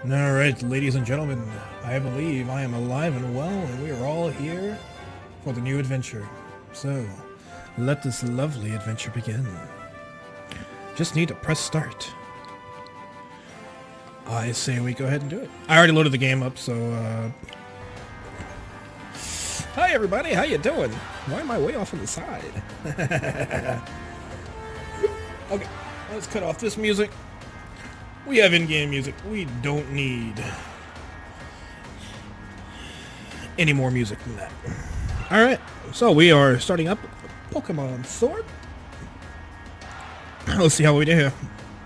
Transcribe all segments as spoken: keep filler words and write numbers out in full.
Alright, ladies and gentlemen, I believe I am alive and well, and we are all here for the new adventure. So, let this lovely adventure begin. Just need to press start. I say we go ahead and do it. I already loaded the game up, so, uh... Hi everybody, how you doing? Why am I way off on the side? Okay, let's cut off this music. We have in-game music. We don't need any more music than that. Alright, so we are starting up Pokemon Sword. Let's see how we do here.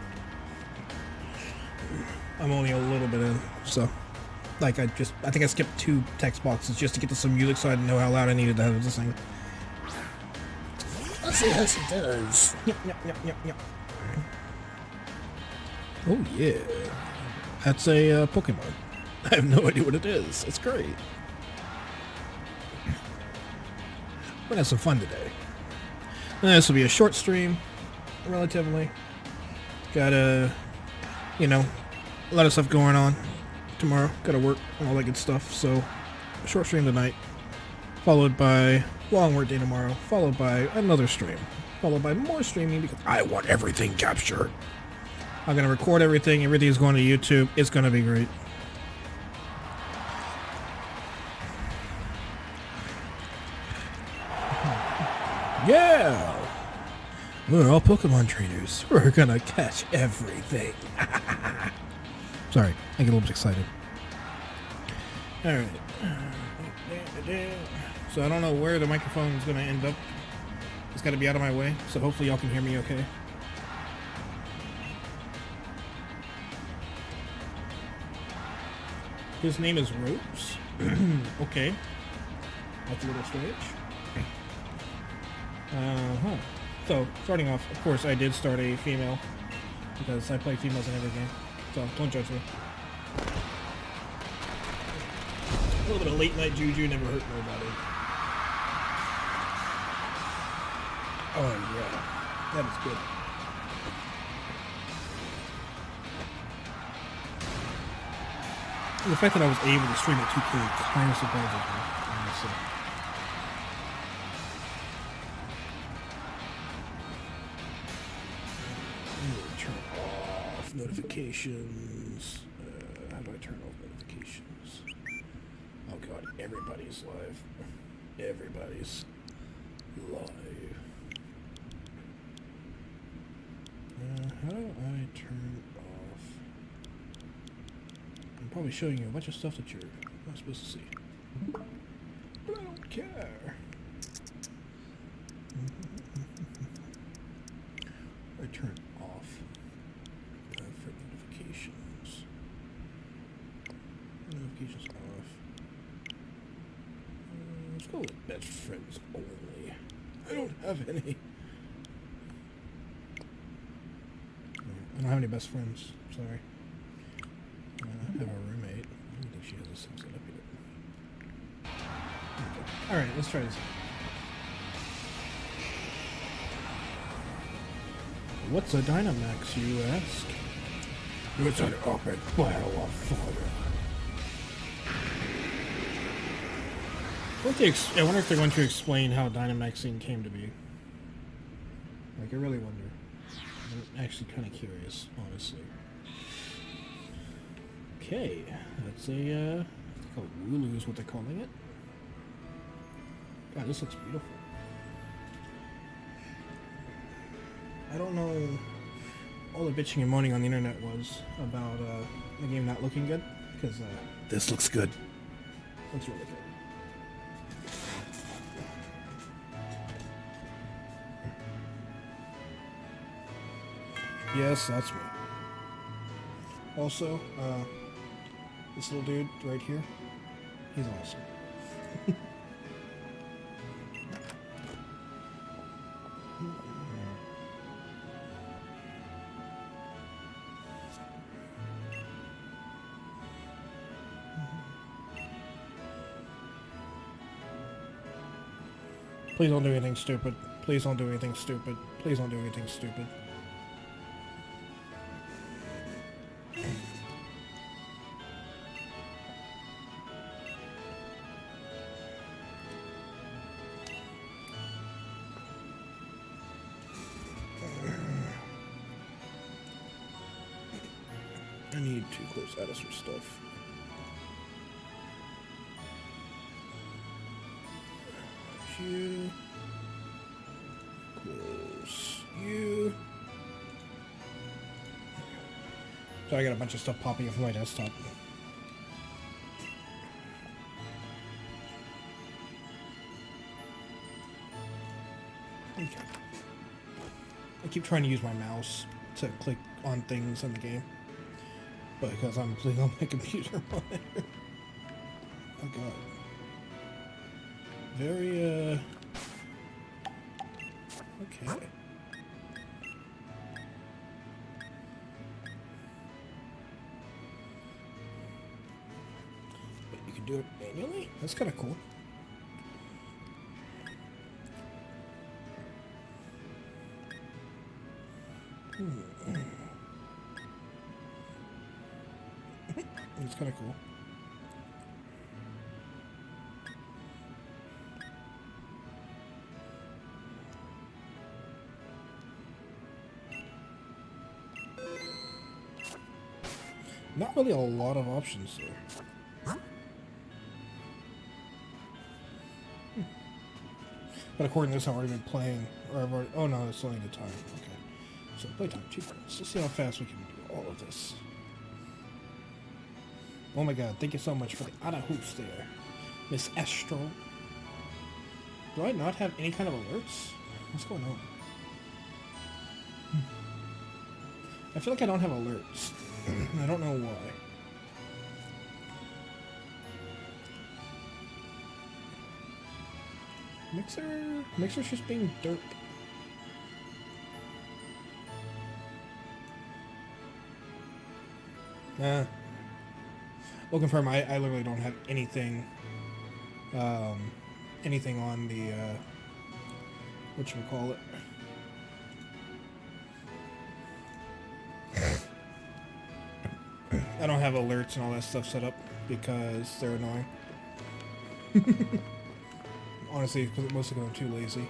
I'm only a little bit in, so... Like, I just... I think I skipped two text boxes just to get to some music so I didn't know how loud I needed to have this thing. Let's see how she does. Yep, yep, yep, yep, yep. Oh yeah, that's a uh, Pokemon. I have no idea what it is. It's great. We're gonna have some fun today. And this will be a short stream, relatively. Got a, you know, a lot of stuff going on tomorrow. Gotta work and all that good stuff. So, a short stream tonight, followed by long work day tomorrow, followed by another stream, followed by more streaming because I want everything captured. I'm gonna record everything. Everything's going to YouTube. It's gonna be great. Yeah! We're all Pokemon trainers. We're gonna catch everything. Sorry, I get a little bit excited. Alright. So I don't know where the microphone is gonna end up. It's gotta be out of my way, so hopefully y'all can hear me okay. His name is Ropes. Okay. That's a little strange. Uh-huh. So, starting off, of course, I did start a female. Because I play females in every game. So, don't judge me. A little bit of late night juju never hurt nobody. Oh, yeah. That is good. The fact that I was able to stream at two K kind of surprises me, honestly. Turn off notifications. Uh, how do I turn off notifications? Oh god, everybody's live. Everybody's live. Uh, how do I turn off? I'm probably showing you a bunch of stuff that you're not supposed to see. But I don't care. I turn off uh, for notifications. Notifications off. Uh, let's go with best friends only. I don't have any. I don't have any best friends. Sorry. Uh, I have a roommate. I don't think she has a sim set up yet. Okay. Alright, let's try this. What's a Dynamax, you ask? It's an epic battle of fire. I wonder if they're going to explain how Dynamaxing came to be. Like, I really wonder. I'm actually kind of curious, honestly. Okay, that's a, uh, I think a Wooloo is what they're calling it. God, this looks beautiful. I don't know all the bitching and moaning on the internet was about, uh, the game not looking good, because, uh, this looks good. Looks really good. Yes, that's me. Also, uh, this little dude right here, he's awesome. Please don't do anything stupid. Please don't do anything stupid. Please don't do anything stupid. need to close out of some stuff. You. Close you. So I got a bunch of stuff popping up from my desktop. Okay. I keep trying to use my mouse to click on things in the game, but because I'm playing on my computer monitor. Oh god. Very, uh... okay. But you can do it manually? That's kind of cool. Hmm. It's kind of cool. Not really a lot of options there. Hmm. But according to this, I've already been playing, or I've already, oh no, it's only the time. Okay. So playtime, two minutes. Let's see how fast we can do all of this. Oh my god, thank you so much for the Ada hoops there, Miss Astro. Do I not have any kind of alerts? What's going on? Hmm. I feel like I don't have alerts. I don't know why. Mixer... Mixer's just being derp. Nah. We'll confirm, I, I literally don't have anything... Um... Anything on the, uh... whatchamacallit. I don't have alerts and all that stuff set up because they're annoying. Honestly, because mostly because I'm too lazy.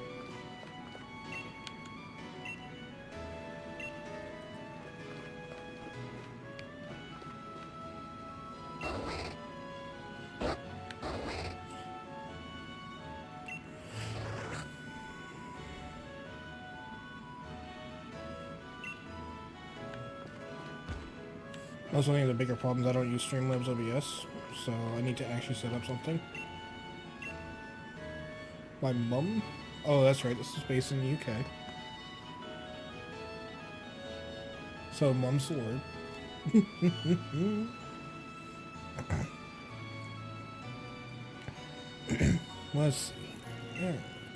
That's one of the bigger problems. I don't use Streamlabs O B S, so I need to actually set up something. My mum? Oh, that's right. This is based in the U K. So, mum's the word. Let's see. Yeah.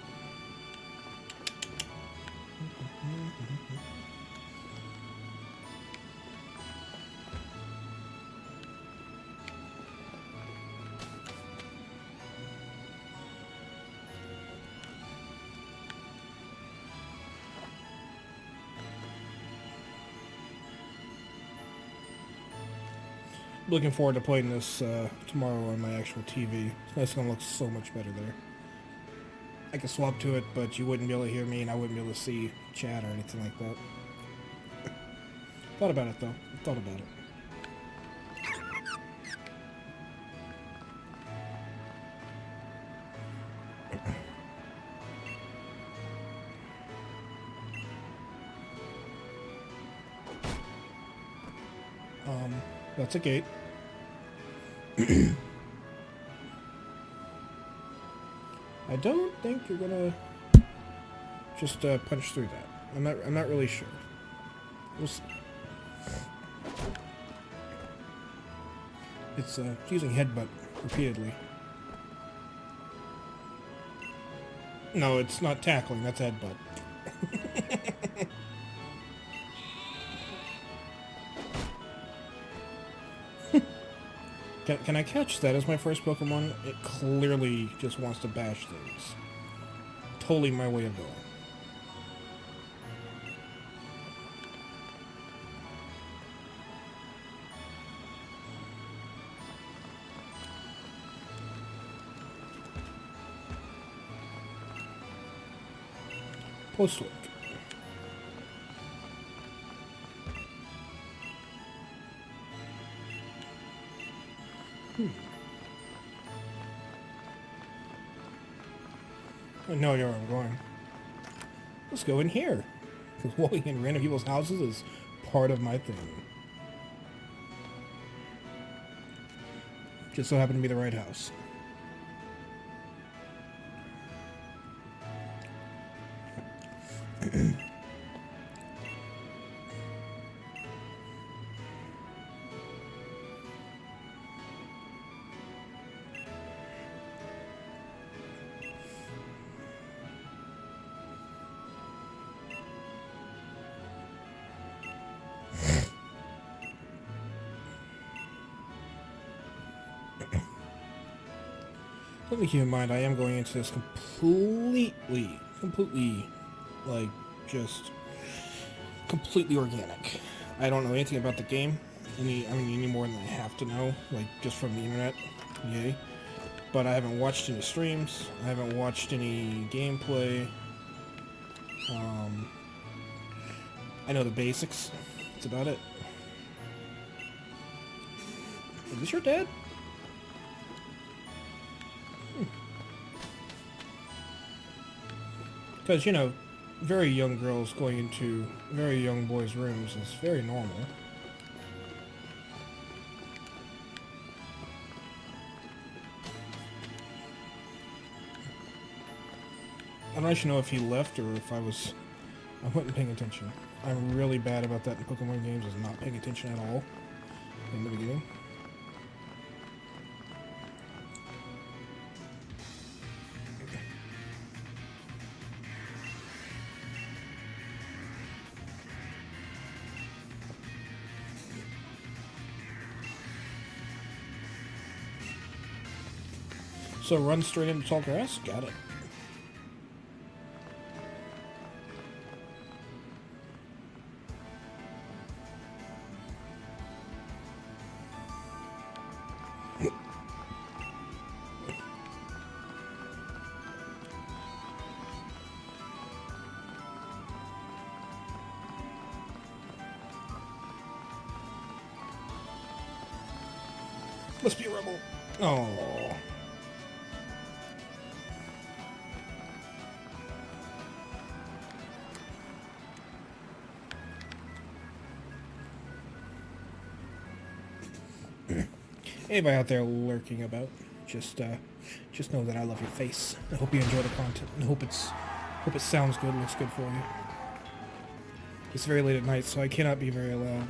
Looking forward to playing this uh, tomorrow on my actual T V. It's going to look so much better there. I could swap to it, but you wouldn't be able to hear me, and I wouldn't be able to see chat or anything like that. Thought about it, though. Thought about it. Um, that's a gate. I don't think you're gonna just uh, punch through that. I'm not. I'm not really sure. We'll see. It's uh, using headbutt repeatedly. No, it's not tackling. That's headbutt. Can, can I catch that as my first Pokemon? It clearly just wants to bash things. Totally my way of going. Post-work. I have no idea where I'm going. Let's go in here. Because walking in random people's houses is part of my thing. Just so happened to be the right house. Let me keep in mind, I am going into this completely, completely, like, just completely organic. I don't know anything about the game, any, I mean, any more than I have to know, like, just from the internet, yay. But I haven't watched any streams, I haven't watched any gameplay, um, I know the basics, that's about it. Is this your dad? Because, you know, very young girls going into very young boys' rooms is very normal. I don't actually know if he left or if I was... I wasn't paying attention. I'm really bad about that in Pokemon games, is not paying attention at all in the beginning. So run straight into tall grass? Got it. Must be a rebel. Oh. Anybody out there lurking about, just uh, just know that I love your face. I hope you enjoy the content. I hope it's hope it sounds good, looks good for you. It's very late at night, so I cannot be very loud.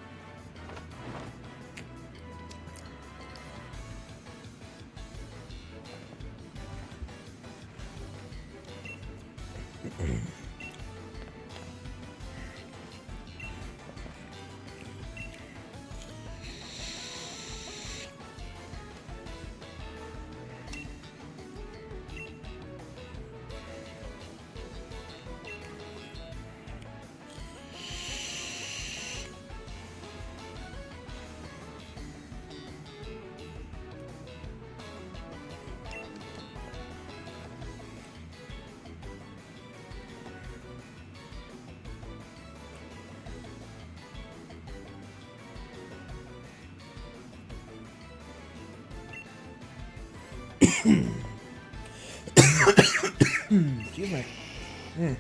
Excuse me. Mm.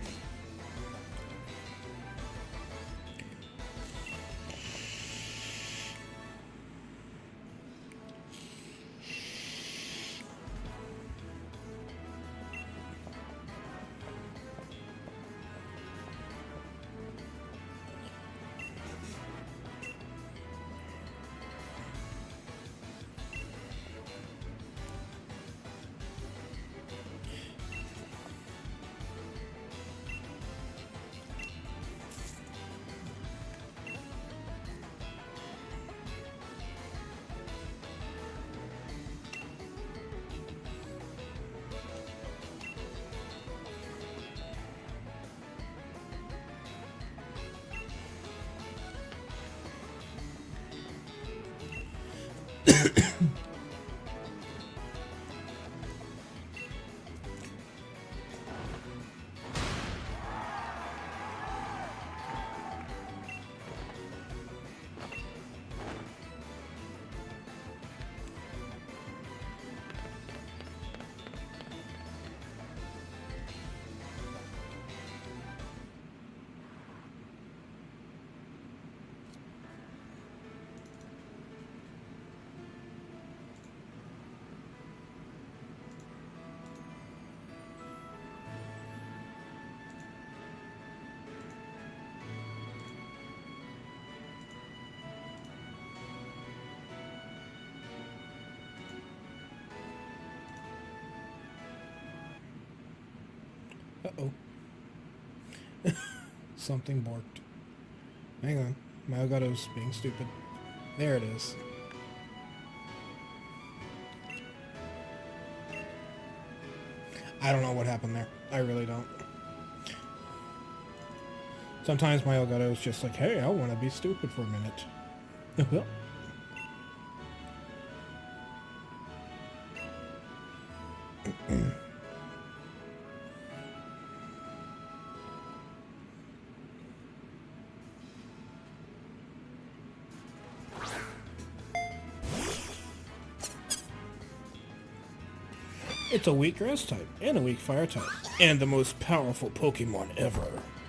Uh-oh. Something borked. Hang on. My Elgato's being stupid. There it is. I don't know what happened there. I really don't. Sometimes my Elgato is just like, hey, I want to be stupid for a minute. Well. It's a weak grass type, and a weak fire type, and the most powerful Pokemon ever.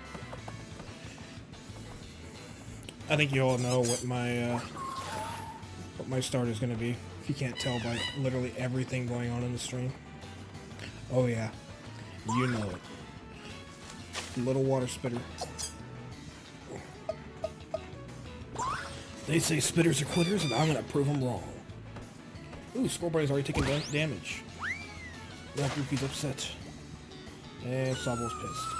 I think you all know what my, uh, what my start is going to be, if you can't tell by literally everything going on in the stream. Oh yeah, you know it. Little water spitter. They say spitters are quitters, and I'm going to prove them wrong. Ooh, Scorbunny's already taking da damage. Yeah, Grookey's upset. And Sobbo's pissed.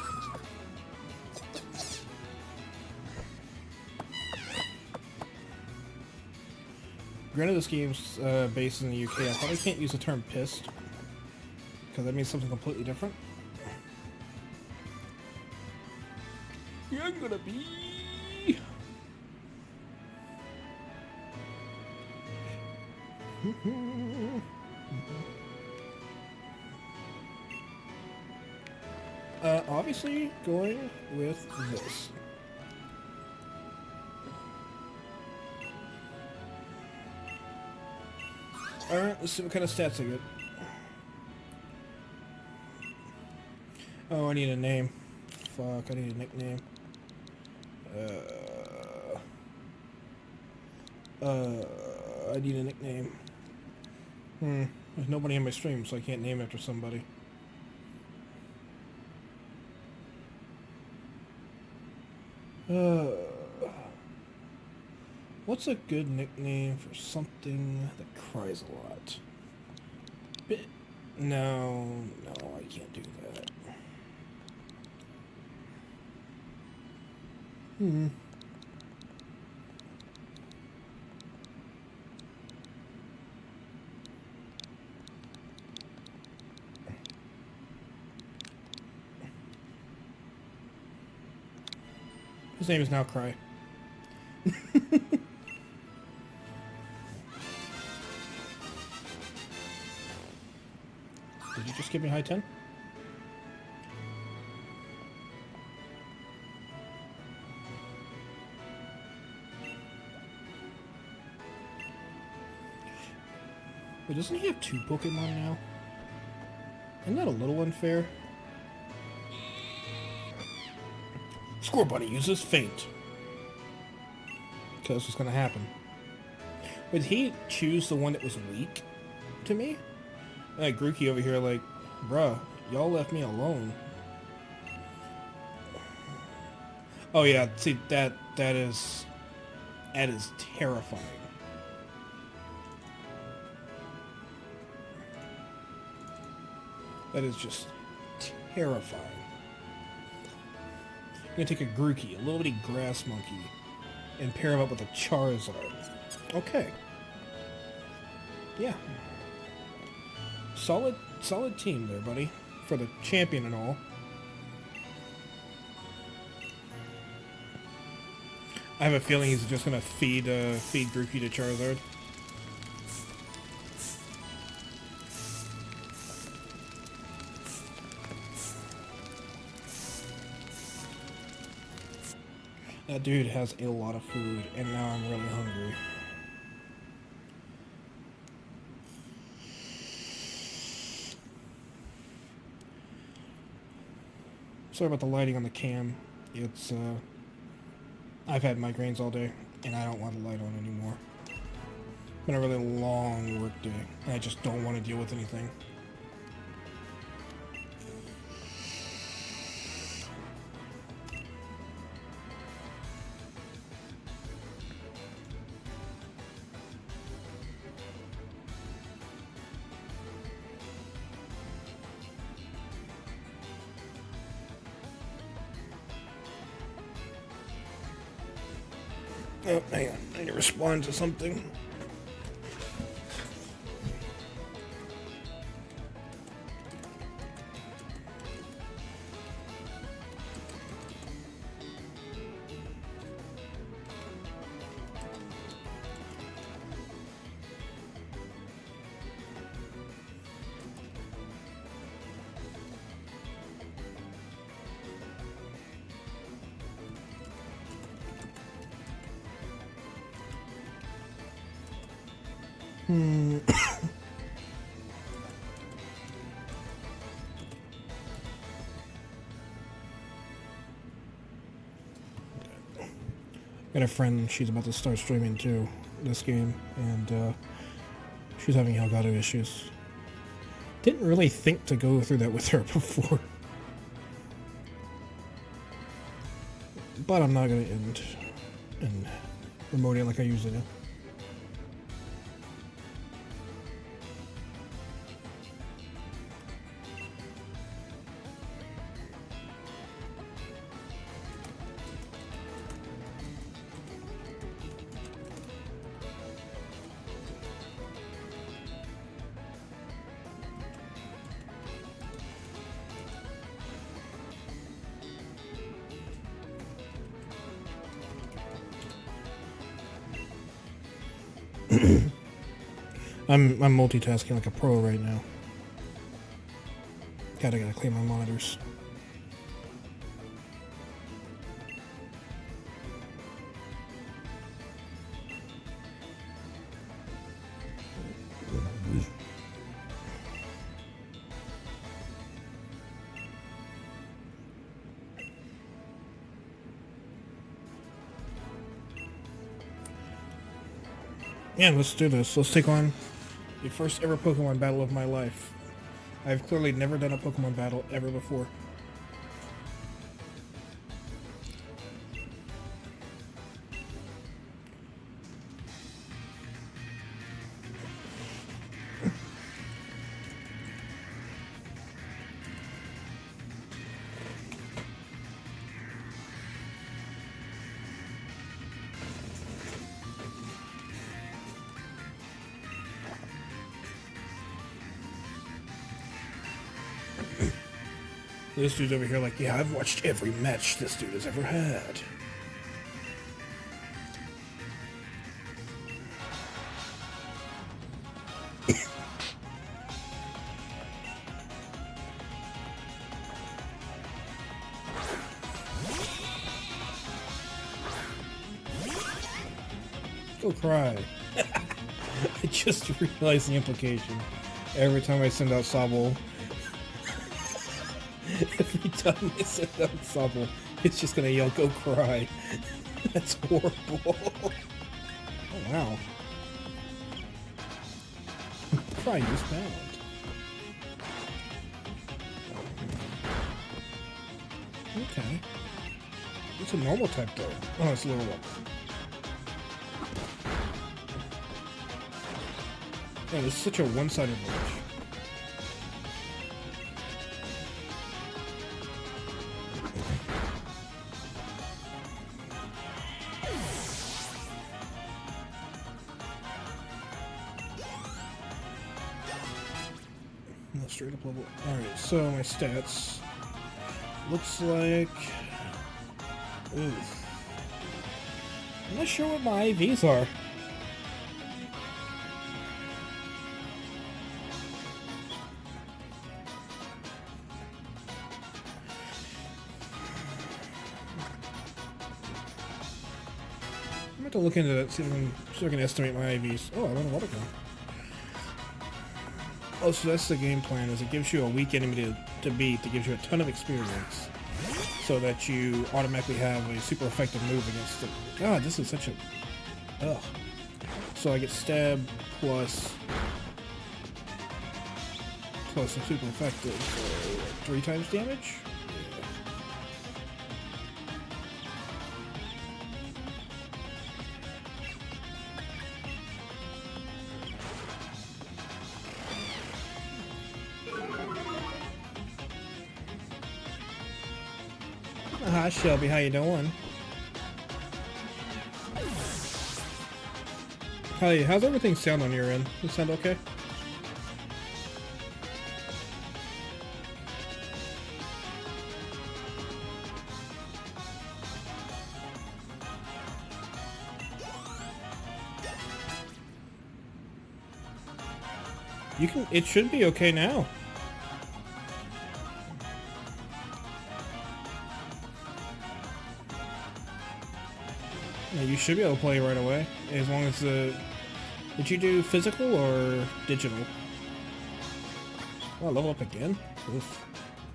Granted, this game's uh, based in the U K. I probably can't use the term pissed, because that means something completely different. You're gonna be... Uh, obviously going with this. Alright, let's see what kind of stats I get. Oh, I need a name. Fuck, I need a nickname. Uh, uh, I need a nickname. Hmm, there's nobody in my stream, so I can't name after somebody. Uh, what's a good nickname for something that cries a lot? Bit. No, no, I can't do that. Hmm. His name is now Cry. Did you just give me high ten? Wait, doesn't he have two Pokemon now? Isn't that a little unfair? Scorbunny uses Faint. Because what's going to happen? Would he choose the one that was weak to me? Like Grookey over here like, bruh, y'all left me alone. Oh yeah, see, that, that is, that is terrifying. That is just terrifying. I'm gonna take a Grookey, a little bitty grass monkey, and pair him up with a Charizard. Okay. Yeah. Solid, solid team there, buddy. For the champion and all. I have a feeling he's just gonna feed, uh, feed Grookey to Charizard. That dude has a lot of food, and now I'm really hungry. Sorry about the lighting on the cam. It's, uh... I've had migraines all day, and I don't want the light on anymore. It's been a really long work day, and I just don't want to deal with anything. Oh, hang on. I need to respond to something. Hmm. Got a friend, she's about to start streaming too, this game, and uh, she's having Elgato issues. Didn't really think to go through that with her before. But I'm not going to end and remote it like I usually do. I'm I'm multitasking like a pro right now. Gotta gotta clear my monitors. Yeah, let's do this. Let's take on the first ever Pokemon battle of my life. I've clearly never done a Pokemon battle ever before. This dude's over here like, yeah, I've watched every match this dude has ever had. Go cry. I just realized the implication. Every time I send out Sobble, every time I send out Sobble, it's just gonna yell, go cry. That's horrible. Oh, wow. Cry is bound. Okay. It's a normal type though. Oh, it's a little up. Yeah, it's such a one-sided match. No, straight up level. Alright, so my stats. Looks like... Oof. I'm not sure what my I Vs are. I'm going to look into that see if I can, so I can estimate my I Vs. Oh, I don't know what I can. Oh, so that's the game plan, is it gives you a weak enemy to, to beat that gives you a ton of experience. So that you automatically have a super effective move against them. God, this is such a... Ugh. So I get stab plus... Plus a super effective. So three times damage? Hi Shelby, how you doing? Hey, how's everything sound on your end? Does it sound okay? You can, it should be okay now. Yeah, you should be able to play right away, as long as the... Did you do physical or digital? Oh, level up again? Oof.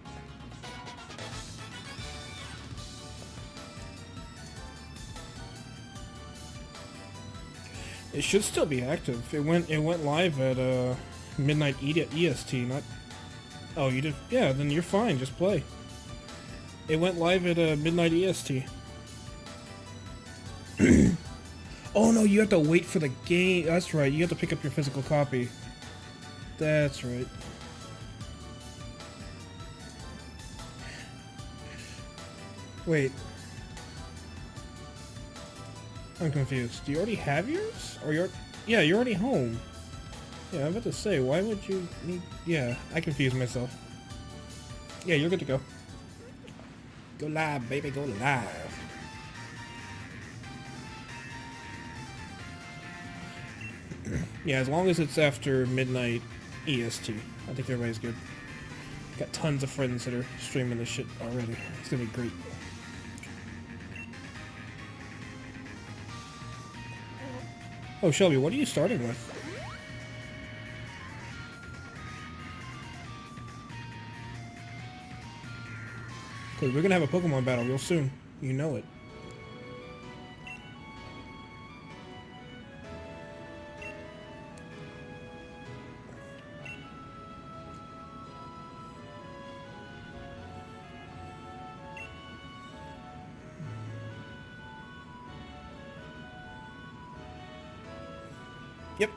It should still be active. It went it went live at uh, midnight E S T, not... Oh, you did... Yeah, then you're fine, just play. It went live at uh, midnight E S T. Oh no, you have to wait for the game. That's right, you have to pick up your physical copy. That's right. Wait. I'm confused. Do you already have yours? Or you're... Yeah, you're already home. Yeah, I'm about to say, why would you need... Yeah, I confused myself. Yeah, you're good to go. Go live, baby, go live. Yeah, as long as it's after midnight E S T. I think everybody's good. Got tons of friends that are streaming this shit already. It's gonna be great. Oh, Shelby, what are you starting with? Because we're gonna have a Pokemon battle real soon. You know it. Yep.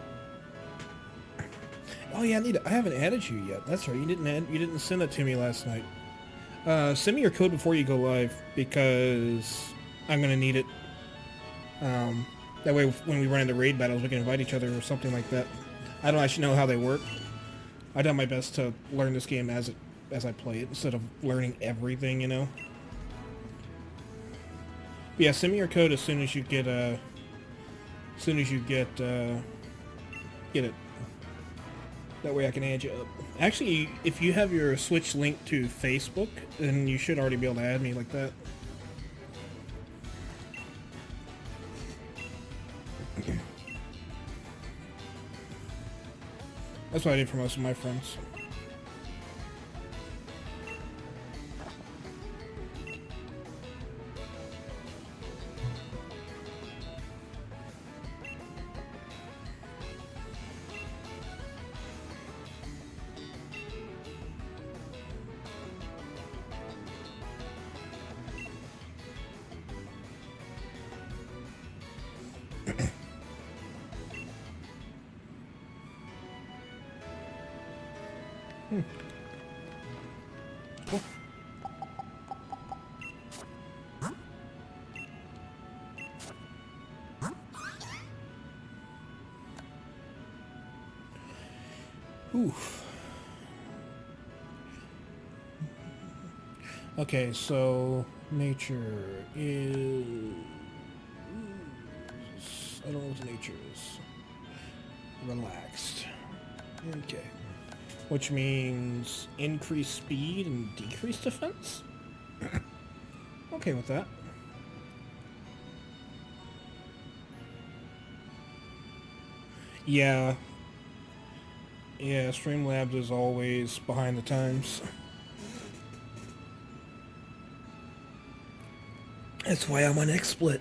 Oh yeah, I need. To, I haven't added you yet. That's right. You didn't add. You didn't send that to me last night. Uh, send me your code before you go live because I'm gonna need it. Um, that way, when we run into raid battles, we can invite each other or something like that. I don't actually know how they work. I done my best to learn this game as it as I play it instead of learning everything, you know. But yeah, send me your code as soon as you get uh, as soon as you get uh, get it. That way I can add you up. Actually, if you have your Switch linked to Facebook, then you should already be able to add me like that. That's what I did for most of my friends. Hmm. Cool. Oof. Okay, so nature is... I don't know what nature is. Relaxed. Okay. Which means increased speed and decreased defense? Okay with that. Yeah. Yeah, Streamlabs is always behind the times. That's why I'm on XSplit.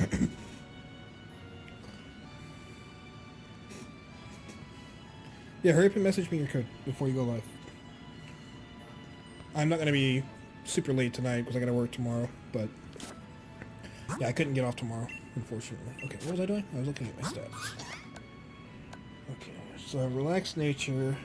Yeah, hurry up and message me your code before you go live. I'm not going to be super late tonight because I got to work tomorrow, but yeah, I couldn't get off tomorrow, unfortunately. Okay, what was I doing? I was looking at my stats. Okay, so relaxed nature.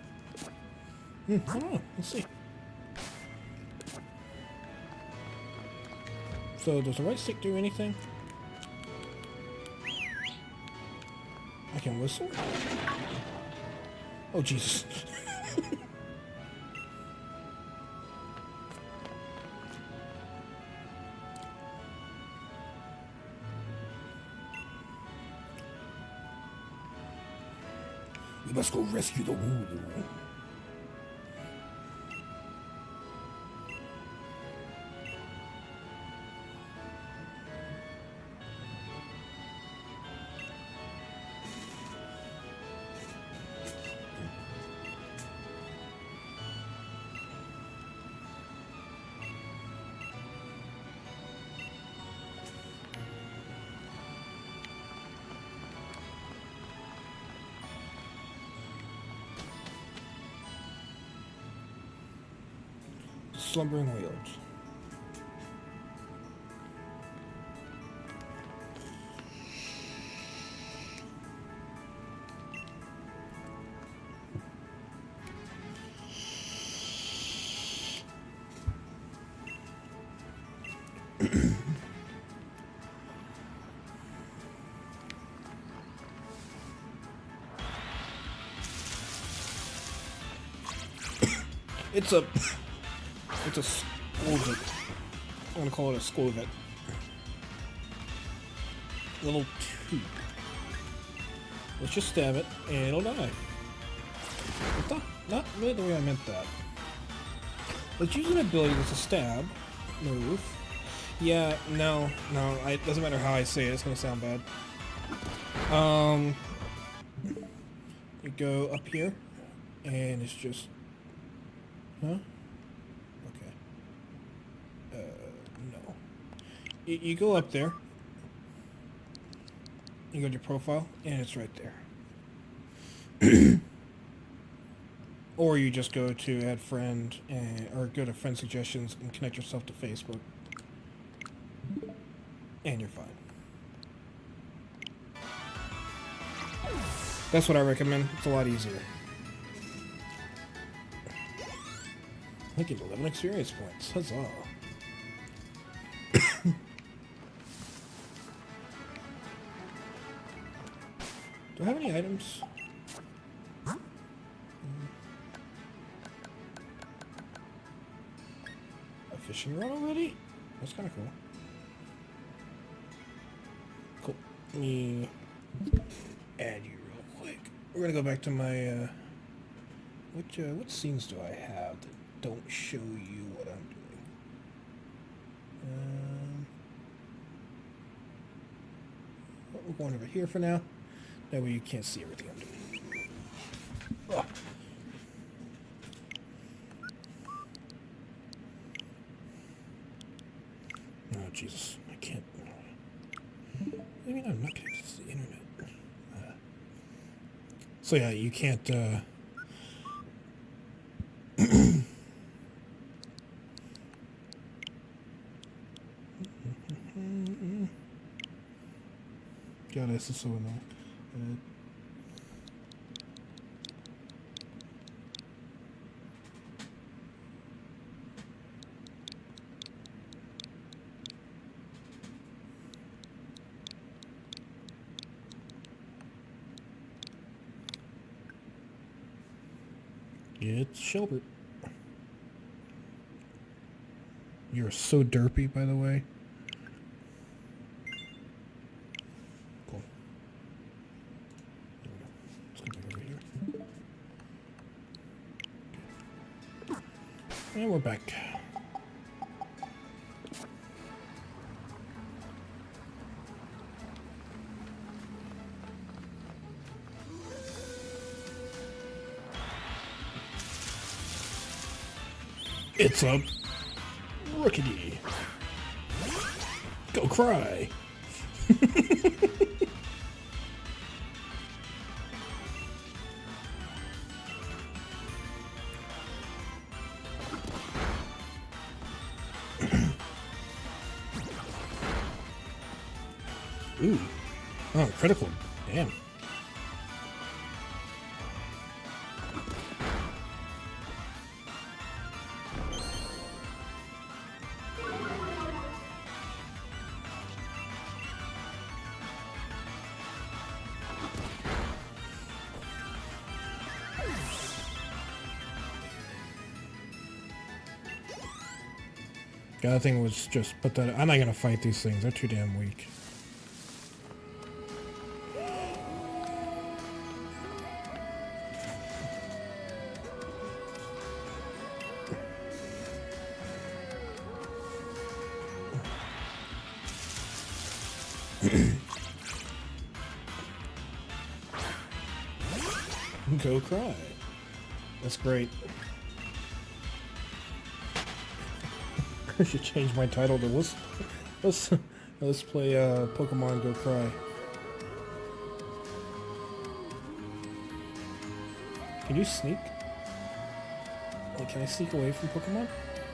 Hmm, I don't know. Let's see. So does the right stick do anything? I can whistle? Oh, Jesus. We must go rescue the Wooloo. Slumbering wheels. It's a... It's a Scorvet. I'm gonna call it a Scorvet. Little tube. Let's just stab it, and it'll die. It's not, not really the way I meant that. Let's use an ability that's a stab. Move. Yeah, no, no, I, it doesn't matter how I say it, it's gonna sound bad. Um... You go up here, and it's just... Huh? You, you go up there, you go to your profile, and it's right there. Or you just go to add friend, and, or go to friend suggestions and connect yourself to Facebook. And you're fine. That's what I recommend. It's a lot easier. I get eleven experience points. Huzzah. Do I have any items? Mm. A fishing rod already? That's kind of cool. Cool. Let me add you real quick. We're gonna go back to my. Uh, which uh, what scenes do I have that don't show you what I'm doing? Um, we're going over here for now. That way you can't see everything I'm doing. Oh. Oh, Jesus. I can't. I mean, I'm not connected to the internet. Uh, so, yeah, you can't. Uh, God, this is so annoying. Uh, It's Shelbert. You're so derpy, by the way. Cool. There we go. Let's go back over here. And we're back. It's a Rookity. Go cry. Ooh. Oh, critical. Damn. The other thing was just put that. I'm not gonna fight these things. They're too damn weak. Go cry. That's great. I should change my title to let's let's let's play uh, Pokemon Go Cry. Can you sneak? Like, can I sneak away from Pokemon?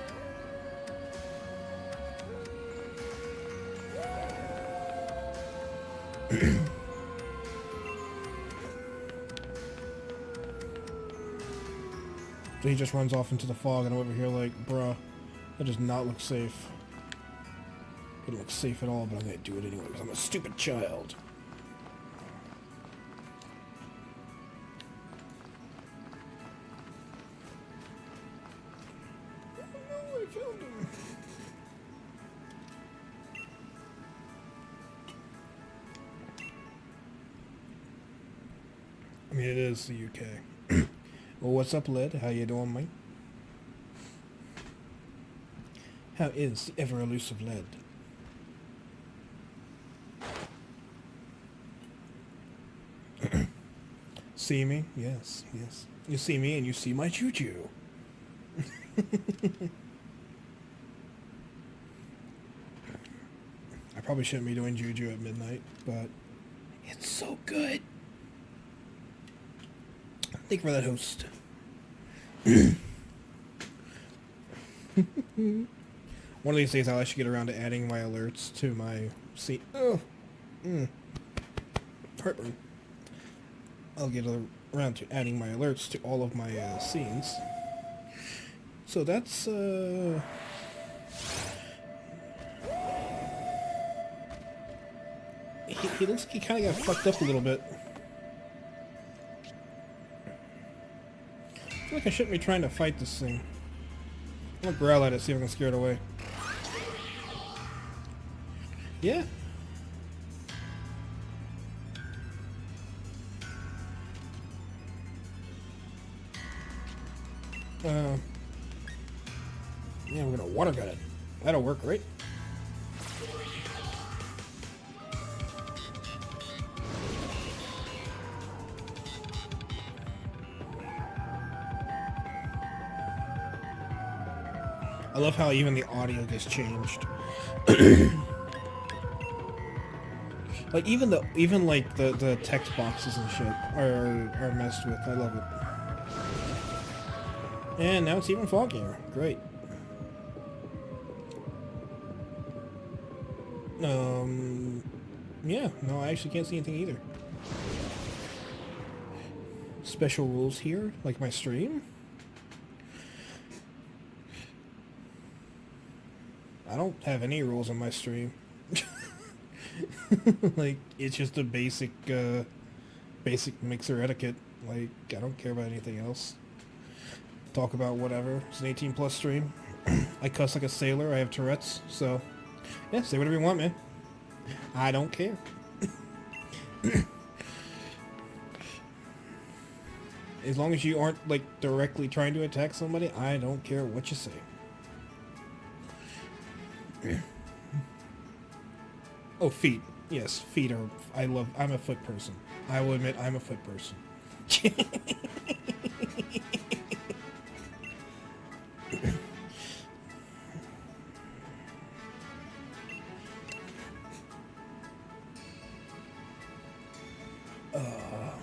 So he just runs off into the fog, and I'm over here like, bruh, that does not look safe. It doesn't look safe at all, but I'm gonna do it anyway because I'm a stupid child. Oh, I found him. I mean, it is the U K. Well, what's up, Led? How you doing, mate? How is the ever-elusive Led? See me? Yes, yes. You see me and you see my choo-choo. I probably shouldn't be doing Juju at midnight, but it's so good. Thank you for that, host. One of these days I'll actually get around to adding my alerts to my scene. Oh, mm. Heartburn. I'll get around to adding my alerts to all of my uh, scenes. So that's, uh... He, he looks like he kind of got fucked up a little bit. I feel like I shouldn't be trying to fight this thing. I'm gonna growl at it, see if I can scare it away. Yeah. Uh, yeah, we're gonna water gun it. That'll work, right? I love how even the audio gets changed. Like even the even like the the text boxes and shit are are messed with. I love it. And now it's even foggier. Great. Um. Yeah. No, I actually can't see anything either. Special rules here, like my stream. I don't have any rules on my stream. Like, it's just a basic, uh, basic mixer etiquette. Like, I don't care about anything else. Talk about whatever. It's an eighteen plus stream. I cuss like a sailor. I have Tourette's, so yeah, say whatever you want, man. I don't care. As long as you aren't, like, directly trying to attack somebody, I don't care what you say. Oh, feet. Yes, feet are... I love... I'm a foot person. I will admit I'm a foot person. uh...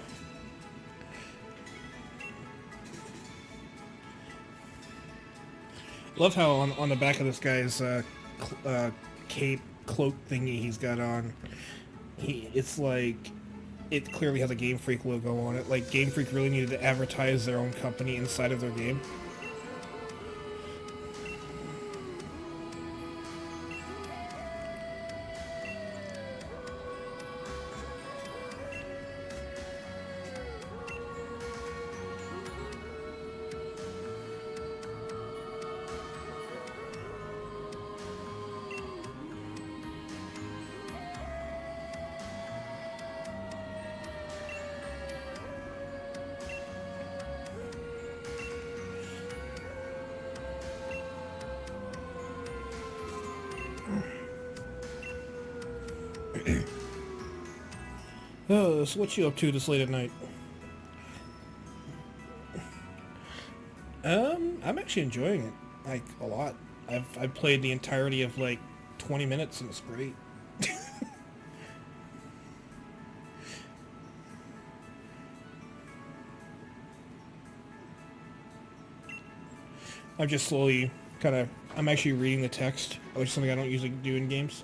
Love how on, on the back of this guy's uh, uh, cape cloak thingy he's got on, he it's like it clearly has a Game Freak logo on it. Like Game Freak really needed to advertise their own company inside of their game. Oh, so what you up to this late at night? Um, I'm actually enjoying it, like, a lot. I've, I've played the entirety of, like, twenty minutes, and it's great. I'm just slowly kind of... I'm actually reading the text, which is something I don't usually do in games.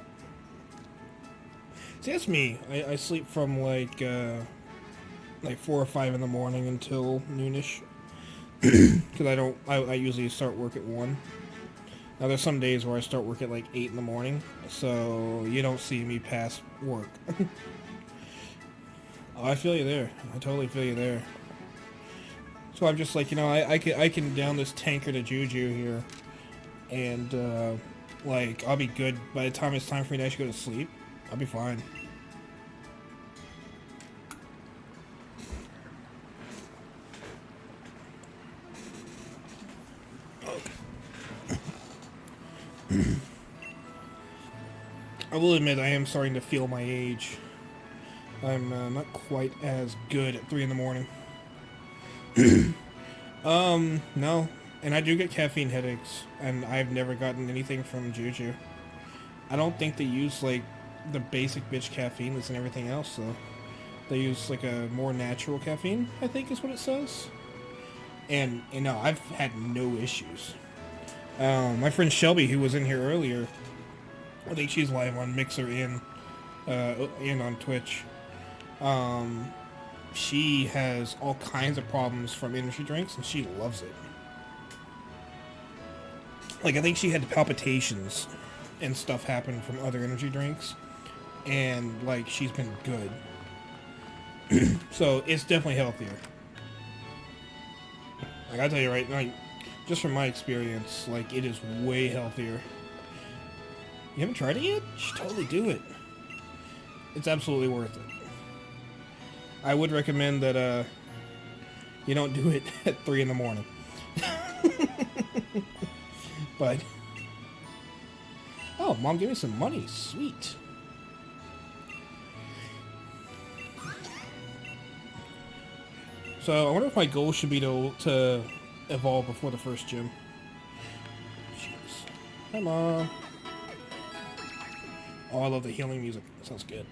See, that's me. I, I sleep from, like, uh... like four or five in the morning until noonish. Because I don't... I, I usually start work at one. Now, there's some days where I start work at, like, eight in the morning. So, you don't see me past work. Oh, I feel you there. I totally feel you there. So I'm just like, you know, I, I, can, I can down this tankard of Juju here, and, uh, like, I'll be good. By the time it's time for me to actually go to sleep, I'll be fine. I will admit I am starting to feel my age. I'm uh, not quite as good at three in the morning. um, no. And I do get caffeine headaches, and I've never gotten anything from Juju. I don't think they use, like, the basic bitch caffeine that's in everything else, though. They use, like, a more natural caffeine, I think is what it says. And, you know, I've had no issues. Um, my friend Shelby, who was in here earlier, I think she's live on Mixer and, uh, and on Twitch. Um... She has all kinds of problems from energy drinks, and she loves it. Like, I think she had palpitations and stuff happen from other energy drinks, and, like, she's been good. So, it's definitely healthier. Like, I tell you right now, just from my experience, like, it is way healthier. You haven't tried it yet? You should totally do it. It's absolutely worth it. I would recommend that uh, you don't do it at three in the morning. But, oh, Mom gave me some money. Sweet. So I wonder if my goal should be to to evolve before the first gym. Jeez. Hi, Mom. Oh, I love the healing music. That sounds good.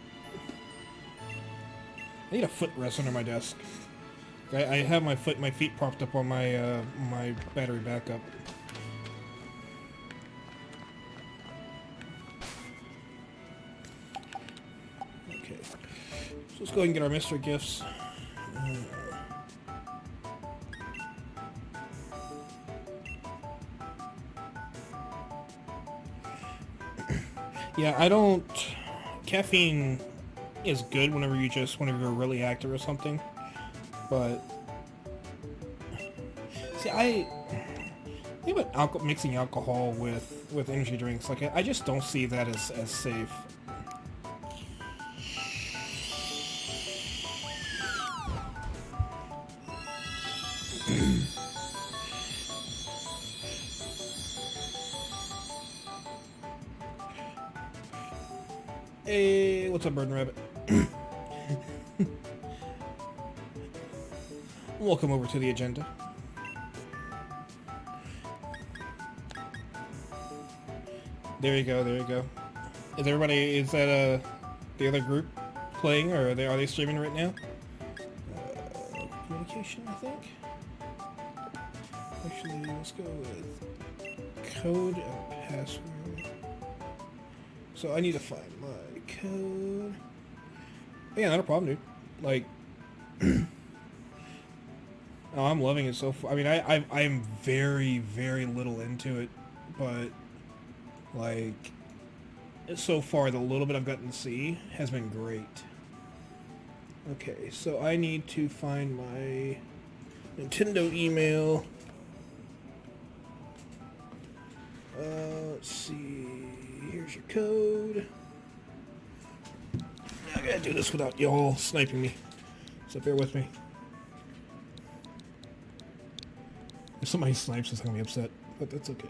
I need a footrest under my desk. I, I have my foot, my feet propped up on my uh, my battery backup. Okay, so let's go ahead and get our mystery gifts. Uh, yeah, I don't. Caffeine is good whenever you just whenever you're really active or something, but see, I think about alcohol, mixing alcohol with with energy drinks. Like, I, I just don't see that as as safe. Hey, what's up, Bird and Rabbit? Welcome over to the agenda. There you go, there you go. Is everybody, is that uh, the other group playing, or are they, are they streaming right now? Uh, communication, I think? Actually, let's go with code and password. So I need to find my code. Yeah, not a problem, dude. Like, oh, I'm loving it so far. I mean, I, I, I'm very, very little into it, but, like, so far, the little bit I've gotten to see has been great. Okay, so I need to find my Nintendo email. Uh, let's see. Here's your code. I gotta do this without y'all sniping me, so bear with me. If somebody snipes us, I'm gonna be upset, but that's okay.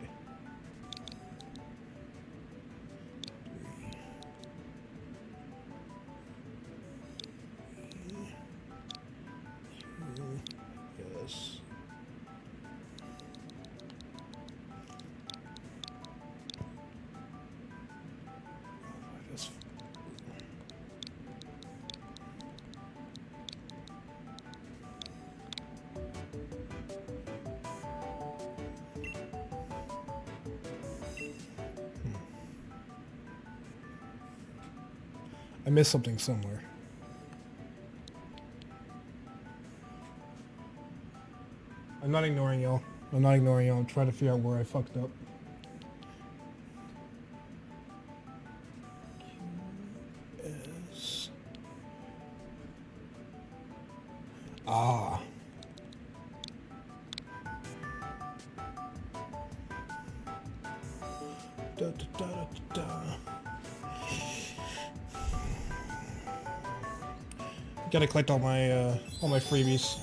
I missed something somewhere. I'm not ignoring y'all. I'm not ignoring y'all. I'm trying to figure out where I fucked up. Yes. Ah. Da, da, da, da, da. Gotta collect all my uh, all my freebies.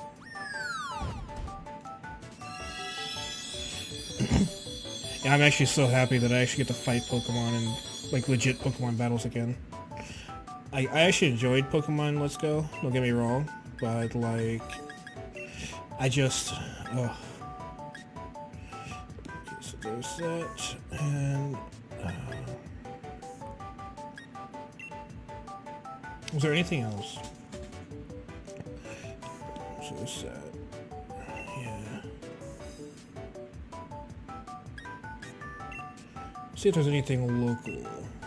Yeah, I'm actually so happy that I actually get to fight Pokemon in like legit Pokemon battles again. I I actually enjoyed Pokemon Let's Go. Don't get me wrong, but like I just. Ugh. Okay, so there's that and. Uh, was there anything else? So there's that. Yeah. See if there's anything local.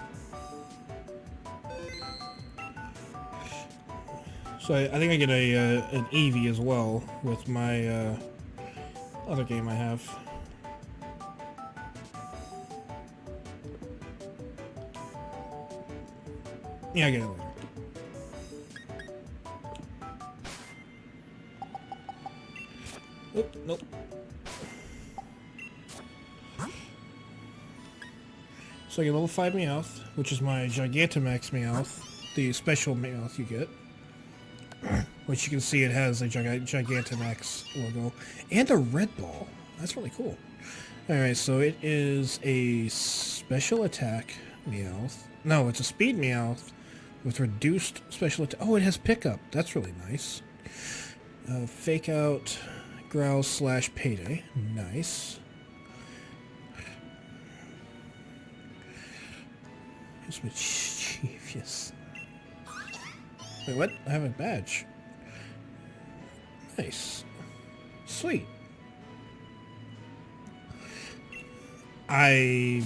So I, I think I get a uh, an Eevee as well with my uh, other game I have. Yeah, I get it later. Oop, nope. So I get level five Meowth, which is my Gigantamax Meowth, the special Meowth you get. Which you can see it has a Gig Gigantamax logo. And a red ball. That's really cool. Alright, so it is a special attack Meowth. No, it's a speed Meowth with reduced special attack. Oh, it has pickup. That's really nice. Uh, fake out, growl slash payday. Nice. Here's mischievous. Wait, what? I have a badge. Nice. Sweet. I...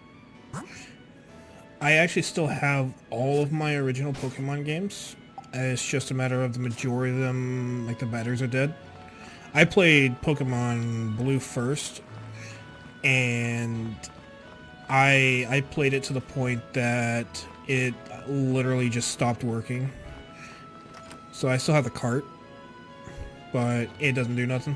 I actually still have all of my original Pokemon games. It's just a matter of the majority of them, like the batteries are dead. I played Pokemon Blue first, and I I played it to the point that it literally just stopped working. So I still have the cart, but it doesn't do nothing.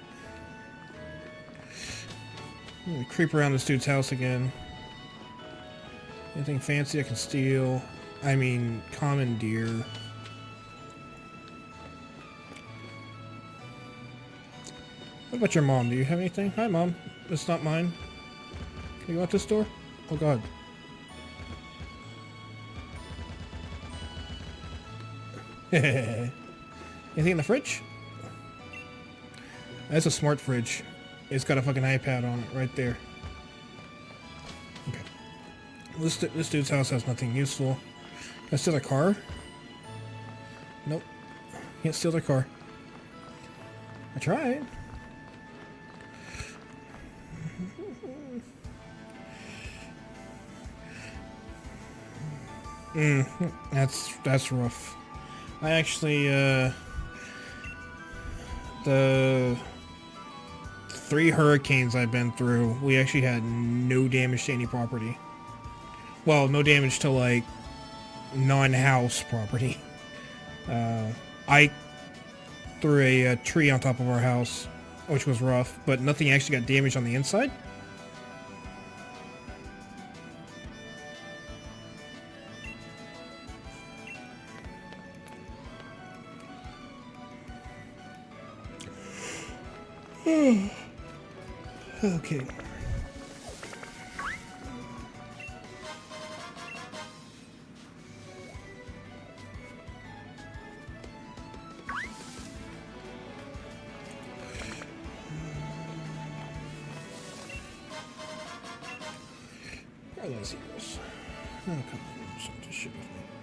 I'm gonna creep around this dude's house again. Anything fancy I can steal? I mean, commandeer. What about your mom? Do you have anything? Hi, Mom. It's not mine. Can you go out this door? Oh, God. Anything in the fridge? That's a smart fridge. It's got a fucking iPad on it right there. Okay. This, this dude's house has nothing useful. Can I steal a car? Nope. Can't steal their car. I tried. Mm, that's that's rough. I actually uh the three hurricanes I've been through, we actually had no damage to any property. Well, no damage to like non-house property. Uh, I threw a, a tree on top of our house, which was rough, but nothing actually got damaged on the inside. Okay. Paralyze heroes. Oh, come on, something to shit with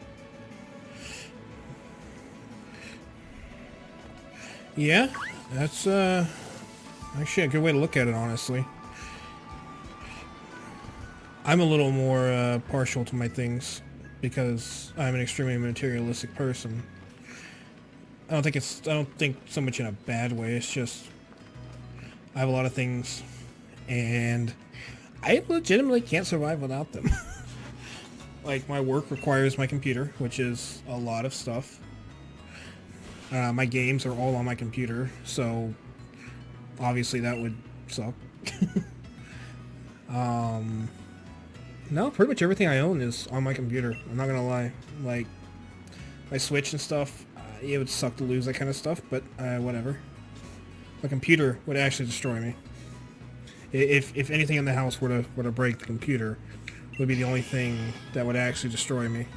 me. Yeah, that's uh actually a good way to look at it, honestly. I'm a little more uh, partial to my things because I'm an extremely materialistic person. I don't think it's, I don't think so much in a bad way, it's just, I have a lot of things, and I legitimately can't survive without them. Like, my work requires my computer, which is a lot of stuff. Uh, my games are all on my computer, so obviously that would suck. um, no, pretty much everything I own is on my computer. I'm not gonna lie. Like, my Switch and stuff, uh, it would suck to lose that kind of stuff, but uh, whatever. My computer would actually destroy me. If, if anything in the house were to, were to break, the computer would be the only thing that would actually destroy me.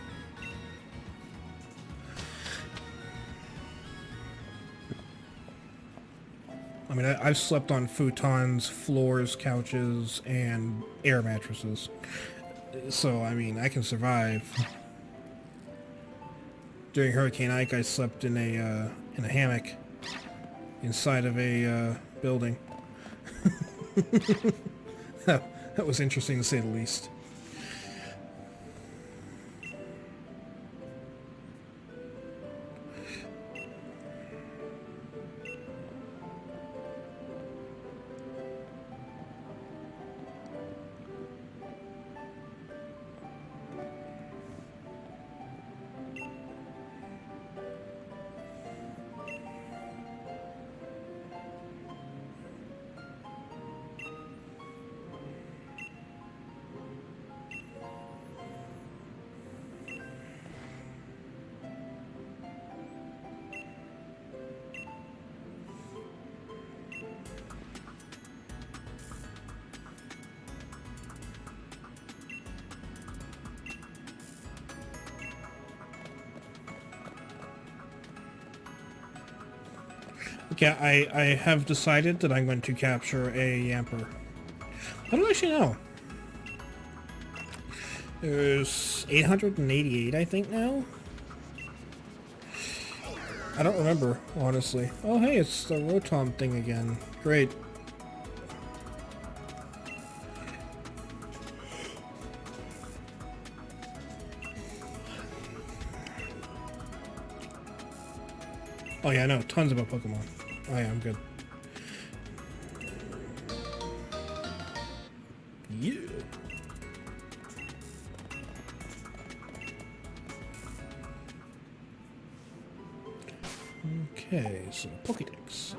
I mean, I, I've slept on futons, floors, couches, and air mattresses. So, I mean, I can survive. During Hurricane Ike, I slept in a, uh, in a hammock inside of a, uh, building. that, that was interesting to say the least. Yeah, I, I have decided that I'm going to capture a Yamper. I don't actually know. There's eight hundred eighty-eight, I think, now? I don't remember, honestly. Oh, hey, it's the Rotom thing again. Great. Oh yeah, I know tons about Pokemon. Oh yeah, I'm good. Yeah. Okay, so Pokédex.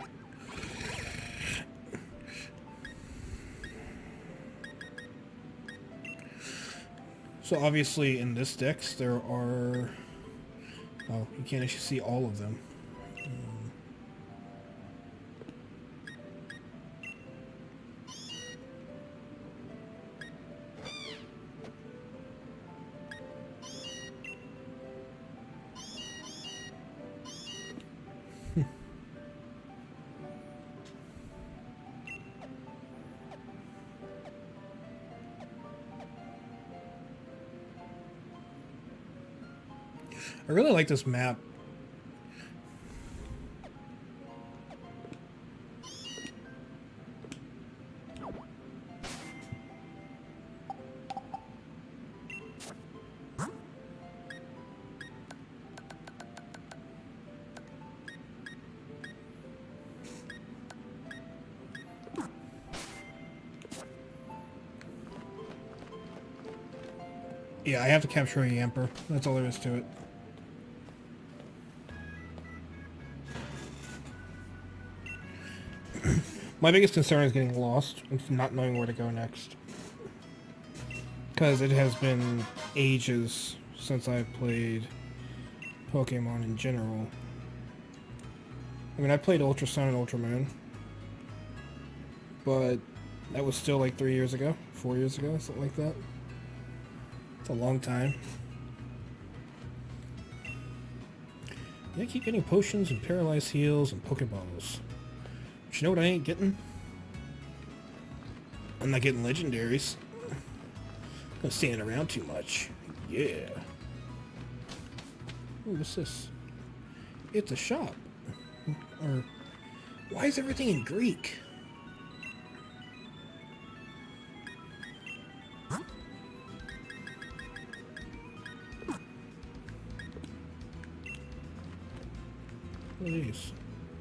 So obviously in this dex there are... Oh, you can't actually see all of them. I really like this map. Yeah, I have to capture a Yamper. That's all there is to it. My biggest concern is getting lost and not knowing where to go next. Because it has been ages since I've played Pokemon in general. I mean, I played Ultra Sun and Ultra Moon. But that was still like three years ago, four years ago, something like that. It's a long time. Yeah, I keep getting potions and paralyzed heals and Pokeballs. But you know what I ain't getting? I'm not getting legendaries. I'm not standing around too much. Yeah. Ooh, what's this? It's a shop. Or, why is everything in Greek? What are these?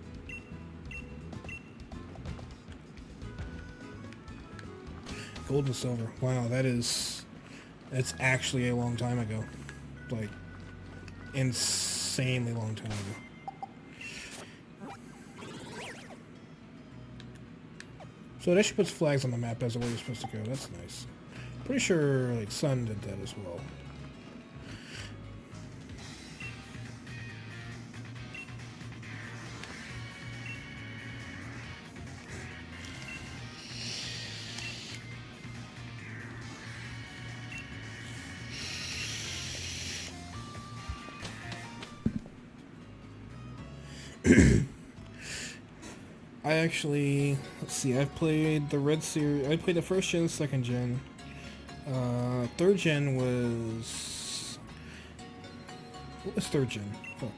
Gold and silver. Wow, that is... That's actually a long time ago. Like, insanely long time ago. So it actually puts flags on the map as to where you're supposed to go. That's nice. Pretty sure, like, Sun did that as well. I actually, let's see, I've played the Red Series, I played the first gen, second gen. Uh, third gen was, what was third gen?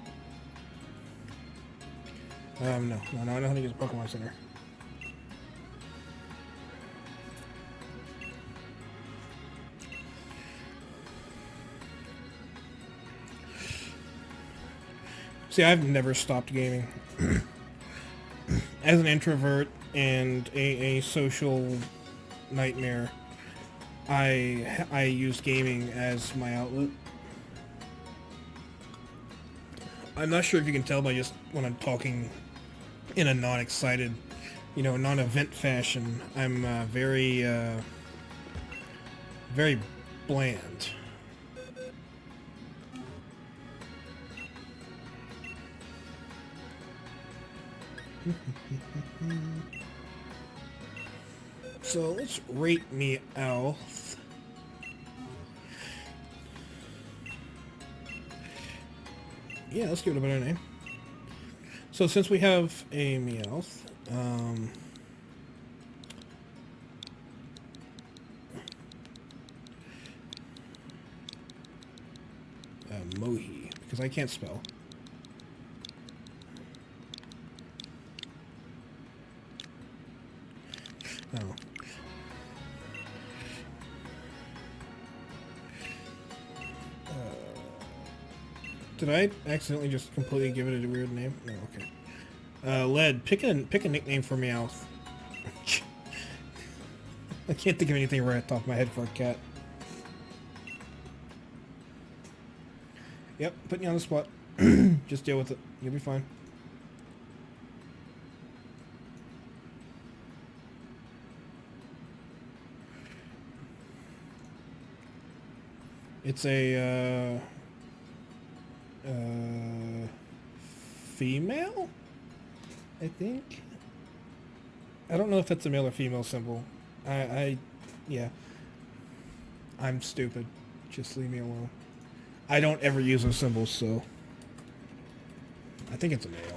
Oh. Um, no, no, no, I know how to use a Pokemon Center. See, I've never stopped gaming. As an introvert and a, a social nightmare, I I use gaming as my outlet. I'm not sure if you can tell by just when I'm talking in a non-excited, you know, non-event fashion. I'm uh, very, uh, very bland. So let's rate Meowth. Yeah, let's give it a better name. So since we have a Meowth, um, uh, Mohi, because I can't spell. Oh. Uh, did I accidentally just completely give it a weird name? No, okay. Uh, Lead, pick a pick a nickname for Meowth. I can't think of anything right off the top of my head for a cat. Yep, putting you on the spot. Just deal with it. You'll be fine. It's a, uh, uh, female? I think? I don't know if that's a male or female symbol. I, I, yeah. I'm stupid. Just leave me alone. I don't ever use those symbols, so. I think it's a male.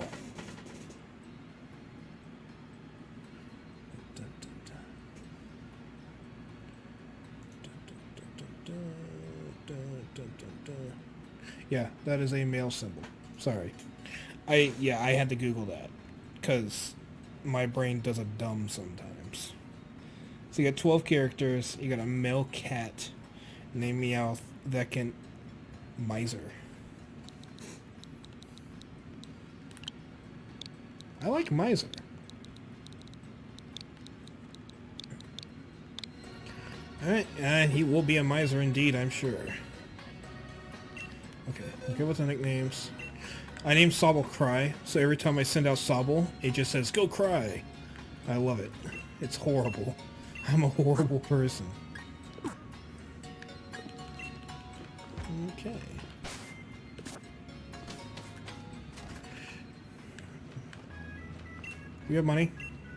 Yeah, that is a male symbol. Sorry. I, yeah, I had to Google that. Because my brain does a dumb sometimes. So you got twelve characters. You got a male cat named Meowth that can... Miser. I like Miser. Alright, and he will be a miser indeed, I'm sure. Okay, I'm good with the nicknames. I named Sobble Cry, so every time I send out Sobble, it just says, go cry! I love it. It's horrible. I'm a horrible person. Okay. You have money?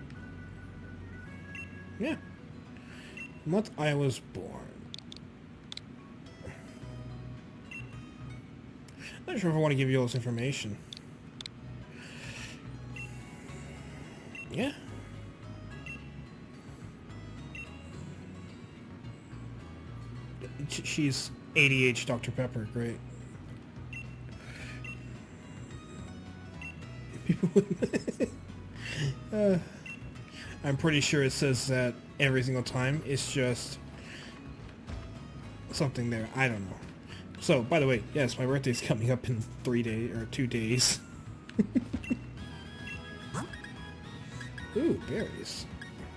Yeah. Month I was born. Not sure if I want to give you all this information. Yeah. She's A D H Doctor Pepper, great. uh, I'm pretty sure it says that every single time. It's just something there. I don't know. So, by the way, yes, my birthday's coming up in three days or two days. Ooh, berries.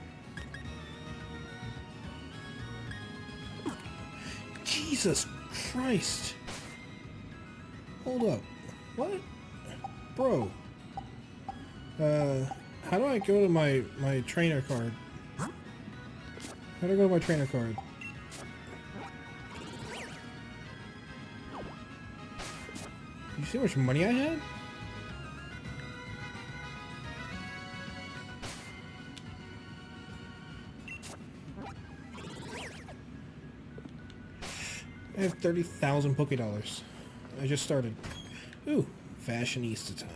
Jesus Christ. Hold up. What? Bro. Uh, how do I go to my, my trainer card? How do I go to my trainer card? You see how much money I had? I have thirty thousand Poké Dollars. I just started. Ooh, fashionista time.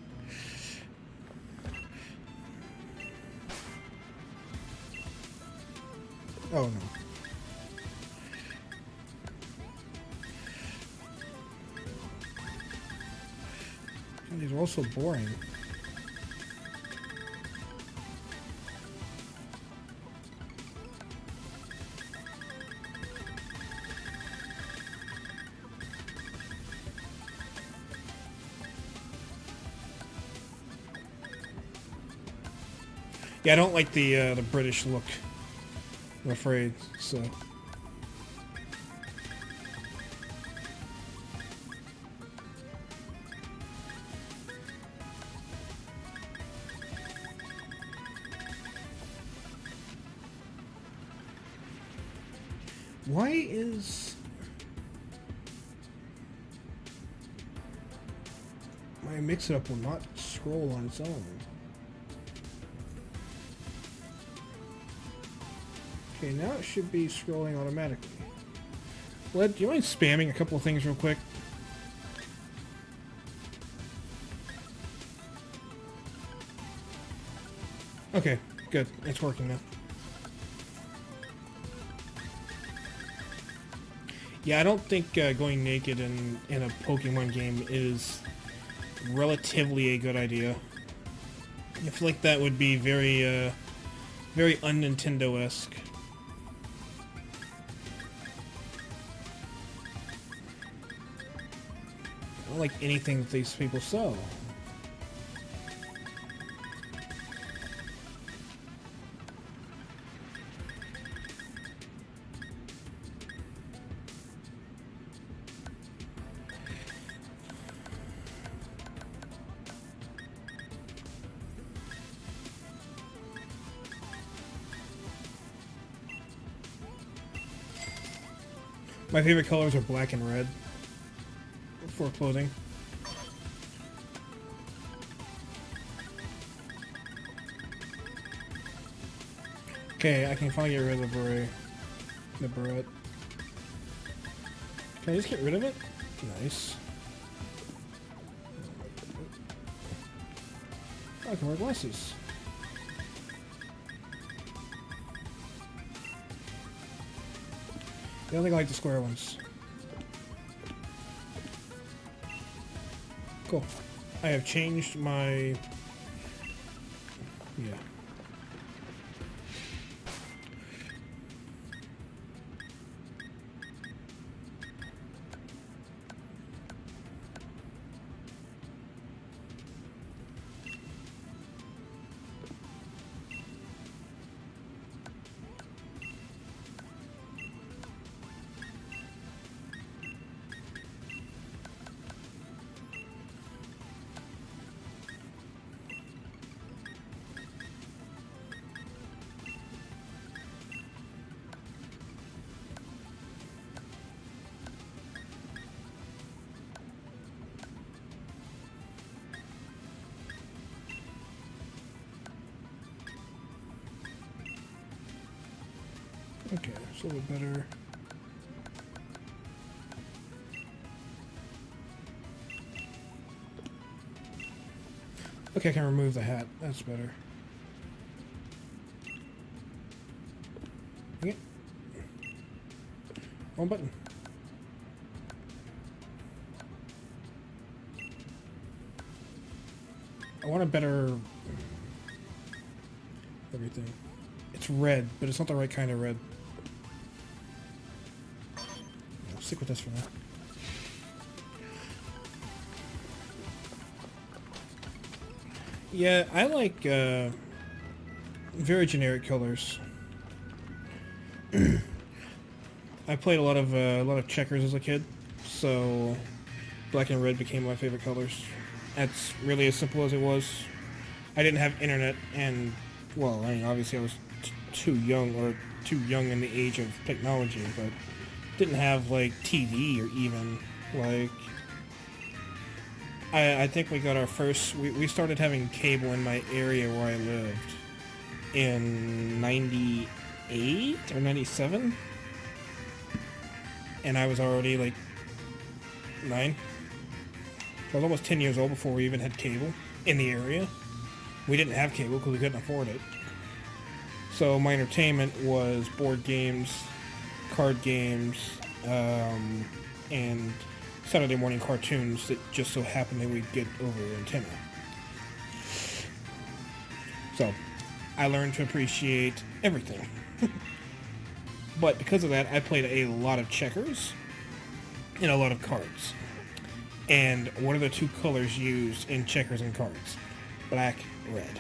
Oh no. God, these are all so boring. Yeah, I don't like the uh, the British look, I'm afraid, so... Why is... my mix-it-up will not scroll on its own? Okay, now it should be scrolling automatically. Led, do you mind spamming a couple of things real quick? Okay, good. It's working now. Yeah, I don't think uh, going naked in, in a Pokemon game is relatively a good idea. I feel like that would be very, uh, very un-Nintendo-esque. I don't like anything that these people sell. My favorite colors are black and red for clothing. Okay, I can finally get rid of the beret. The beret. Can I just get rid of it? Nice. Oh, I can wear glasses. I don't think I like the square ones. Cool. I have changed my... Yeah. Okay, it's a little bit better. Okay, I can remove the hat. That's better. Okay. Wrong button. I want a better... everything. It's red, but it's not the right kind of red. I'll stick with this for now. Yeah, I like, uh... very generic colors. I played a lot of uh, a lot of checkers as a kid, so black and red became my favorite colors. That's really as simple as it was. I didn't have internet, and well, I mean, obviously I was t too young, or too young in the age of technology, but didn't have like T V or even like. I, I think we got our first. We we started having cable in my area where I lived in ninety-eight or ninety-seven. And I was already like nine. I was almost ten years old before we even had cable in the area. We didn't have cable because we couldn't afford it. So my entertainment was board games, card games, um, and Saturday morning cartoons that just so happened that we'd get over the antenna. So I learned to appreciate everything. But because of that, I played a lot of checkers and a lot of cards. And what are the two colors used in checkers and cards? Black, red.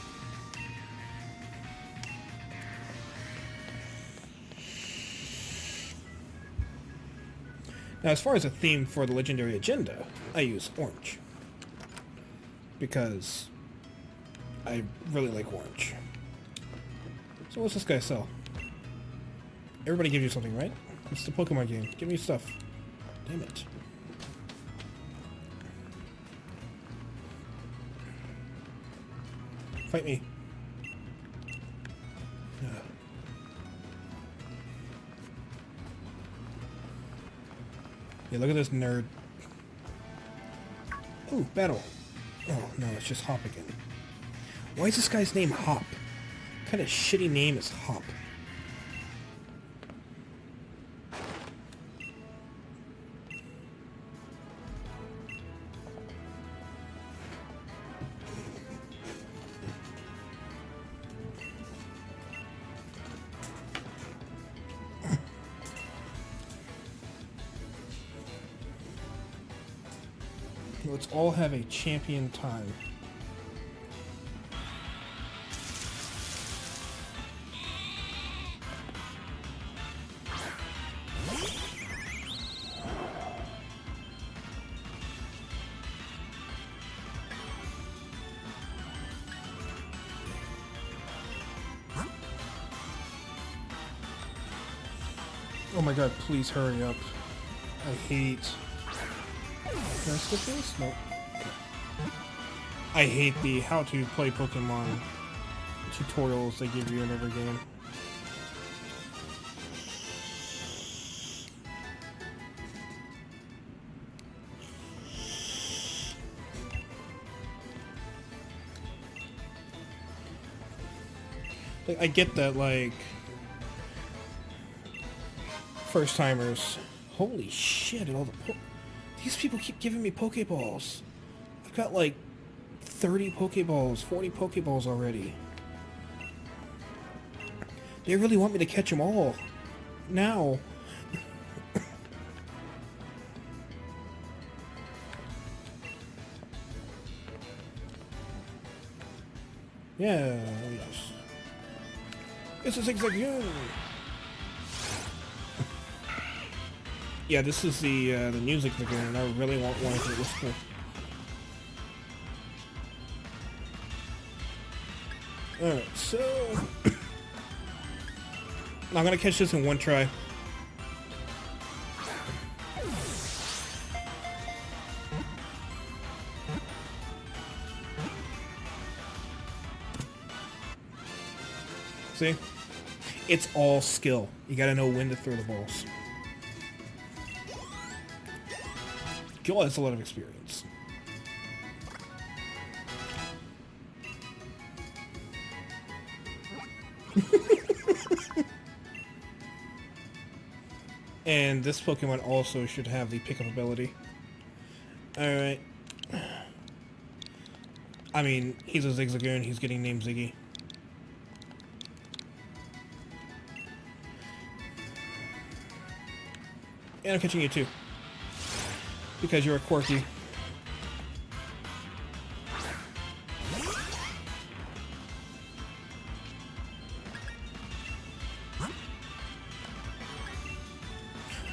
Now, as far as a theme for the Legendary Agenda, I use orange. Because I really like orange. So what's this guy sell? Everybody gives you something, right? It's the Pokemon game. Give me stuff. Damn it. Fight me. Uh. Yeah, look at this nerd. Ooh, battle. Oh, no, it's just Hop again. Why is this guy's name Hop? What kind of shitty name is Hop? Let's all have a champion time. Oh my god, please hurry up. I hate... Can I skip this? Nope. I hate the how to play Pokemon tutorials they give you in every game. Like, I get that, like, first timers. Holy shit! All the po These people keep giving me Pokeballs. I've got like thirty Pokeballs, forty Pokeballs already. They really want me to catch them all. Now. Yeah, yes. It's a Zigzagoon! Yeah, this is the uh, the new Zigzagoon, and I really want one if it was cool. Alright, so... I'm gonna catch this in one try. See? It's all skill. You gotta know when to throw the balls. Gil has a lot of experience. And this Pokemon also should have the pickup ability. Alright. I mean, he's a Zigzagoon, he's getting named Ziggy. And I'm catching you too. Because you're a quirky.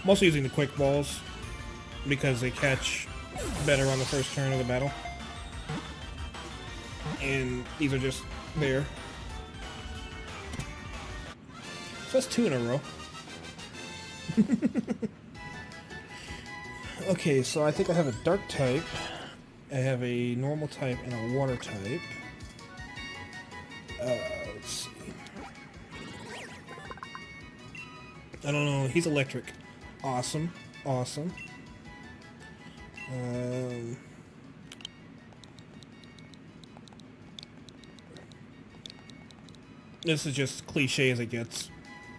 also using the quick balls because they catch better on the first turn of the battle. And these are just there. So that's two in a row. Okay, so I think I have a dark type, I have a normal type, and a water type. Uh, let's see. I don't know, he's electric. Awesome, awesome. Um... This is just cliche as it gets.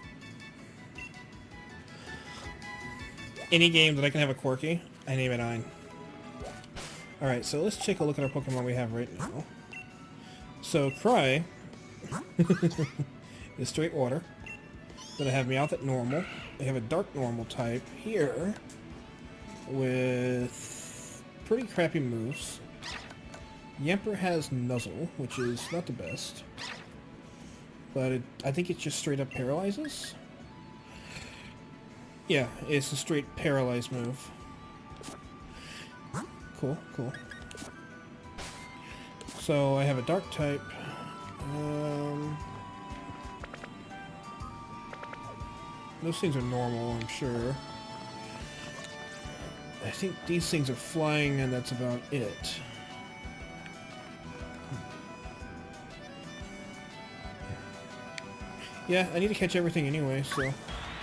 Any game that I can have a Quirky, I name it Ein. Alright, so let's take a look at our Pokemon we have right now. So, Cry is straight water. Then I have Meowth at normal. I have a dark normal type here with pretty crappy moves. Yamper has Nuzzle, which is not the best. But it, I think it just straight up paralyzes? Yeah, it's a straight paralyze move. Cool, cool. So I have a dark type. Um, those things are normal, I'm sure. I think these things are flying and that's about it. Yeah, I need to catch everything anyway, so...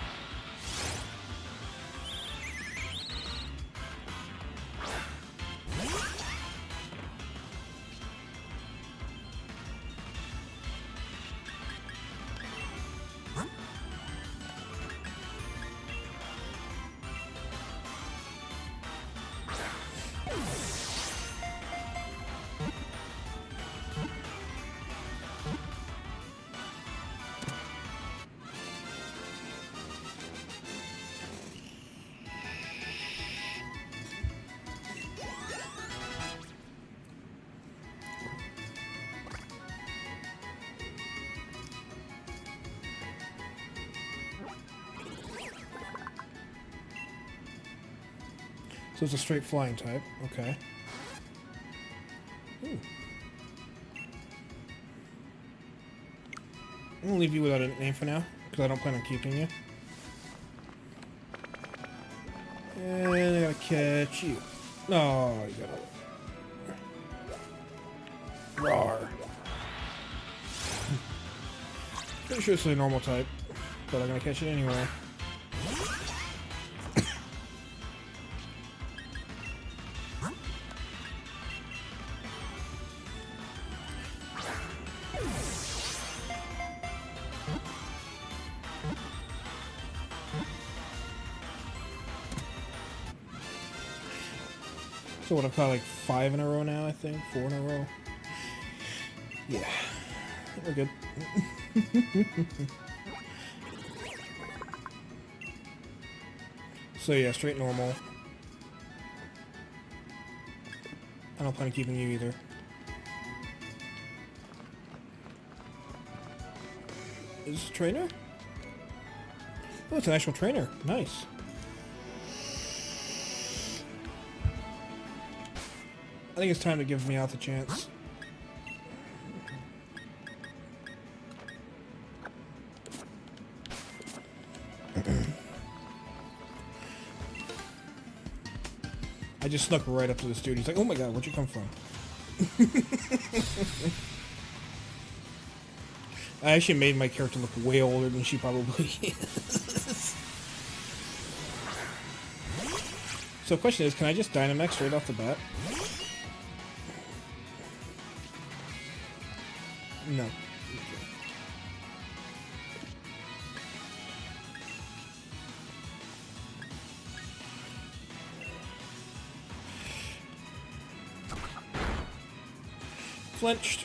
So it's a straight flying type, okay. Ooh. I'm gonna leave you without a name for now, because I don't plan on keeping you. And I gotta catch you. No, you gotta... Rawr. Pretty sure it's a normal type, but I'm gonna catch it anyway. So what, I've caught like five in a row now, I think? Four in a row? Yeah. We're good. So yeah, straight normal. I don't plan on keeping you either. Is this a trainer? Oh, it's an actual trainer. Nice. I think it's time to give Meowth a chance. I just snuck right up to this dude. He's like, oh my god, where'd you come from? I actually made my character look way older than she probably is. So the question is, can I just Dynamax straight off the bat? No. Okay. Flinched.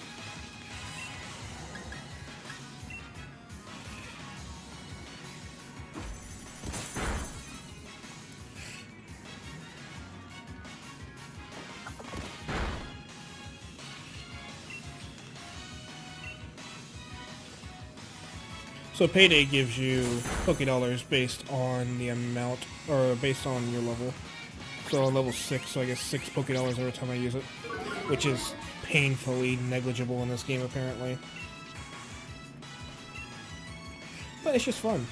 So Payday gives you Poke Dollars based on the amount, or based on your level. So on level six, so I guess six Poke Dollars every time I use it, which is painfully negligible in this game apparently. But it's just fun.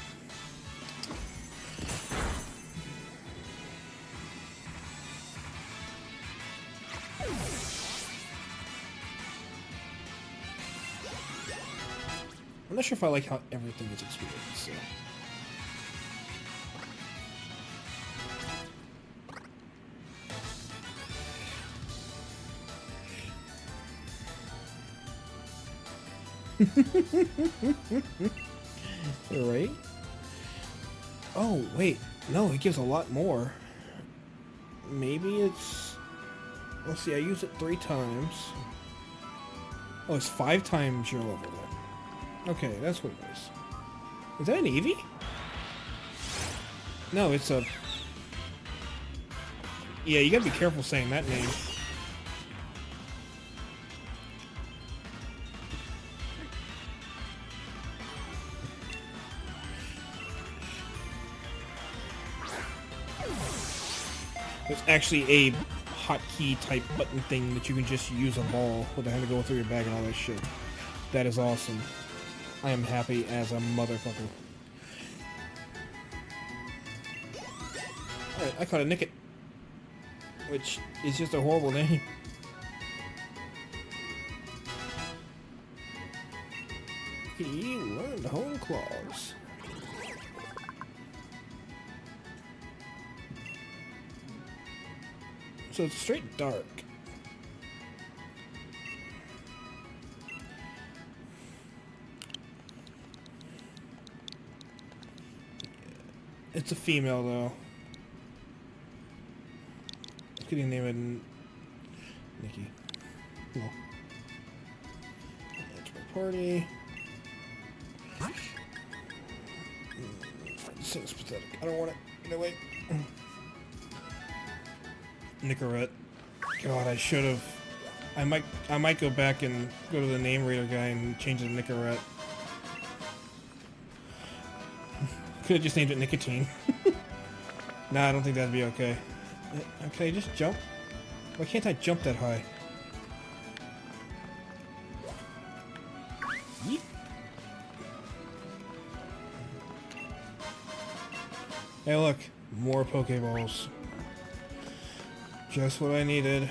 I'm not sure if I like how everything is experienced, so. Right? Oh, wait. No, it gives a lot more. Maybe it's... Let's see, I used it three times. Oh, it's five times your level then. Okay, that's what it is. Is that an Eevee? No, it's a... Yeah, you gotta be careful saying that name. It's actually a hotkey type button thing that you can just use a ball without having to go through your bag and all that shit. That is awesome. I am happy as a motherfucker. Alright, I caught a Nickit. Which is just a horrible name. He learned Hone Claws. So it's straight dark. It's a female though. Could you name it Nikki? No. That's my party. This thing's pathetic. I don't want it. No way. Nicorette. God, I should have. I might. I might go back and go to the name reader guy and change it to Nicorette. Could have just named it Nicotine. Nah, I don't think that'd be okay. Uh, Can I just jump? Why can't I jump that high? Yeet. Hey, look, more Pokeballs. Just what I needed.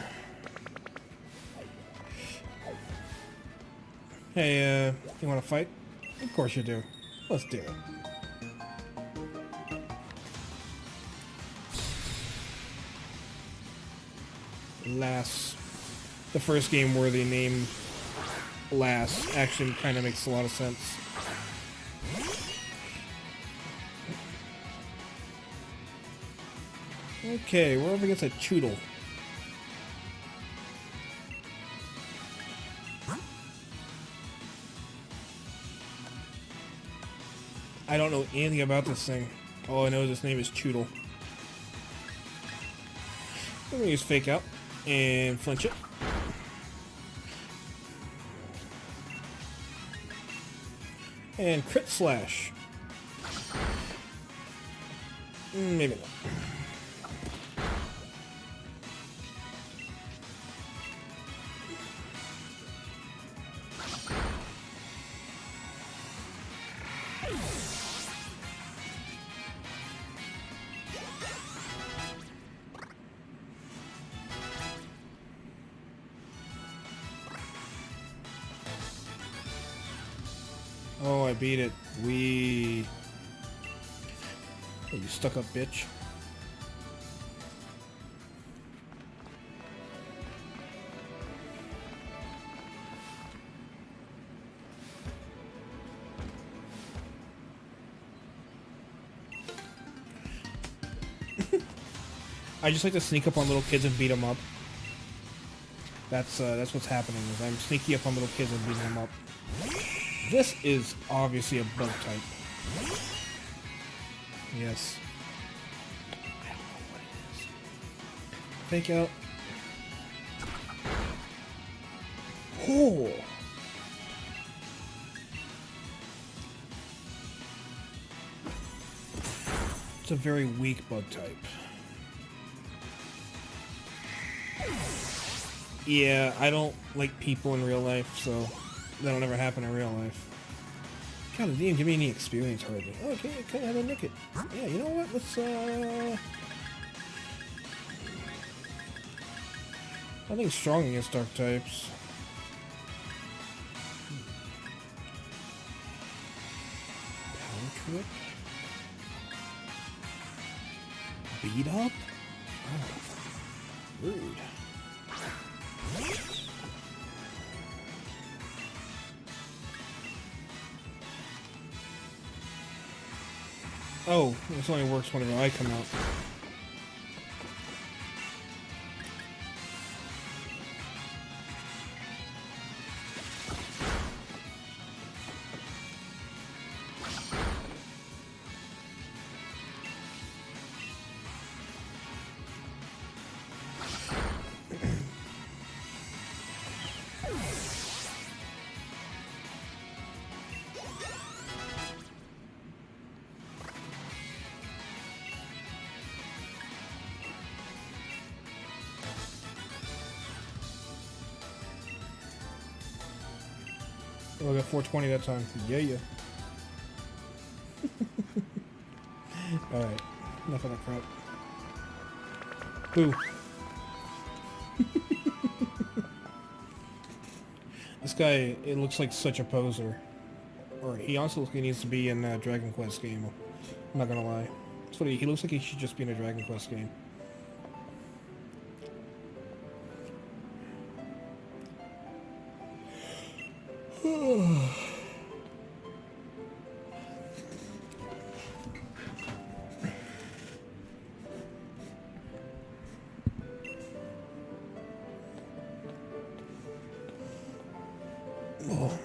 Hey, uh, you want to fight? Of course you do. Let's do it. Lass. The first game where the name Lass actually kind of makes a lot of sense. Okay, we're up against a Choodle. I don't know anything about this thing. All I know is its name is Choodle. I'm gonna use Fake Out and flinch it. And Crit Slash. Mm, maybe not. Oh, I beat it. We. Oh, you stuck up bitch. I just like to sneak up on little kids and beat them up. That's uh, that's what's happening. Is I'm sneaking up on little kids and beating them up. This is obviously a bug type. Yes. I don't know what it is. Fake Out. Oh. a very weak bug type. Yeah, I don't like people in real life, so that'll never happen in real life. God, it didn't give me any experience hardly. Oh, okay, I kinda had a nick it. Yeah, you know what? Let's, uh... I think strong against dark types. Power trip? Beat up? Oh, rude. Oh, this only works whenever I come out. Oh, I got four twenty that time. Yeah, yeah. Alright. Enough of that crap. Boo. This guy, it looks like such a poser. Or he also looks like he needs to be in a Dragon Quest game. I'm not gonna lie. That's what he, he looks like he should just be in a Dragon Quest game. Oh.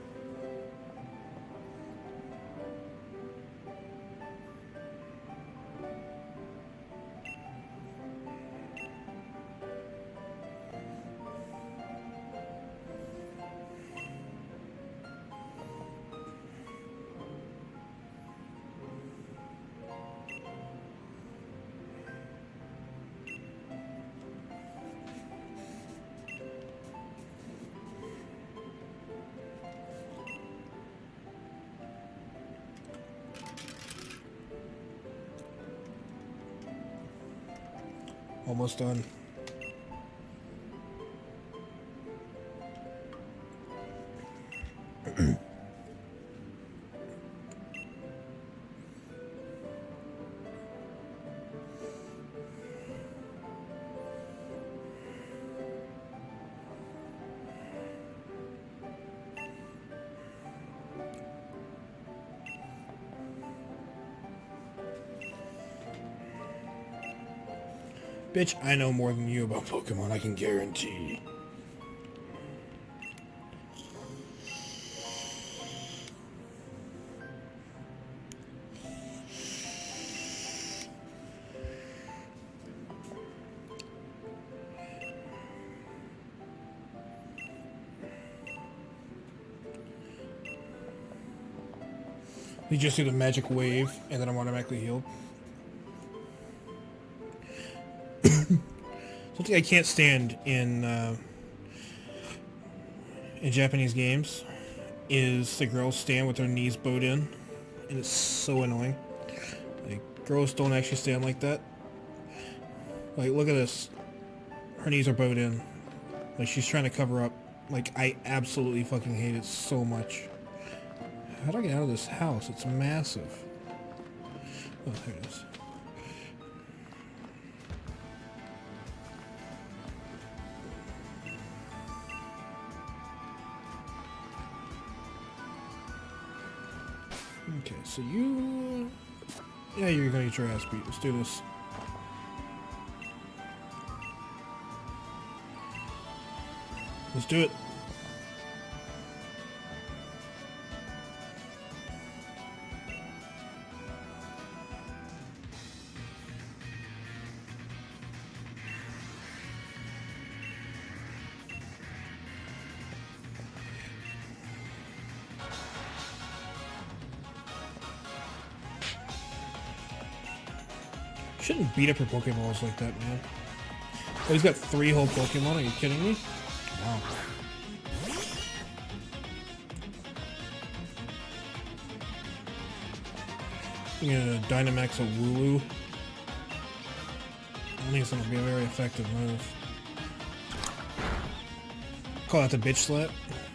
Almost done. Bitch, I know more than you about Pokemon, I can guarantee. You just do the magic wave, and then I'm automatically healed. Something I can't stand in uh, in Japanese games is the girls stand with their knees bowed in, and it's so annoying. Like, girls don't actually stand like that. Like, look at this. Her knees are bowed in. Like, she's trying to cover up. Like, I absolutely fucking hate it so much. How do I get out of this house? It's massive. Oh, there it is. Okay, so you... Yeah, you're gonna get your ass beat. Let's do this. Let's do it. Shouldn't beat up your Pokeballs like that, man. Oh, he's got three whole Pokemon. Are you kidding me? Wow. You're gonna Dynamax a Wooloo. I don't think it's gonna be a very effective move. Call that the bitch slap.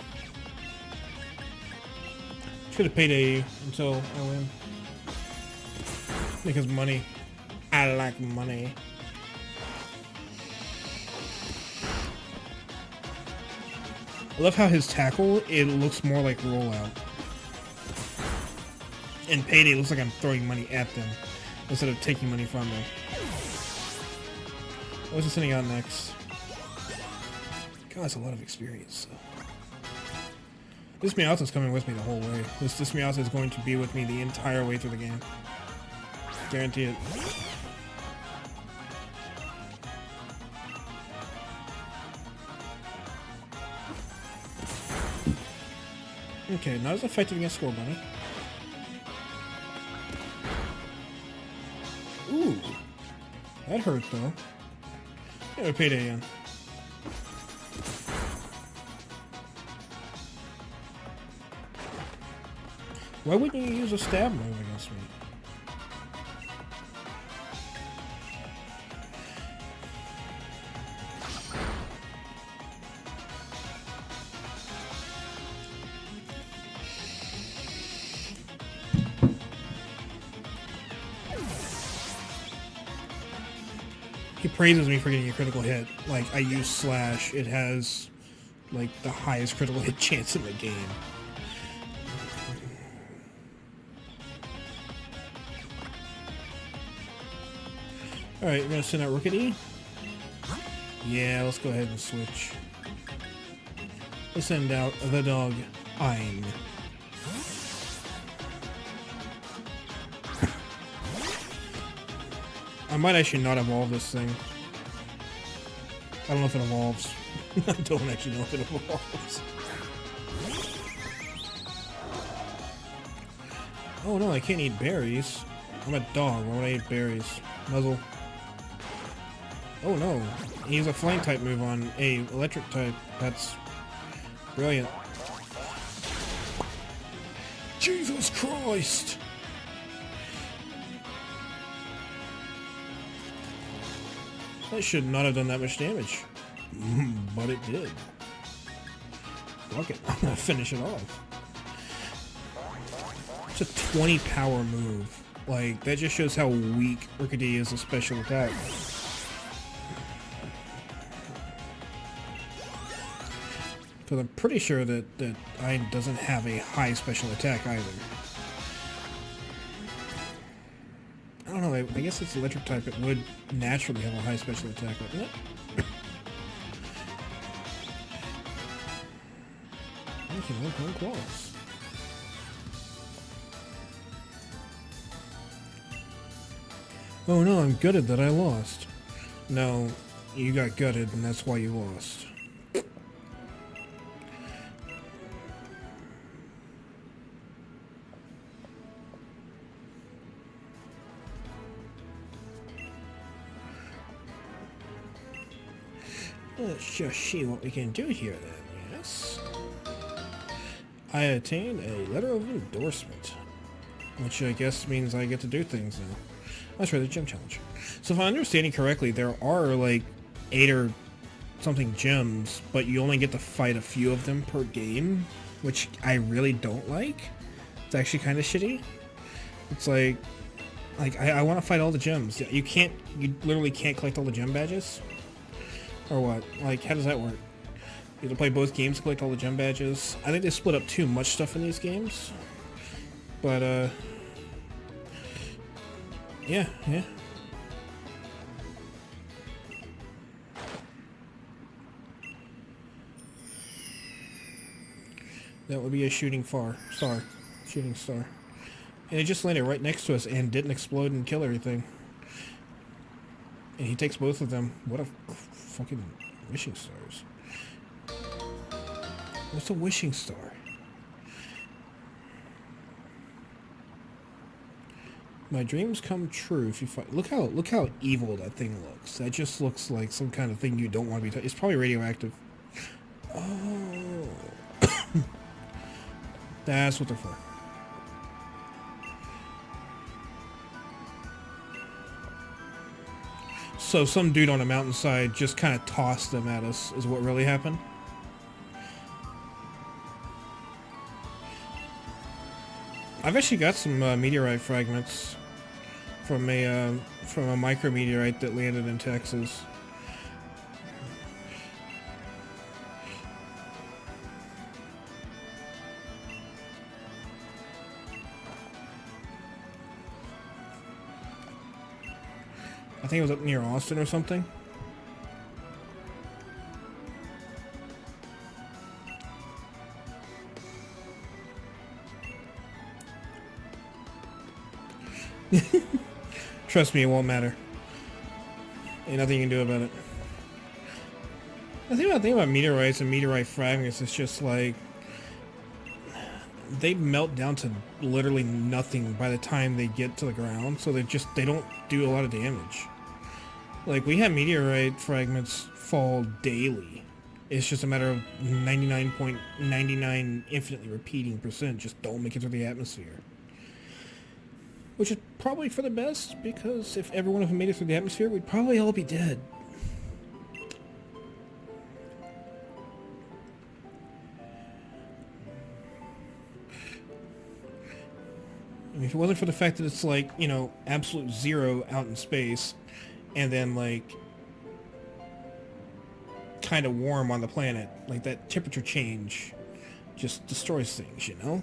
Should have paid A until I win. Because money. I like money. I love how his tackle, it looks more like rollout. In Payday, it looks like I'm throwing money at them instead of taking money from them. What's he sending out next? God, that's a lot of experience. So. This Meowth's coming with me the whole way. This, this Meowth is going to be with me the entire way through the game. Guarantee it. Okay, not as effective against Scorbunny. Ooh. That hurt, though. Yeah, we paid A again. Why wouldn't you use a stab move against me? He praises me for getting a critical hit. Like, I use Slash. It has, like, the highest critical hit chance in the game. Alright, we're gonna send out Rookidee. Yeah, let's go ahead and switch. Let's send out the dog, Ein. I might actually not evolve this thing. I don't know if it evolves. I don't actually know if it evolves. Oh no, I can't eat berries. I'm a dog. Why would I eat berries? Muzzle. Oh no. He has a flying type move on a electric type. That's brilliant. Jesus Christ! That should not have done that much damage. But it did. Fuck it. I'm gonna finish it off. It's a twenty power move. Like, that just shows how weak Rookidee is a special attack. Because I'm pretty sure that, that Ein doesn't have a high special attack either. I don't know, I, I guess it's electric type, it would naturally have a high special attack, wouldn't it? I can look on claws. Oh no, I'm gutted that I lost. No, you got gutted and that's why you lost. Let's just see what we can do here then, yes. I attained a letter of endorsement, which I guess means I get to do things now. That's right, the gym challenge. So if I'm understanding correctly, there are like eight or something gyms, but you only get to fight a few of them per game, which I really don't like. It's actually kind of shitty. It's like, like I, I want to fight all the gyms. You can't, you literally can't collect all the gym badges. Or what? Like, how does that work? You have to play both games to collect all the gem badges. I think they split up too much stuff in these games. But, uh... yeah, yeah. That would be a shooting far star. Shooting star. And it just landed right next to us and didn't explode and kill everything. And he takes both of them. What a fucking wishing stars. What's a wishing star? My dreams come true if you fight. Look how look how evil that thing looks. That just looks like some kind of thing you don't want to be touched. It's probably radioactive. Oh, that's what they're for. So some dude on a mountainside just kind of tossed them at us. Is what really happened. I've actually got some uh, meteorite fragments from a uh, from a micrometeorite that landed in Texas. I think it was up near Austin or something. Trust me, it won't matter. Ain't nothing you can do about it. The thing about, the thing about meteorites and meteorite fragments is just like they melt down to literally nothing by the time they get to the ground, so they just they don't do a lot of damage. Like, we have meteorite fragments fall daily. It's just a matter of ninety-nine point nine nine infinitely repeating percent just don't make it through the atmosphere. Which is probably for the best, because if every one of them made it through the atmosphere, we'd probably all be dead. I mean, if it wasn't for the fact that it's like, you know, absolute zero out in space, and then like kind of warm on the planet, like that temperature change just destroys things, you know?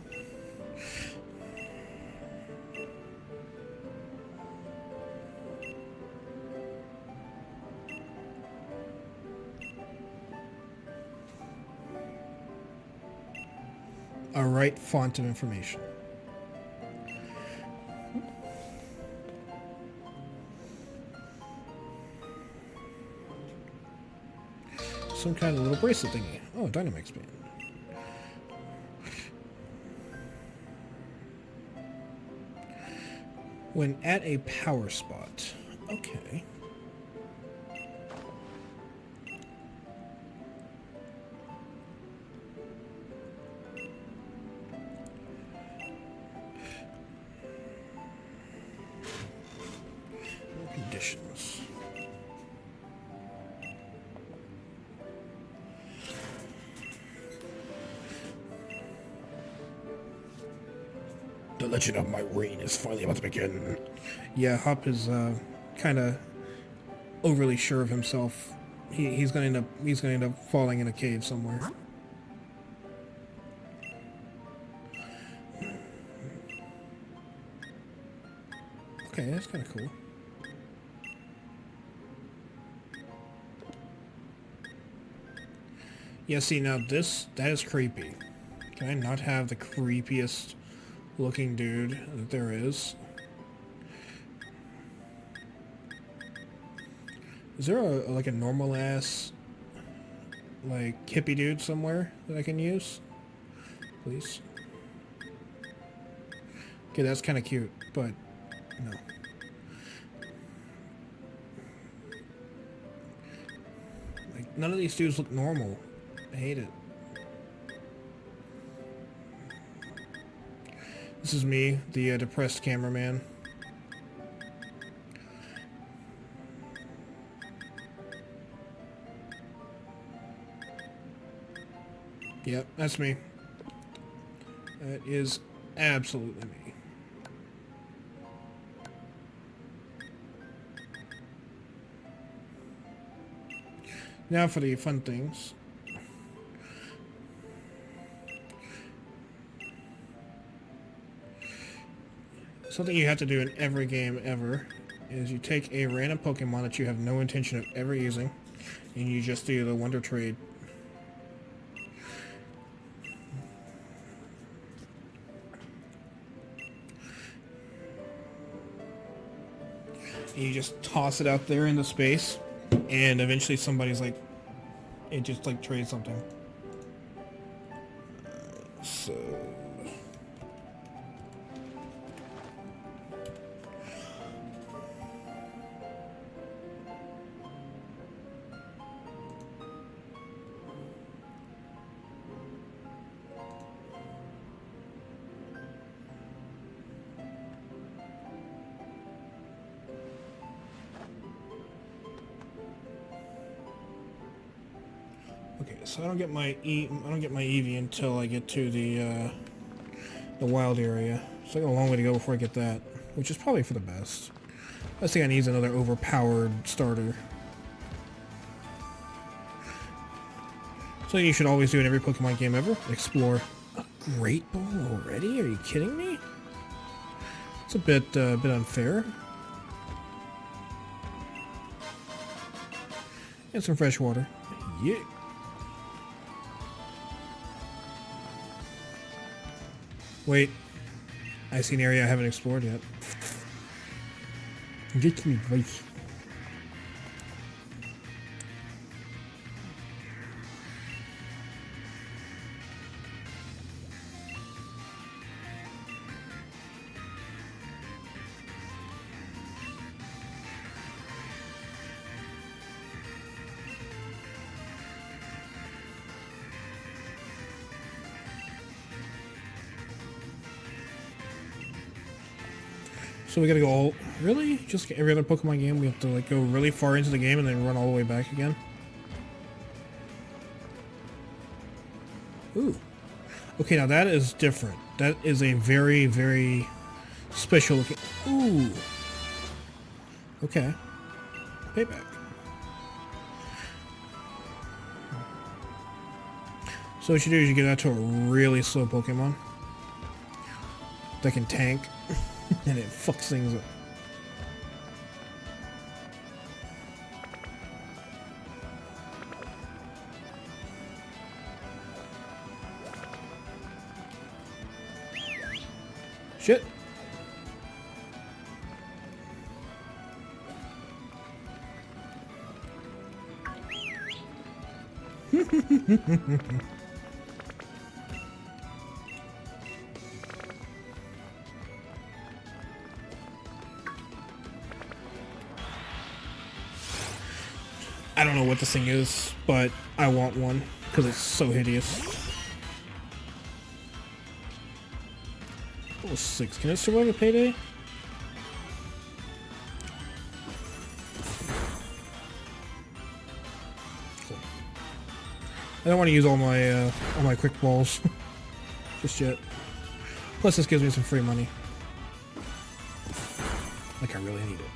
A right font of information. Some kind of little bracelet thingy. Oh, Dynamax band. When at a power spot. Okay. Conditions. The legend of my reign is finally about to begin. Yeah, Hop is uh, kind of overly sure of himself. He, he's gonna end up he's gonna end up falling in a cave somewhere. Okay, that's kind of cool. Yeah, see, now this, that is creepy. Can I not have the creepiest looking dude that there is? Is there a, like a normal ass, like, hippie dude somewhere that I can use? Please? Okay, that's kind of cute, but no. Like, none of these dudes look normal. I hate it. This is me, the uh, depressed cameraman. Yep, that's me. That is absolutely me. Now for the fun things. Something you have to do in every game ever is you take a random Pokemon that you have no intention of ever using, and you just do the Wonder Trade. And you just toss it out there into space, and eventually somebody's like, it just like trades something. So... so I don't get my e I don't get my Eevee until I get to the uh, the wild area. So I got a long way to go before I get that, which is probably for the best. I think I need another overpowered starter. So you should always do in every Pokemon game ever: explore. A Great Ball already? Are you kidding me? It's a bit uh, a bit unfair. And some fresh water. Yeah. Wait. I see an area I haven't explored yet. Get me advice. So we gotta go all... Really? Just every other Pokemon game, we have to like go really far into the game and then run all the way back again? Ooh. Okay, now that is different. That is a very, very special looking... Ooh. Okay. Payback. So what you do is you get out to a really slow Pokemon that can tank. And it fucks things up. Shit. I don't know what this thing is, but I want one because it's so hideous. Oh, six. Can it survive a payday? Cool. I don't want to use all my uh, all my quick balls just yet. Plus, this gives me some free money. Like I really need it.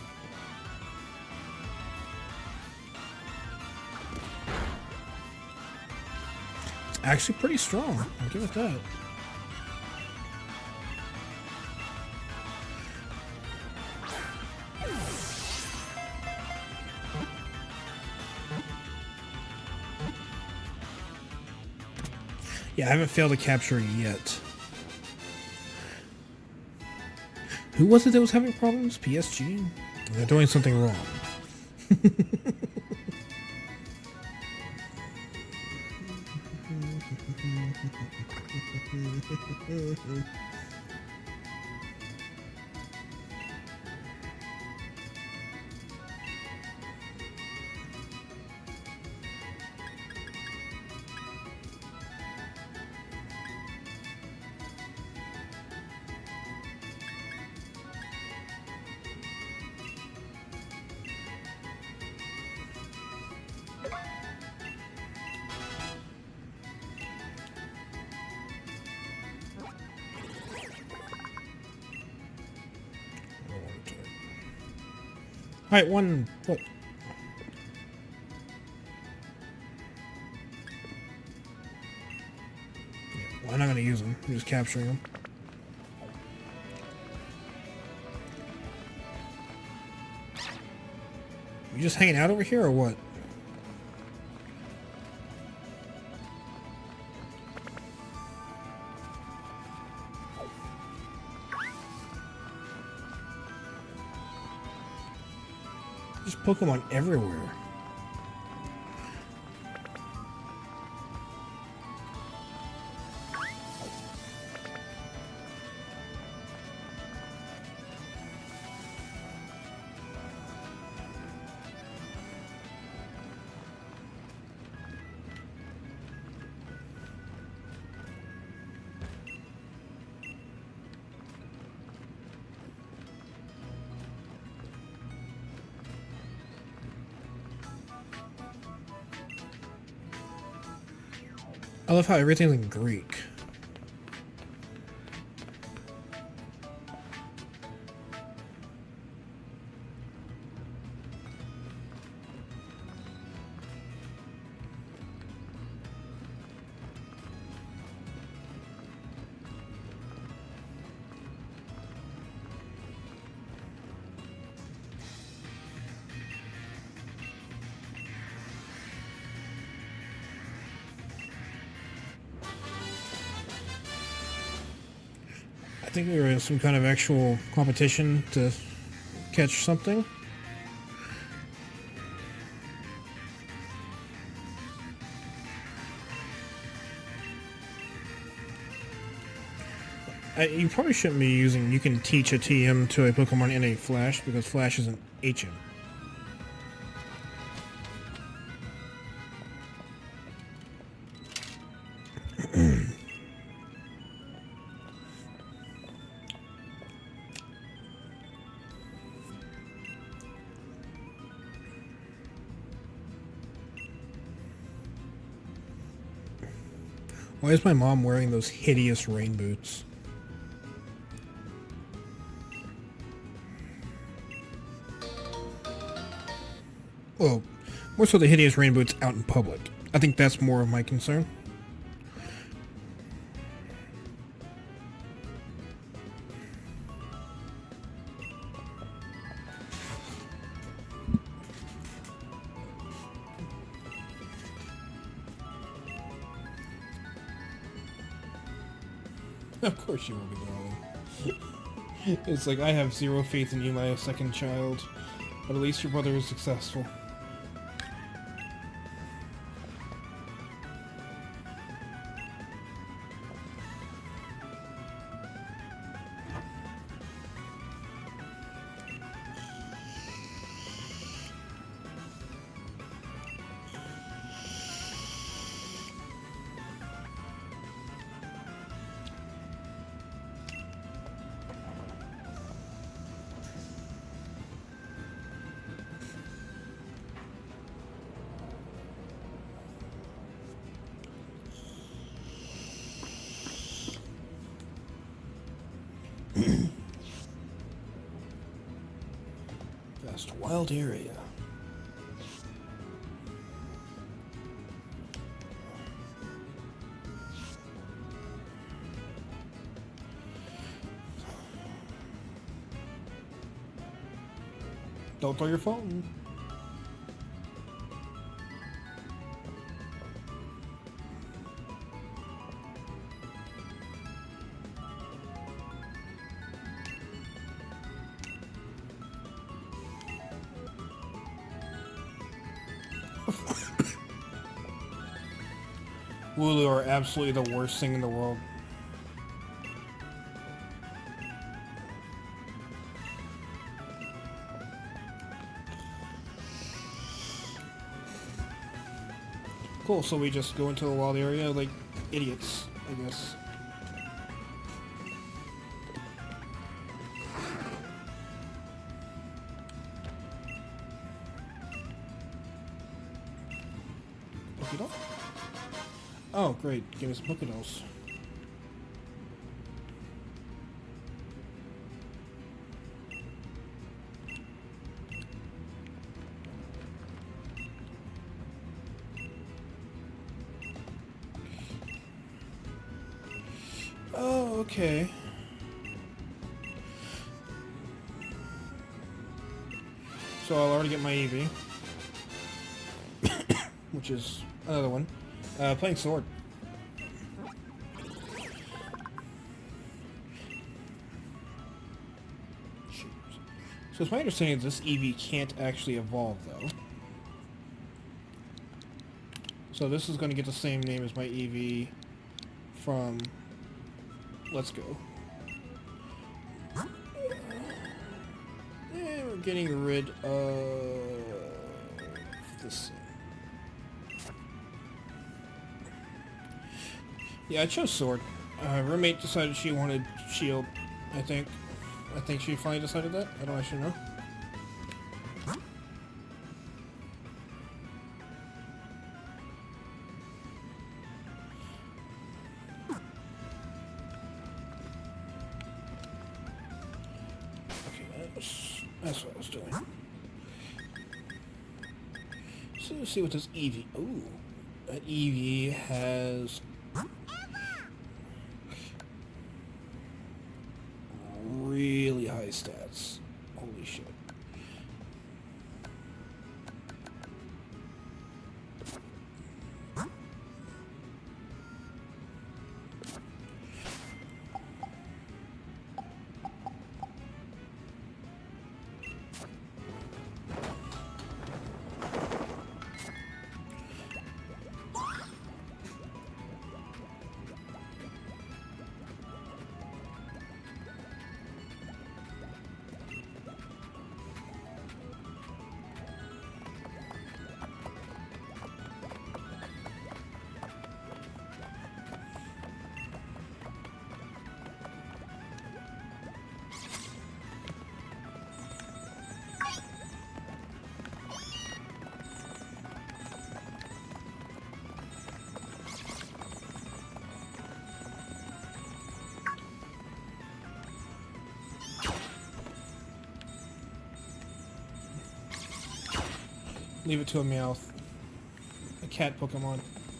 Actually pretty strong, I'll give it that. Yeah, I haven't failed to capture it yet. Who was it that was having problems? P S G? They're doing something wrong. Alright, one... What? Yeah, well, I'm not going to use them. I'm just capturing them. You just hanging out over here, or what? There's Pokemon everywhere. I love how everything's in Greek. I think we were in some kind of actual competition to catch something. I, you probably shouldn't be using, you can teach a T M to a Pokemon in a Flash, because Flash is an H M. Why is my mom wearing those hideous rain boots? Well, more so the hideous rain boots out in public. I think that's more of my concern. Of course you will be growling. It's like, I have zero faith in you, my second child. But at least your brother is successful. Vast wild area. Don't throw your phone. Wooloo are absolutely the worst thing in the world. Cool, so we just go into a wild area like idiots, I guess. Pokédoll? Oh, great. Give us Pokédolls. Oh, okay. So I'll already get my Eevee. Which is another one. Uh, playing Sword. Shoot. So it's my understanding that this Eevee can't actually evolve, though. So this is going to get the same name as my Eevee from Let's Go. And we're getting rid of this. Yeah, I chose Sword. Uh, roommate decided she wanted Shield, I think. I think she finally decided that. I don't actually know. course. That's what I was doing. So let's see what this Eevee... Ooh. That Eevee has... really high stats. Holy shit. Leave it to a Meowth. A cat Pokemon.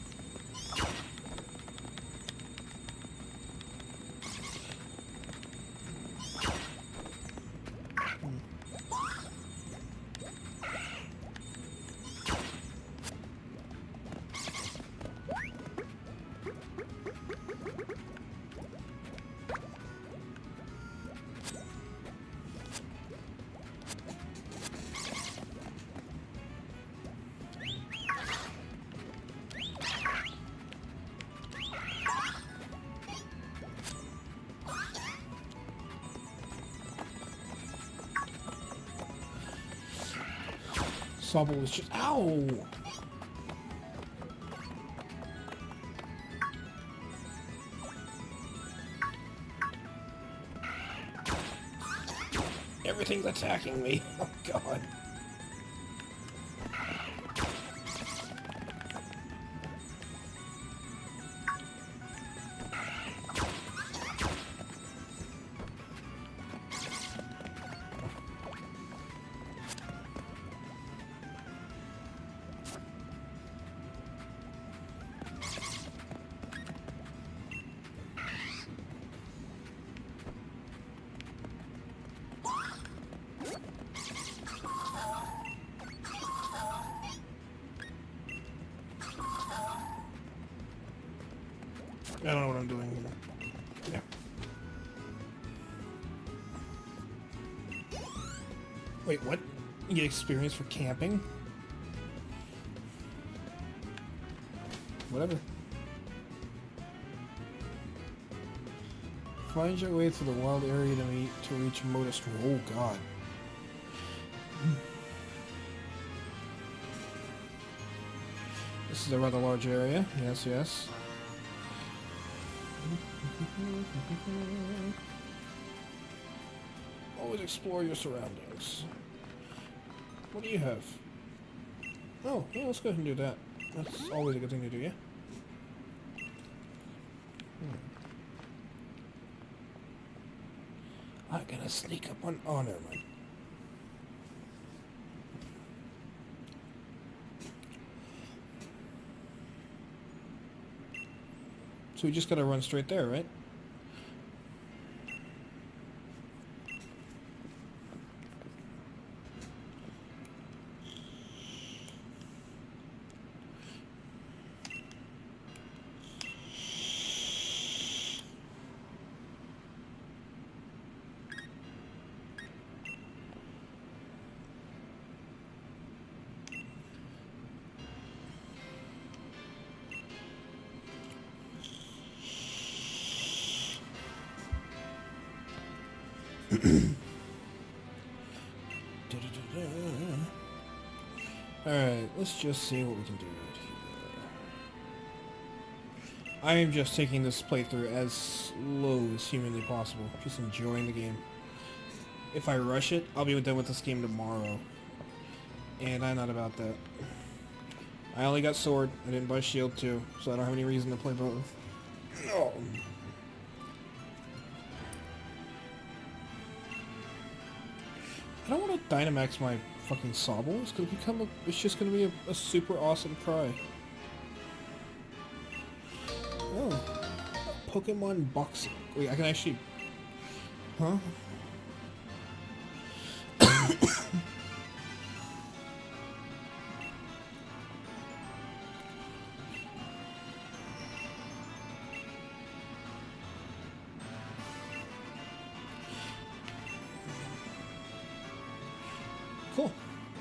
Sobble was just... Ow! Everything's attacking me. Oh, God. I don't know what I'm doing here. Yeah. Wait, what? You get experience for camping? Whatever. Find your way through the wild area to meet to reach Modest. Oh God. This is a rather large area. Yes, yes. Always explore your surroundings. What do you have? Oh, yeah, let's go ahead and do that. That's always a good thing to do, yeah? Hmm. I'm gonna sneak up on Honorman. So we just gotta run straight there, right? Alright, let's just see what we can do right here. I am just taking this playthrough as slow as humanly possible. Just enjoying the game. If I rush it, I'll be done with this game tomorrow. And I'm not about that. I only got Sword. I didn't buy Shield too, so I don't have any reason to play both. No. don't want to Dynamax my fucking Sobble. It's gonna become a, it's just gonna be a, a super awesome cry. Oh. Pokemon boxing. Wait, I can actually... Huh? Cool.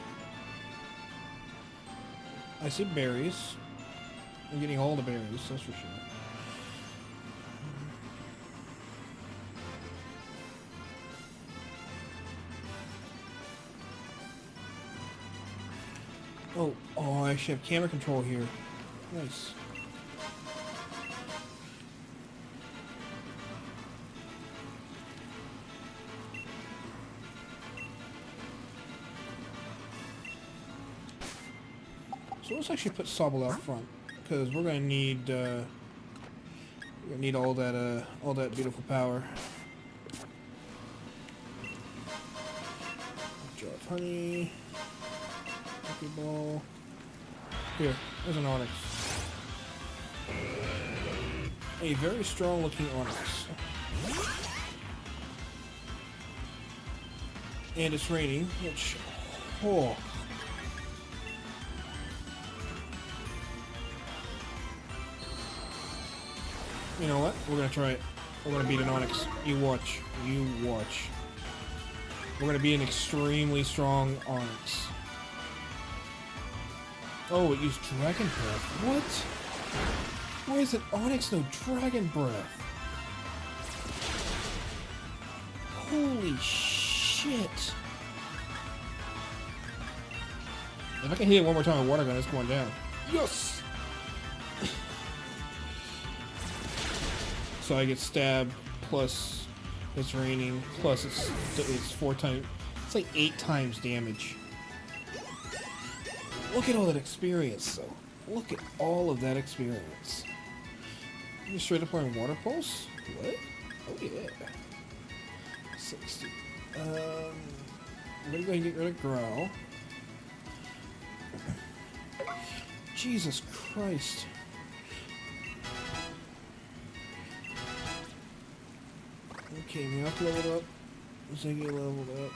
I see berries. I'm getting all the berries, that's for sure. Oh, oh, I actually have camera control here. Nice. So let's actually put Sobble out front, because we're gonna need, uh, we're gonna need all that, uh, all that beautiful power. Jar of honey. Pokeball. Here, there's an Onix. A very strong looking Onix. And it's raining, which... Oh. You know what? We're gonna try it. We're gonna beat an Onix. You watch. You watch. We're gonna be an extremely strong Onix. Oh, it used Dragon Breath. What? Why is an Onix no Dragon Breath? Holy shit. If I can hit it one more time with Water Gun, it's going down. Yes! So I get stabbed, plus it's raining, plus it's, it's four times... It's like eight times damage. Look at all that experience, though. Look at all of that experience. You straight up wearing Water Pulse? What? Oh, yeah. sixty. Um, we're gonna go and get rid of Growl. Jesus Christ. Okay, Meowth leveled up. Ziggy leveled up.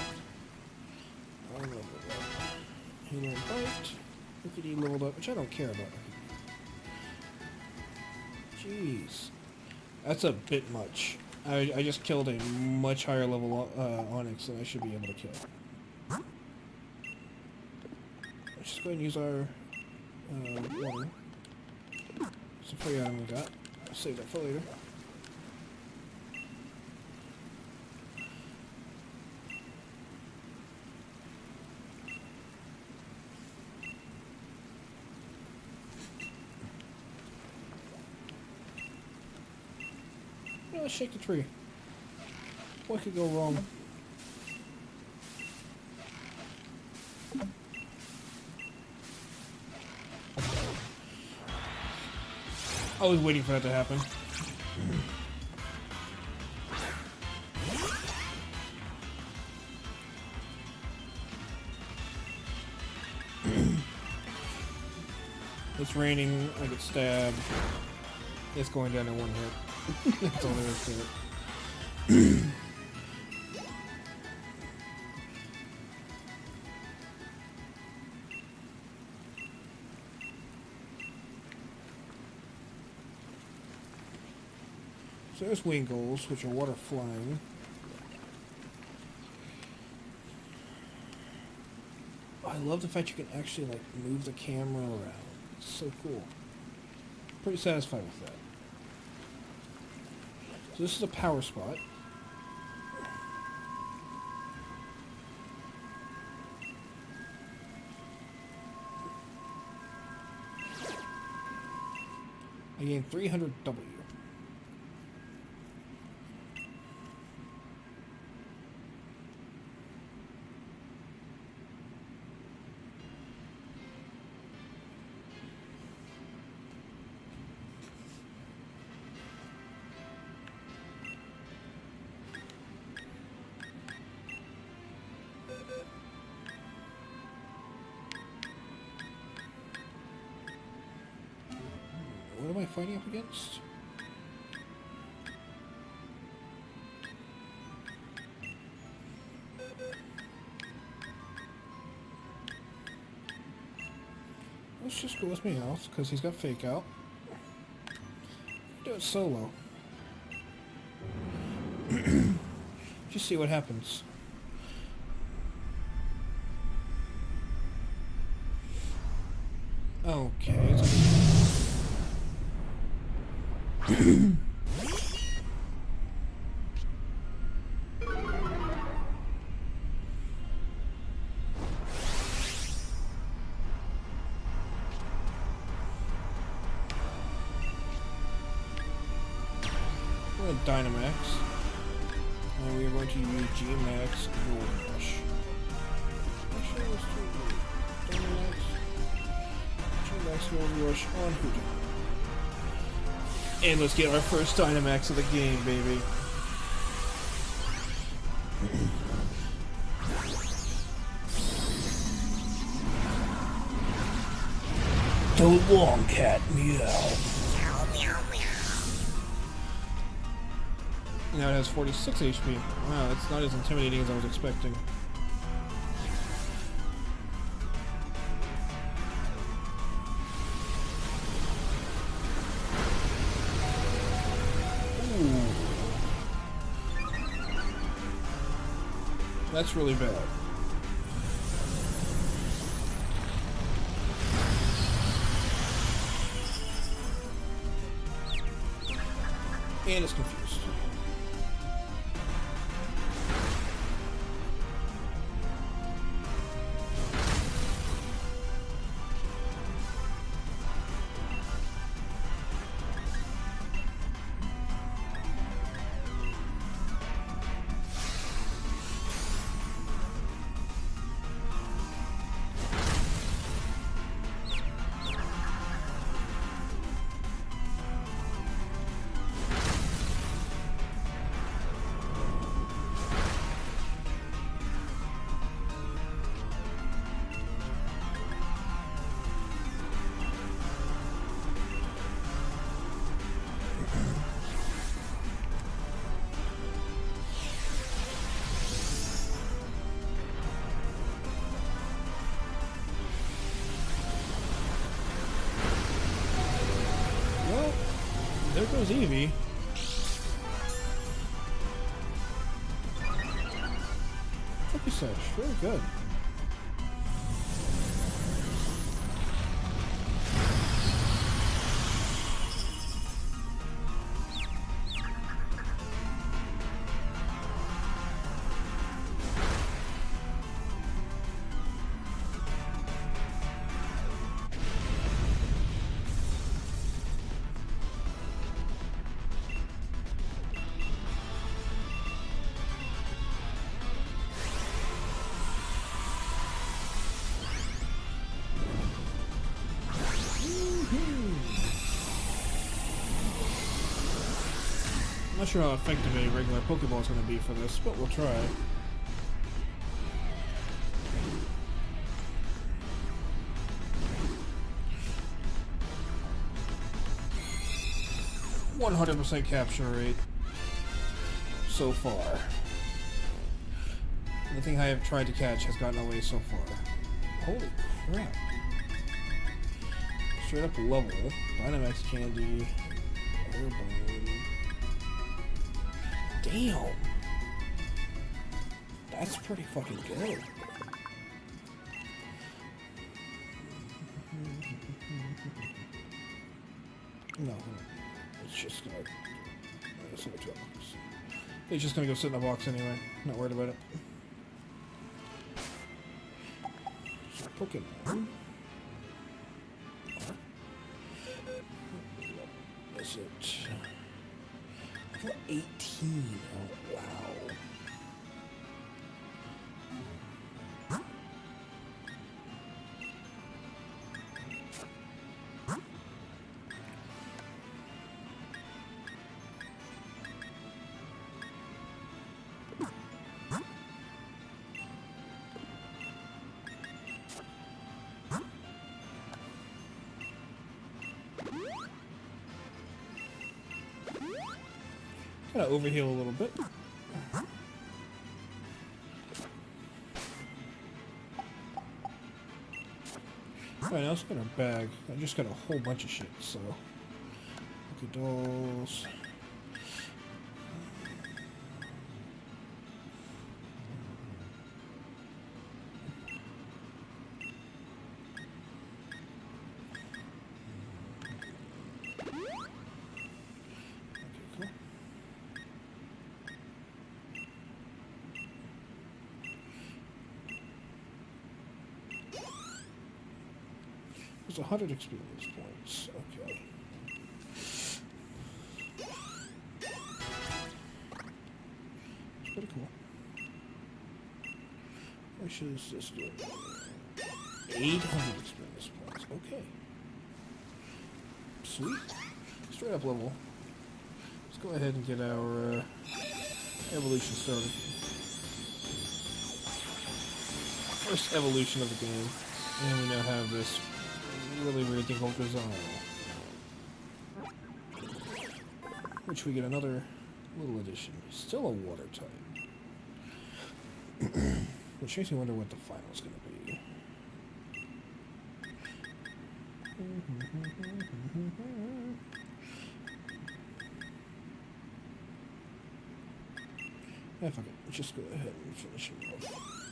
I leveled up. Healer and Bite. Rickety leveled up, which I don't care about. Jeez. That's a bit much. I, I just killed a much higher level uh, Onix than I should be able to kill. Let's just go ahead and use our uh, water. It's a free item we got. I'll save that for later. Let's shake the tree. What could go wrong? I was waiting for that to happen. It's raining, I get stabbed. It's going down in one hit. That's all there is to it. So there's Wingulls, which are water flying. I love the fact you can actually like move the camera around. It's so cool. Pretty satisfied with that. So this is a power spot. I gain three hundred W. what am I fighting up against? Let's just go with Meowth, because he's got Fake Out. Do it solo. Just see what happens. Okay. We're going to Dynamax. And we are going to use G-Max Gold Rush. Actually, let's do Dynamax. G-Max Gold Rush on Hoodoo. And let's get our first Dynamax of the game, baby. The long cat meow. Now it has forty-six H P. Wow, that's not as intimidating as I was expecting. Ooh. That's really bad. And it's confused. There goes Eevee. Focus Sash, very good. I'm not sure how effective a regular Pokeball is going to be for this, but we'll try. one hundred percent capture rate so far. Nothing I have tried to catch has gotten away so far. Holy crap. Straight up level. Dynamax Candy. Airbone. Damn! That's pretty fucking good. No, it's just gonna... It's, it's just gonna go sit in a box anyway. Not worried about it. So, Pokemon. Is it... Level eighteen. Oh, wow. Gonna overheal a little bit. Alright, now let's get our bag. I just got a whole bunch of shit, so... Lucky dolls... There's a hundred experience points. Okay. It's pretty cool. Where should this go? eight hundred experience points. Okay. Sweet. Straight up level. Let's go ahead and get our uh, evolution started. First evolution of the game. And we now have this really weird thing called Gazelle, which we get another little addition. Still a water type. Which makes me wonder what the final is going to be. Yeah, fuck it. Let's just go ahead and finish him off.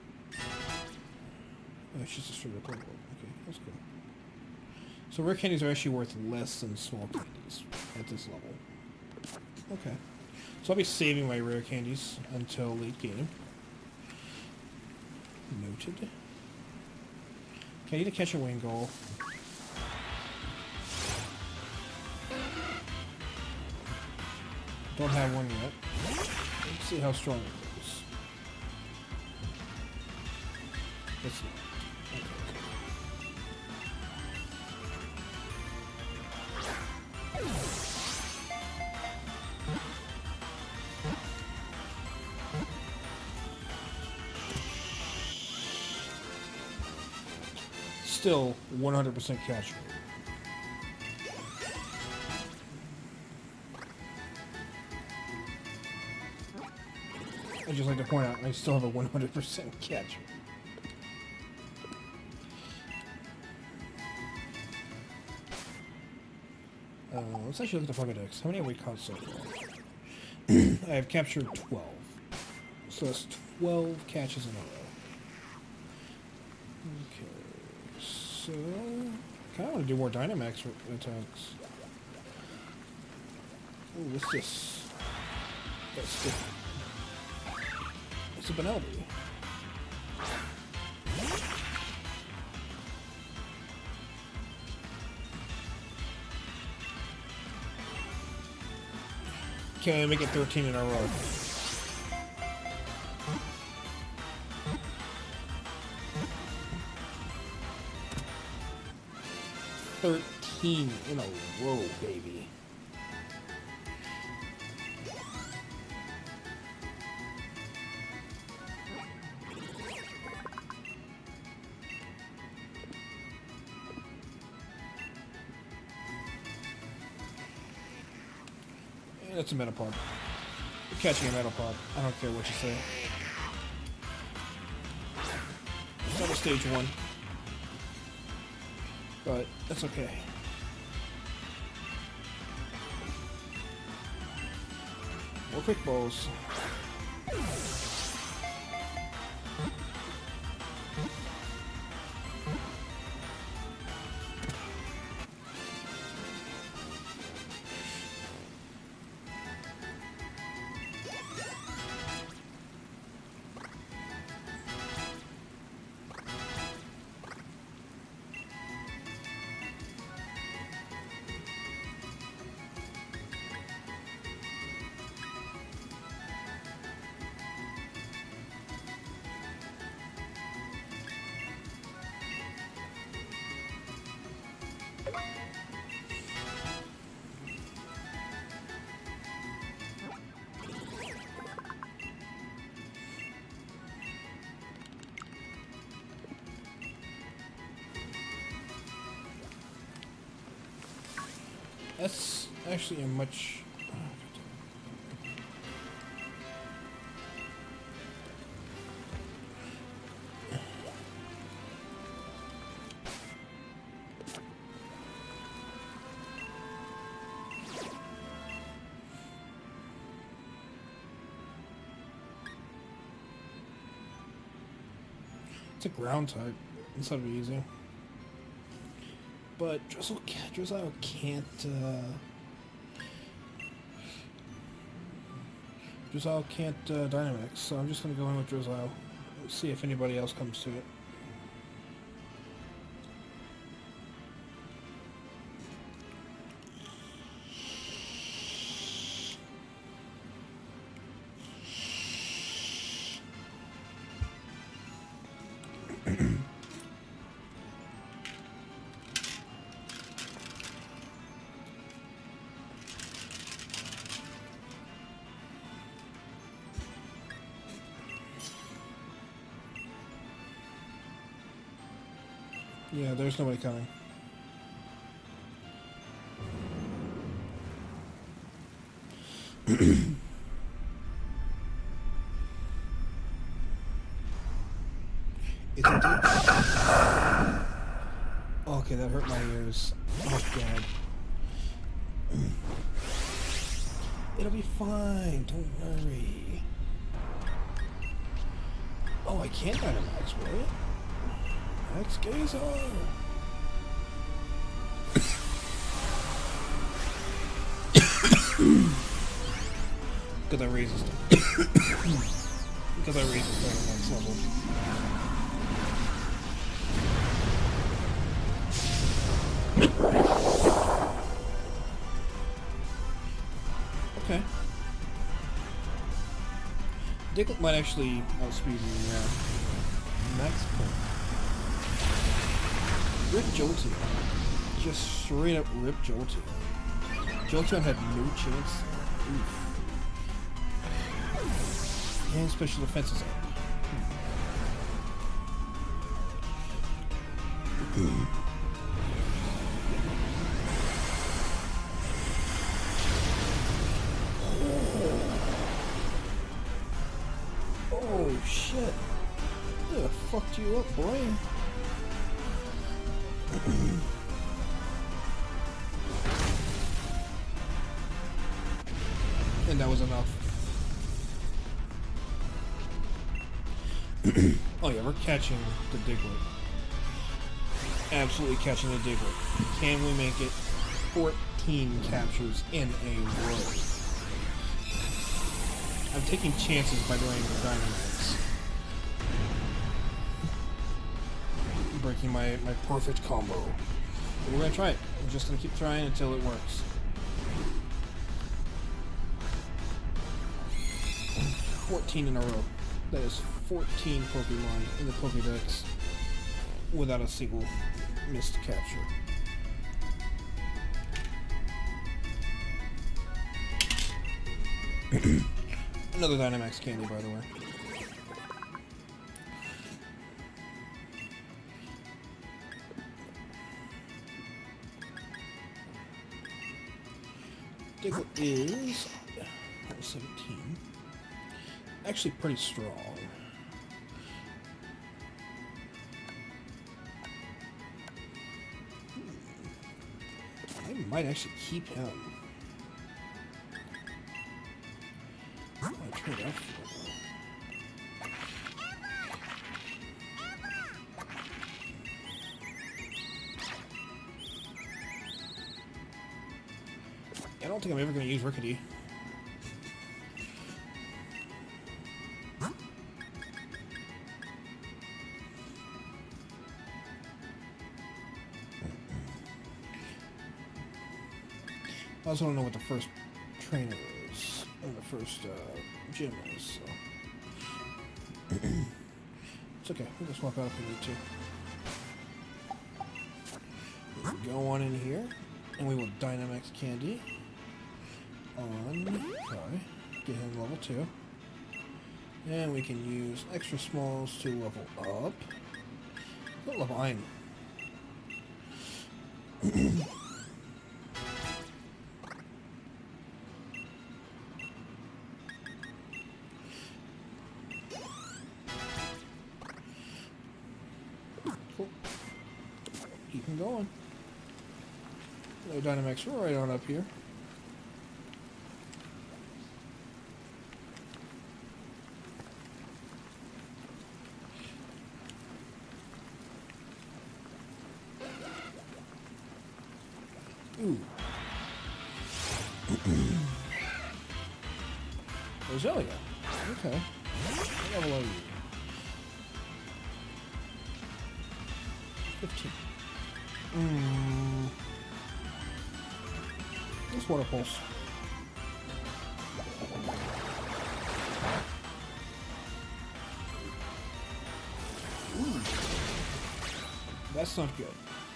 Oh, it's just a straight up level. Okay, that's cool. So rare candies are actually worth less than small candies at this level. Okay. So I'll be saving my rare candies until late game. Noted. Okay, I need to catch a Wingull. Don't have one yet. Let's see how strong it is. Let's see. Still one hundred percent catch rate. I'd just like to point out, I still have a one hundred percent catch rate. Uh, let's actually look at the Pokédex. How many have we caught so far? I have captured twelve. So that's twelve catches in a row. Okay. So, kind of want to do more Dynamax attacks. Oh, what's this? That's different. It's a Benelby. Okay, make it thirteen in a row. thirteen in a row, baby. And it's a Metapod. You're catching a Metapod. I don't care what you say. It's not a stage one. But that's okay. More quick balls. That's actually a much... It's a ground type. This ought to be easy. But Drizzle, Drizzle can't, uh... Drizzle can't, uh, Dynamax, so I'm just gonna go in with Drizzle. See if anybody else comes to it. Yeah, there's nobody coming. It's a deep... Okay, that hurt my ears. Oh, God. It'll be fine. Don't worry. Oh, I can't Dynamax, will it? That's Gazer! Because I raised his Because I raised his Dynamax level. Okay. Diglett might actually outspeed me now. Max point. Rip Jolteon. Just straight up rip Jolteon. Jolteon had no chance. Oof. And special defense is up. Oh shit. Yeah, fucked you up, boy. And that was enough. Oh yeah, we're catching the Diglett. Absolutely catching the Diglett. Can we make it fourteen captures in a row? I'm taking chances by doing the Dynamax. Breaking my, my perfect combo. But we're gonna try it. We're just gonna keep trying until it works. fourteen in a row. That is fourteen Pokemon in the Pokédex without a single missed capture. Another Dynamax candy, by the way. Diglett is seventeen. Actually pretty strong. I might actually keep him. I trade out for him. I don't think I'm ever going to use Rickety. I also don't know what the first trainer is, or the first uh, gym is, so... It's okay, we'll just swap out if we need to. We'll go on in here, and we will Dynamax Candy on Kai, get him level two. And we can use extra smalls to level up. What level I am? Cool. Keep him going. Another Dynamax right on up here. Roselia. Okay. What level are you? fifteen. Hmm. This water pulse. Ooh. That's not good.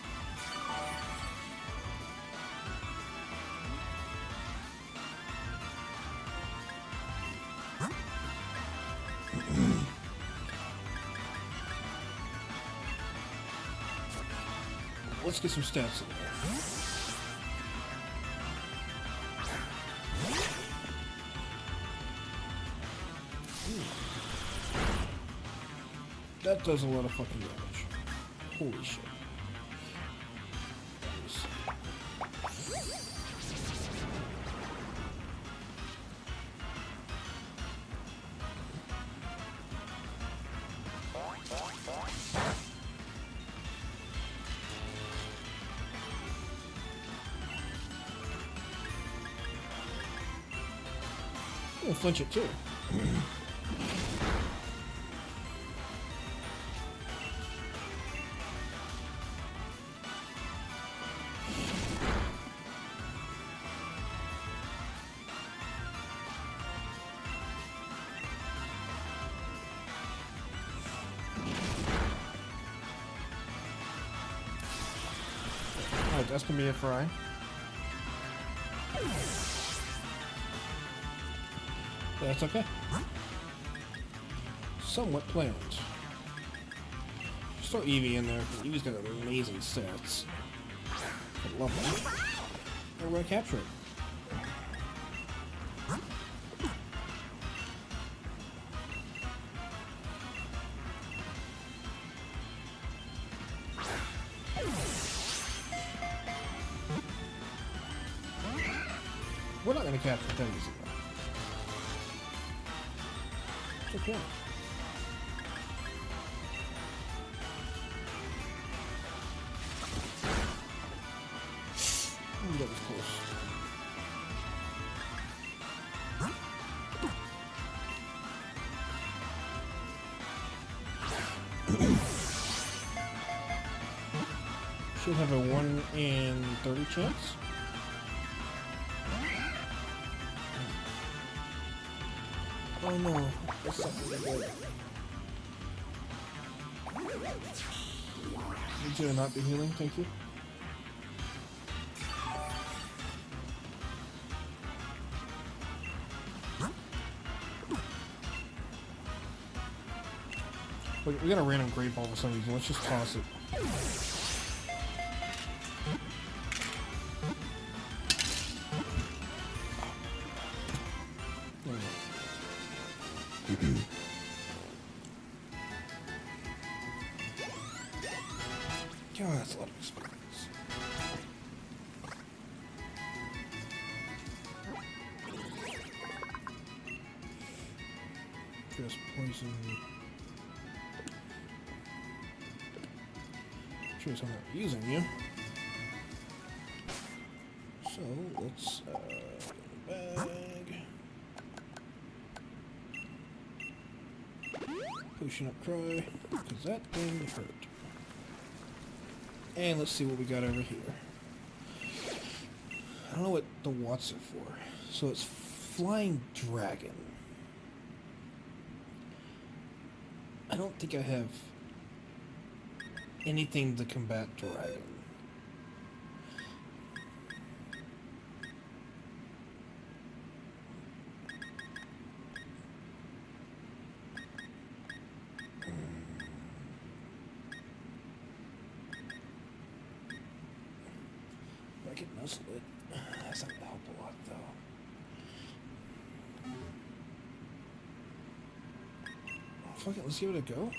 Let's get some stats in there. That does a lot of fucking damage. Holy shit. I'm gonna flinch it too. Alright, that's gonna be it for I. That's okay. Somewhat planned. Just throw Eevee in there, because Eevee's got amazing stats. I love that. And we're gonna capture it. We're not gonna capture it that easy. Okay. Ooh, that was close. Should have a one in thirty chance. Oh no, that's something good. Need you to not be healing, thank you. Wait, we got a random great ball for some reason, let's just toss it. God, that's a lot of experience. Just poison. Sure, I'm not using you. So let's uh, bag. Potion up Cry, because that thing hurt. And let's see what we got over here. I don't know what the watts are for. So it's Flying Dragon. I don't think I have anything to combat Dragon. I can nuzzle it. That's not gonna help a lot, though. Oh, fuck it, let's give it a go.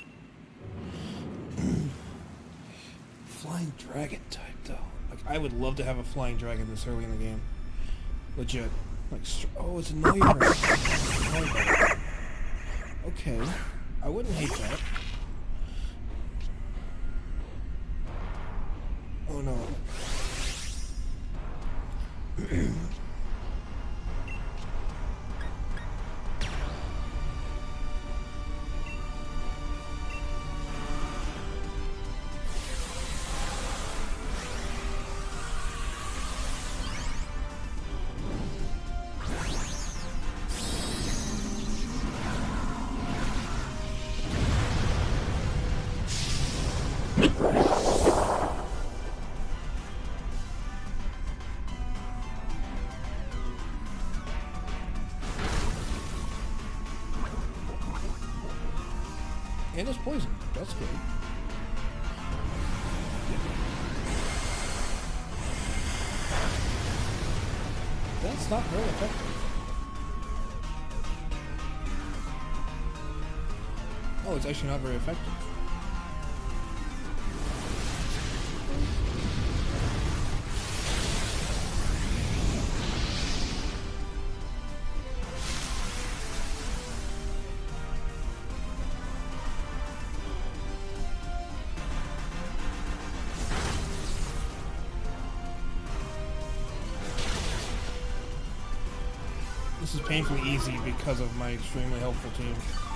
Flying Dragon type, though. Like, I would love to have a Flying Dragon this early in the game. Legit. Like, oh, it's a Noivern. Okay. I wouldn't hate that. Oh, no. And it's poison. That's good. That's not very effective. Oh, it's actually not very effective. This is painfully easy because of my extremely helpful team.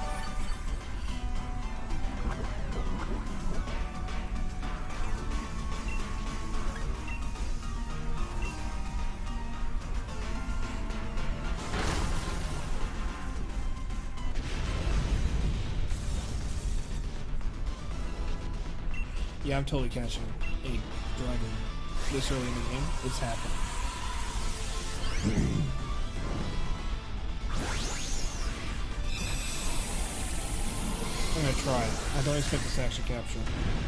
Yeah, I'm totally catching a dragon this early in the game. It's happening. I'm gonna try. I don't expect this to actually capture.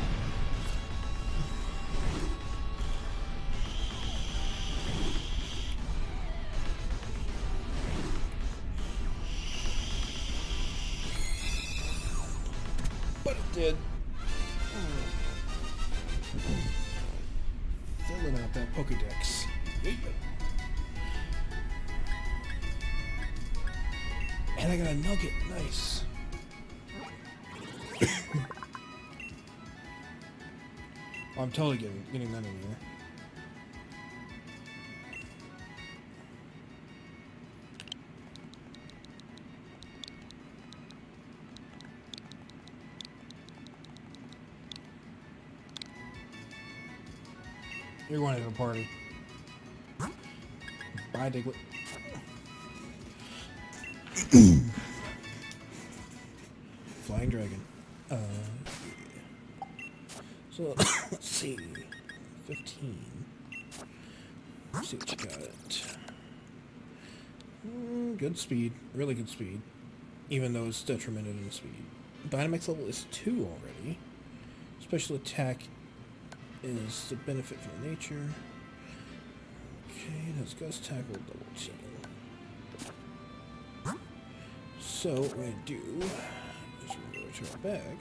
But it did. Filling out that Pokédex. And I got a nugget. Nice. Oh, I'm totally getting, getting that in here. You're going to the party. Bye, Diglett. Flying dragon. Uh, so let's see. Fifteen. Let's see what you got. Mm, good speed. Really good speed. Even though it's detrimented in speed. Dynamax level is two already. Special attack is the benefit from nature. Okay, that's Ghost Tackle, double chain. So what we're gonna do is we're gonna go to our bag.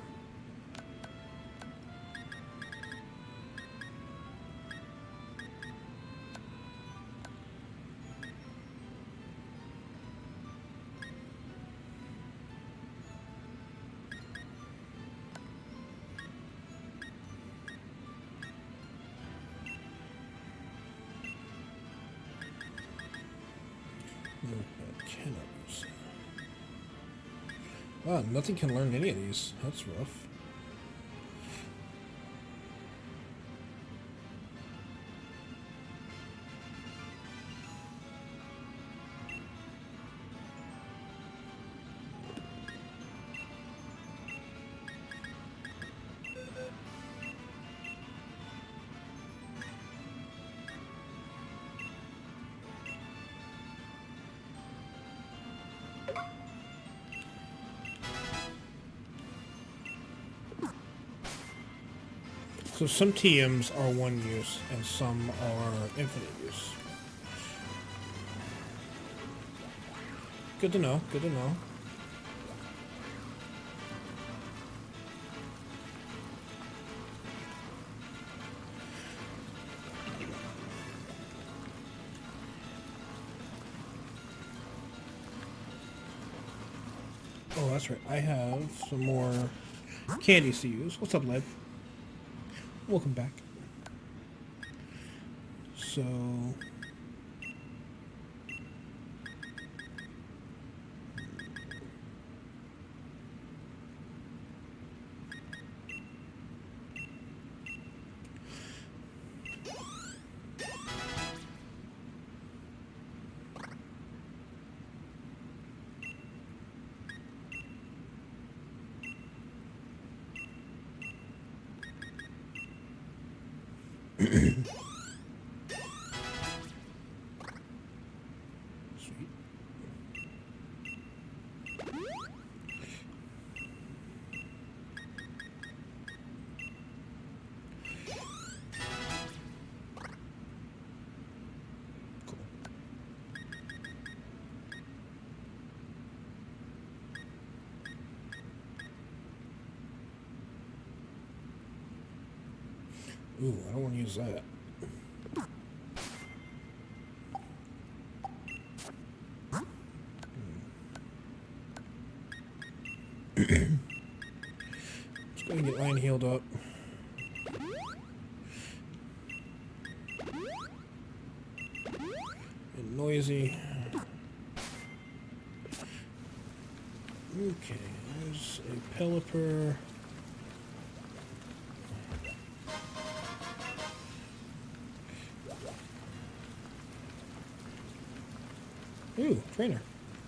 No, I cannot use that. Wow, nothing can learn any of these. That's rough. So some T Ms are one use and some are infinite use. Good to know, good to know. Oh, that's right. I have some more candies to use. What's up, Led? Welcome back. So... Ooh, I don't want to use that. Just gonna get Lion healed up. And Noisy. Okay, there's a Pelipper. Ooh, trainer.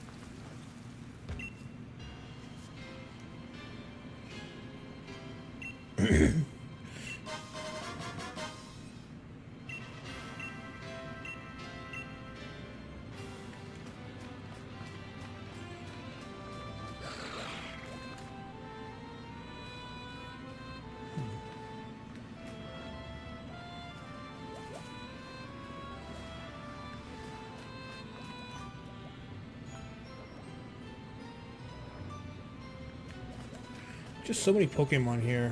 Just so many Pokemon here.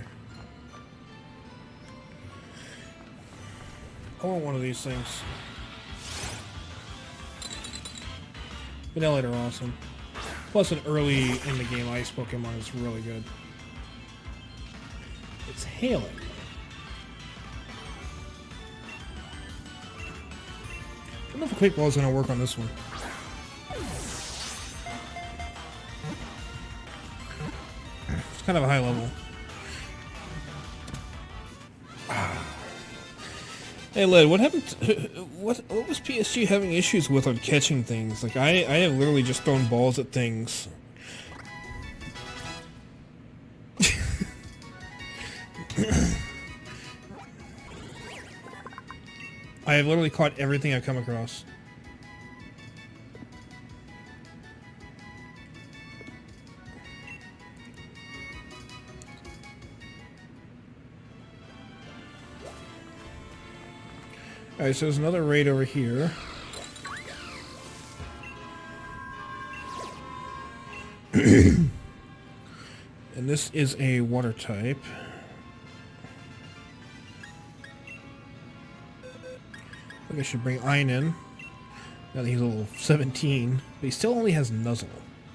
I want one of these things. Vanillite are awesome. Plus an early in the game ice Pokemon is really good. It's hailing. I don't know if a Quick Ball is going to work on this one. It's kind of a high level. Hey Led, what happened to, what what was P S G having issues with on catching things? Like I I have literally just thrown balls at things. I have literally caught everything I've come across. Alright, so there's another raid over here. And this is a water type. I think I should bring Ein in. Now that he's level seventeen. But he still only has Nuzzle.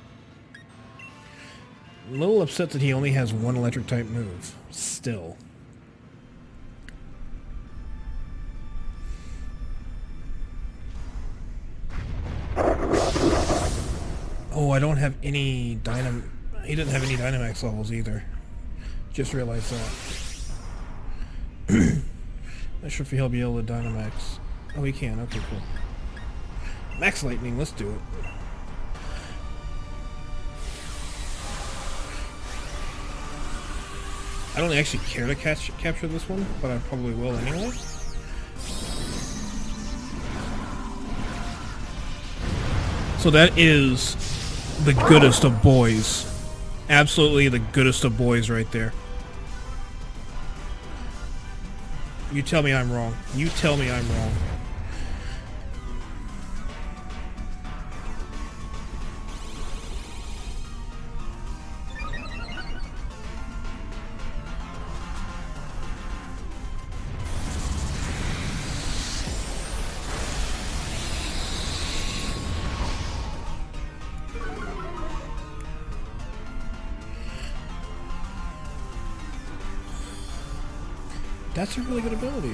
I'm a little upset that he only has one electric type move. Still. Oh, I don't have any Dynam... He doesn't have any Dynamax levels either. Just realized that. Not sure if he'll be able to Dynamax. Oh, he can. Okay, cool. Max Lightning, let's do it. I don't actually care to catch, capture this one, but I probably will anyway. So that is the goodest of boys. Absolutely the goodest of boys right there. You tell me I'm wrong. You tell me I'm wrong. That's a really good ability.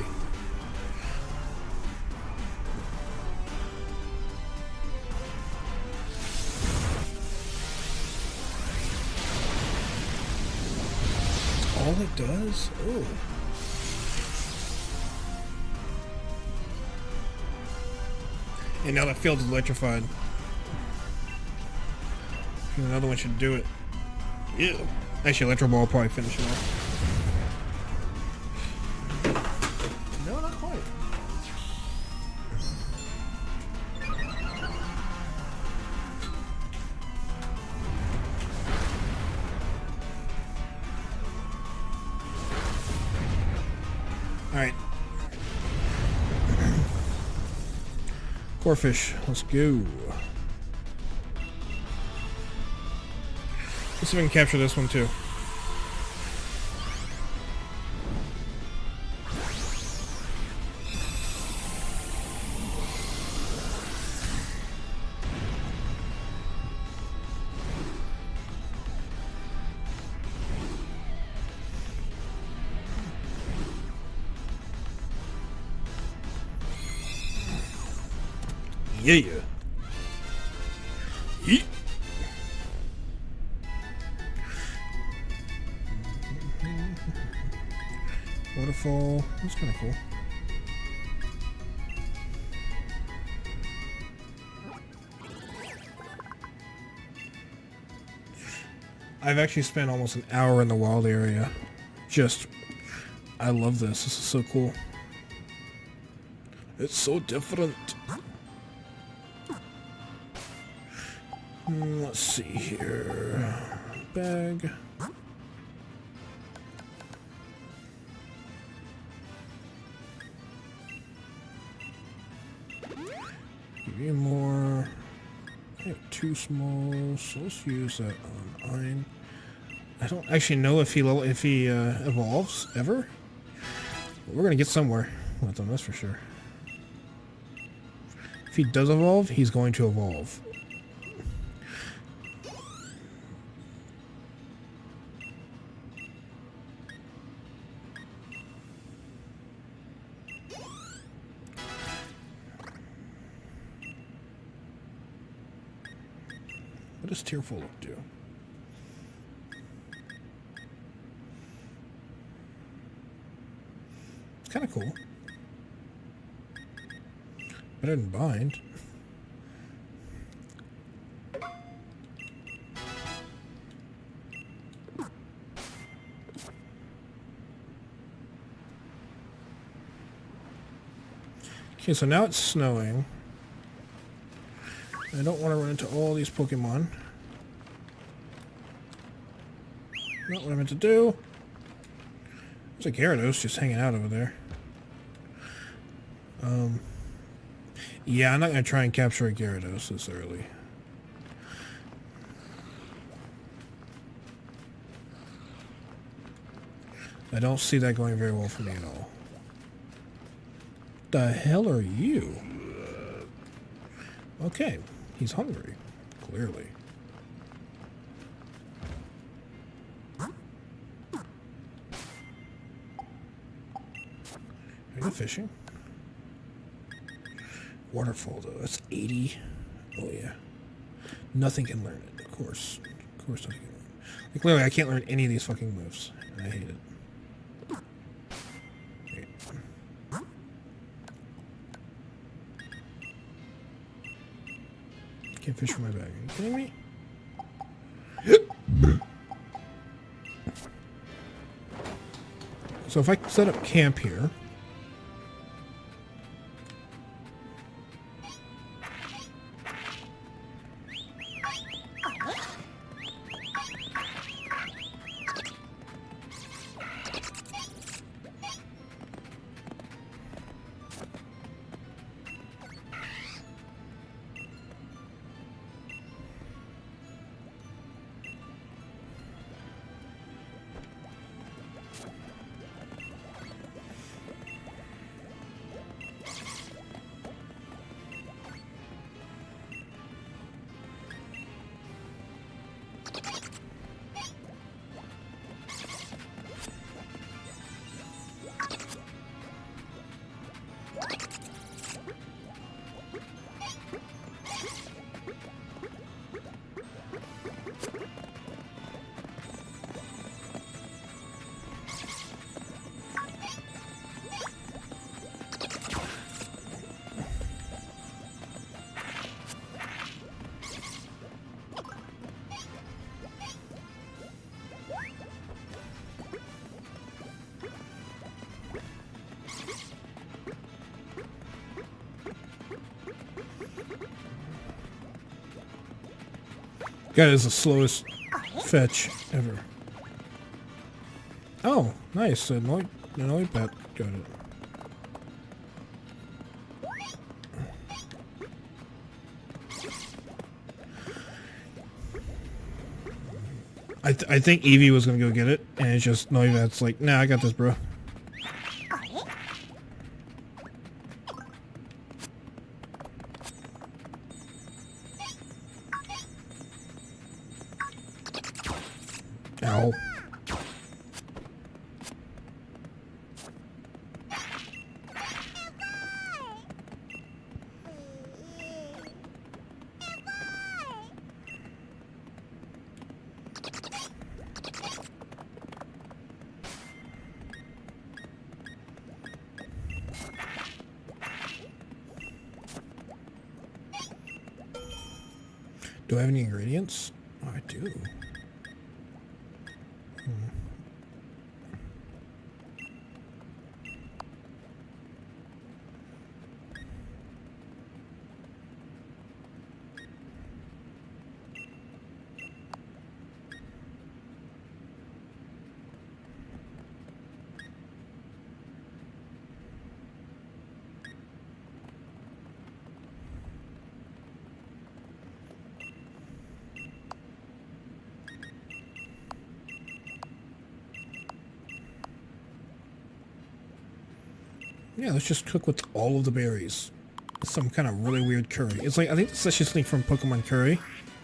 All it does? Oh. And now that field's electrified. Another one should do it. Yeah. Actually, Electro Ball will probably finish it off. No, not quite. Alright. Corphish, let's go. Let's see if we can capture this one too. Yeah. Yeet. Waterfall. That's kind of cool. I've actually spent almost an hour in the wild area. Just, I love this. This is so cool. It's so different. Mm, let's see here. Bag. Give you more. I have two small, so let's use that on Ein. I don't actually know if he if he uh, evolves ever. But we're gonna get somewhere with him, that's for sure. If he does evolve, he's going to evolve. What does Tearful Look do? It's kind of cool. Better than Bind. Okay, so now it's snowing. I don't want to run into all these Pokemon. Not what I meant to do. There's a Gyarados just hanging out over there. Um, yeah, I'm not going to try and capture a Gyarados this early. I don't see that going very well for me at all. The hell are you? Okay, he's hungry, clearly. Are you go fishing? Waterfall though, that's eighty. Oh yeah. Nothing can learn it, of course. Of course nothing can learn it. Like clearly I can't learn any of these fucking moves. And I hate it. Can't fish from my bag. Are you kidding me? So if I set up camp here. That is the slowest fetch ever. Oh, nice. The Noi- the Noibat got it. I, th I think Eevee was gonna go get it, and it's just Noibat's like, nah, I got this, bro. Ow. Do I have any ingredients? Oh, I do. Hmm. Yeah, let's just cook with all of the berries. Some kind of really weird curry. It's like, I think it's actually something from Pokemon Curry.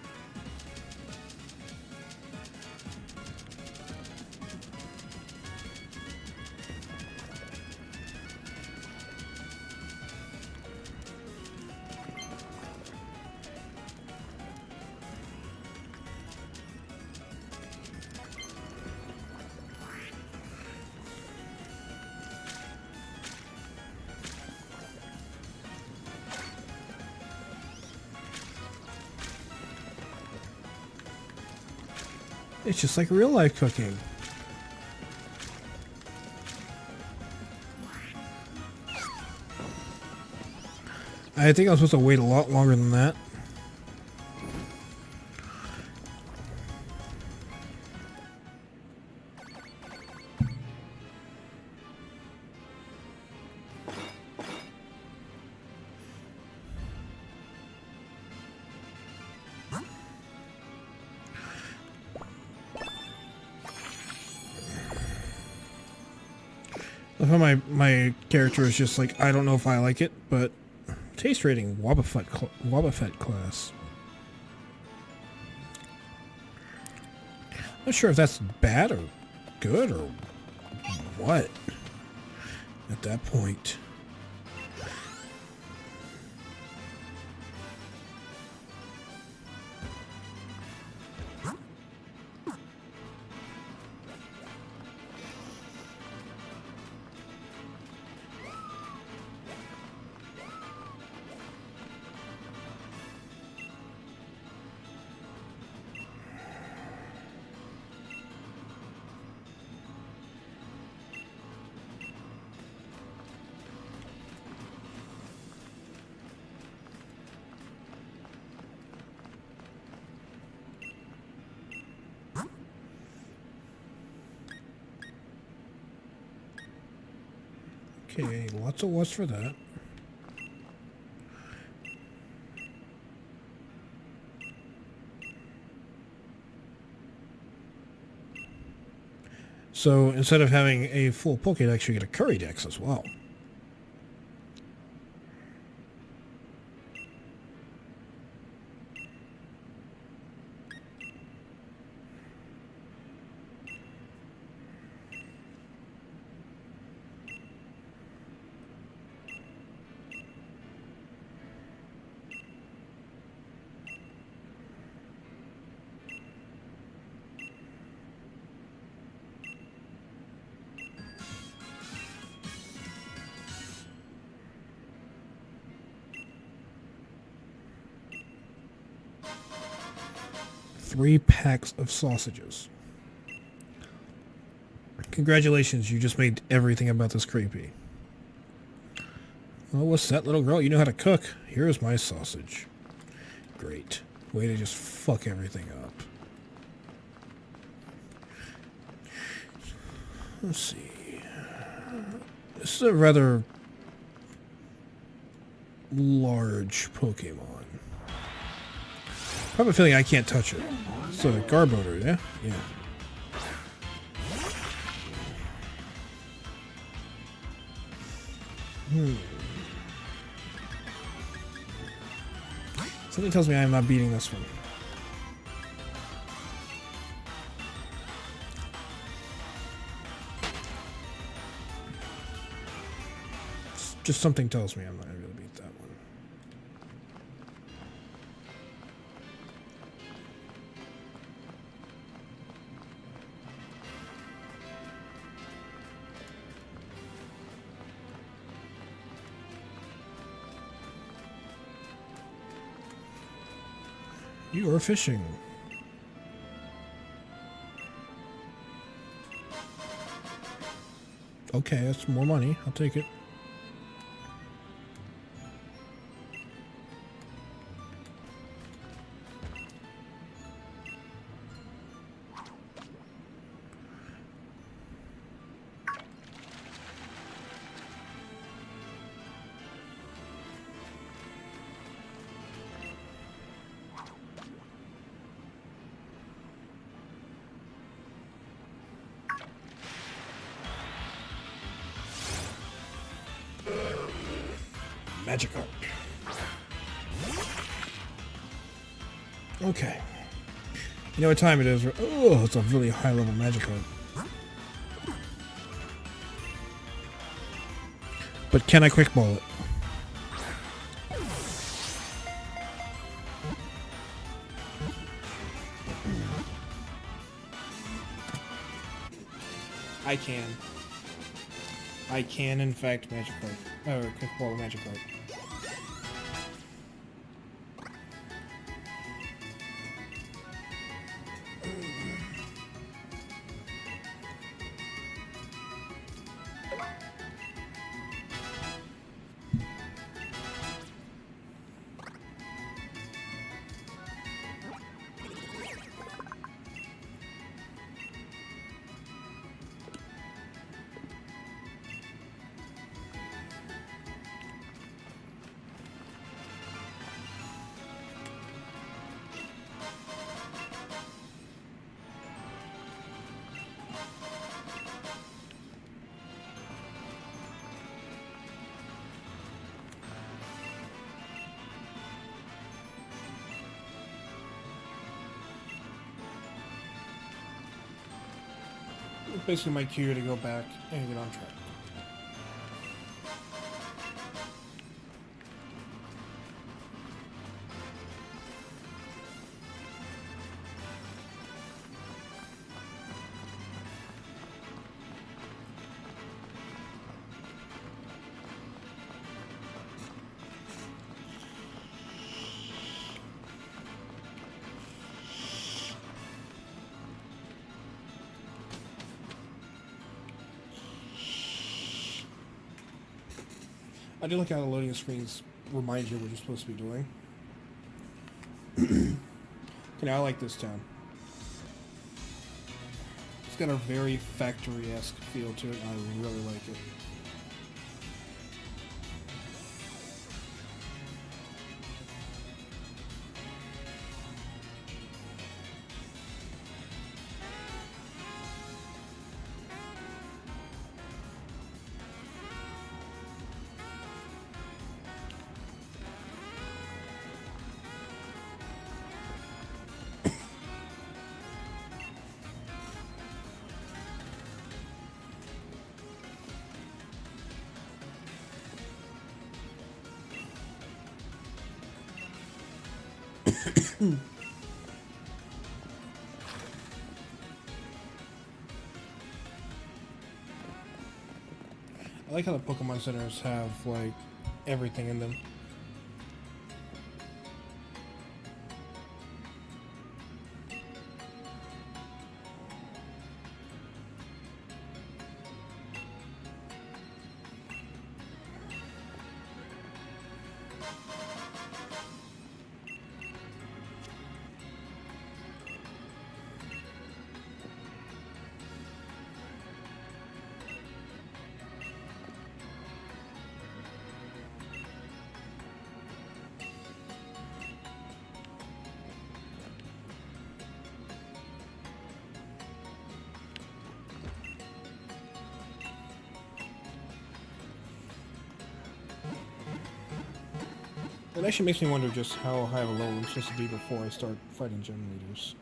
It's just like real life cooking. I think I was supposed to wait a lot longer than that. I thought my, my character is just like, I don't know if I like it, but taste rating, Wobbuffet, cl Wobbuffet class. Not sure if that's bad or good or what at that point. Okay, lots of was for that. So instead of having a full Pokédex, you get a Curry Dex as well. Three packs of sausages. Congratulations, you just made everything about this creepy. Oh, what's that, little girl? You know how to cook. Here's my sausage. Great. Way to just fuck everything up. Let's see. This is a rather large Pokemon. I have a feeling I can't touch it. It's a Garbodor, yeah? Yeah. Hmm. Something tells me I am not beating this one. Just something tells me I'm not going to be able to beat that one. You are fishing. Okay, that's more money. I'll take it. Magikarp. Okay. You know what time it is? Oh, it's a really high level Magikarp. But can I quick ball it? I can. I can, in fact, Magikarp. Oh, quick ball Magikarp. Basically my cue to go back and get on track. I do like how the loading screens remind you what you're supposed to be doing. Okay, now I like this town. It's got a very factory-esque feel to it, and I really like it. I like how the Pokemon centers have, like, everything in them. It actually makes me wonder just how high of a level I'm supposed to be before I start fighting gym leaders.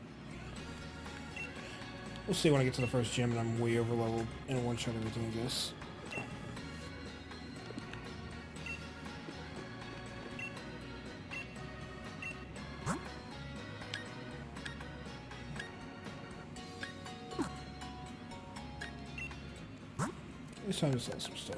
We'll see when I get to the first gym and I'm way over leveled and one-shot everything, I guess. It's time to sell some stuff.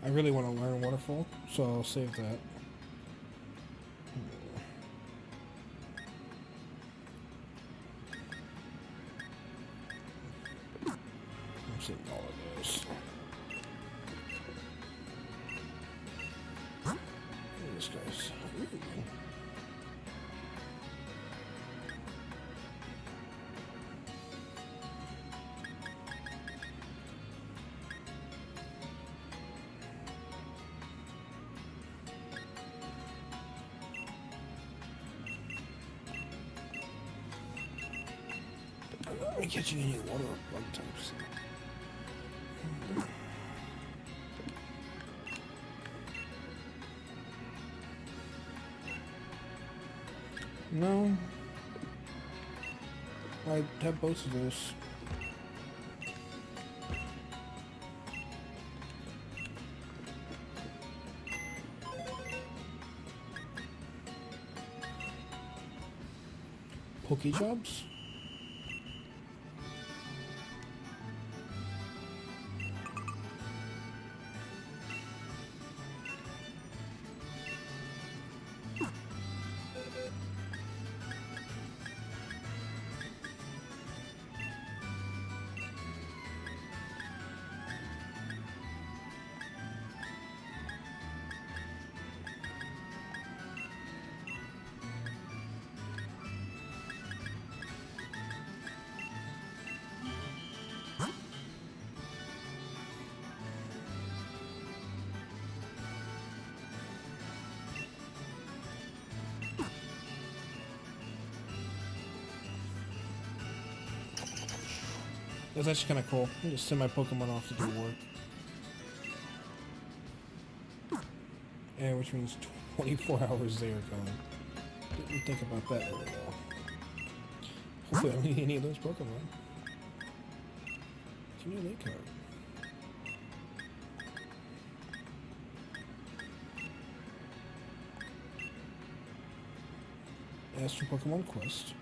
I really want to learn Waterfall, so I'll save that. I'm seeing all of those. Look at this guy's. Ooh. I'm not really catching any water or bug types. No. I have both of those. Pokejobs? That's actually kind of cool. I just send my Pokemon off to do work. And which means twenty-four hours they are gone. Didn't think about that really well. Hopefully I don't need any of those Pokemon. Give me a late card. Ask for Pokemon Quest.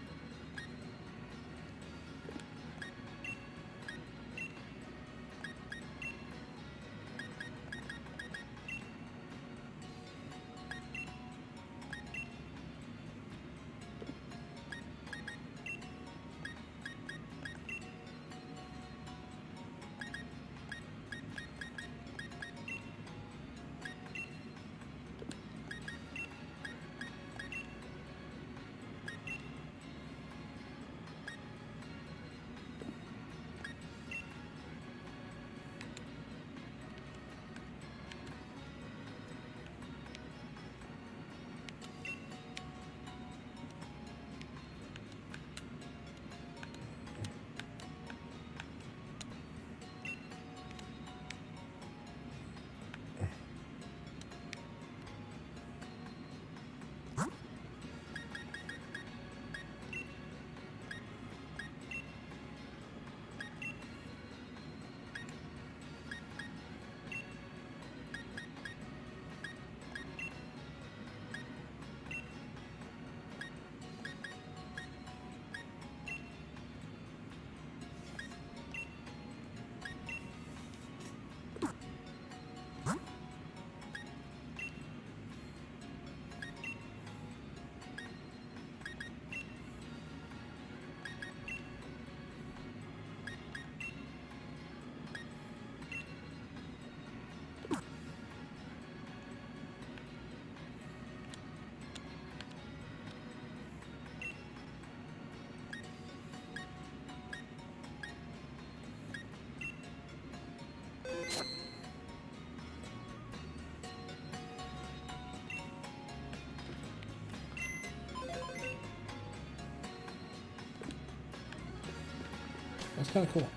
That's kind of cool.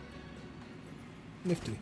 Nifty.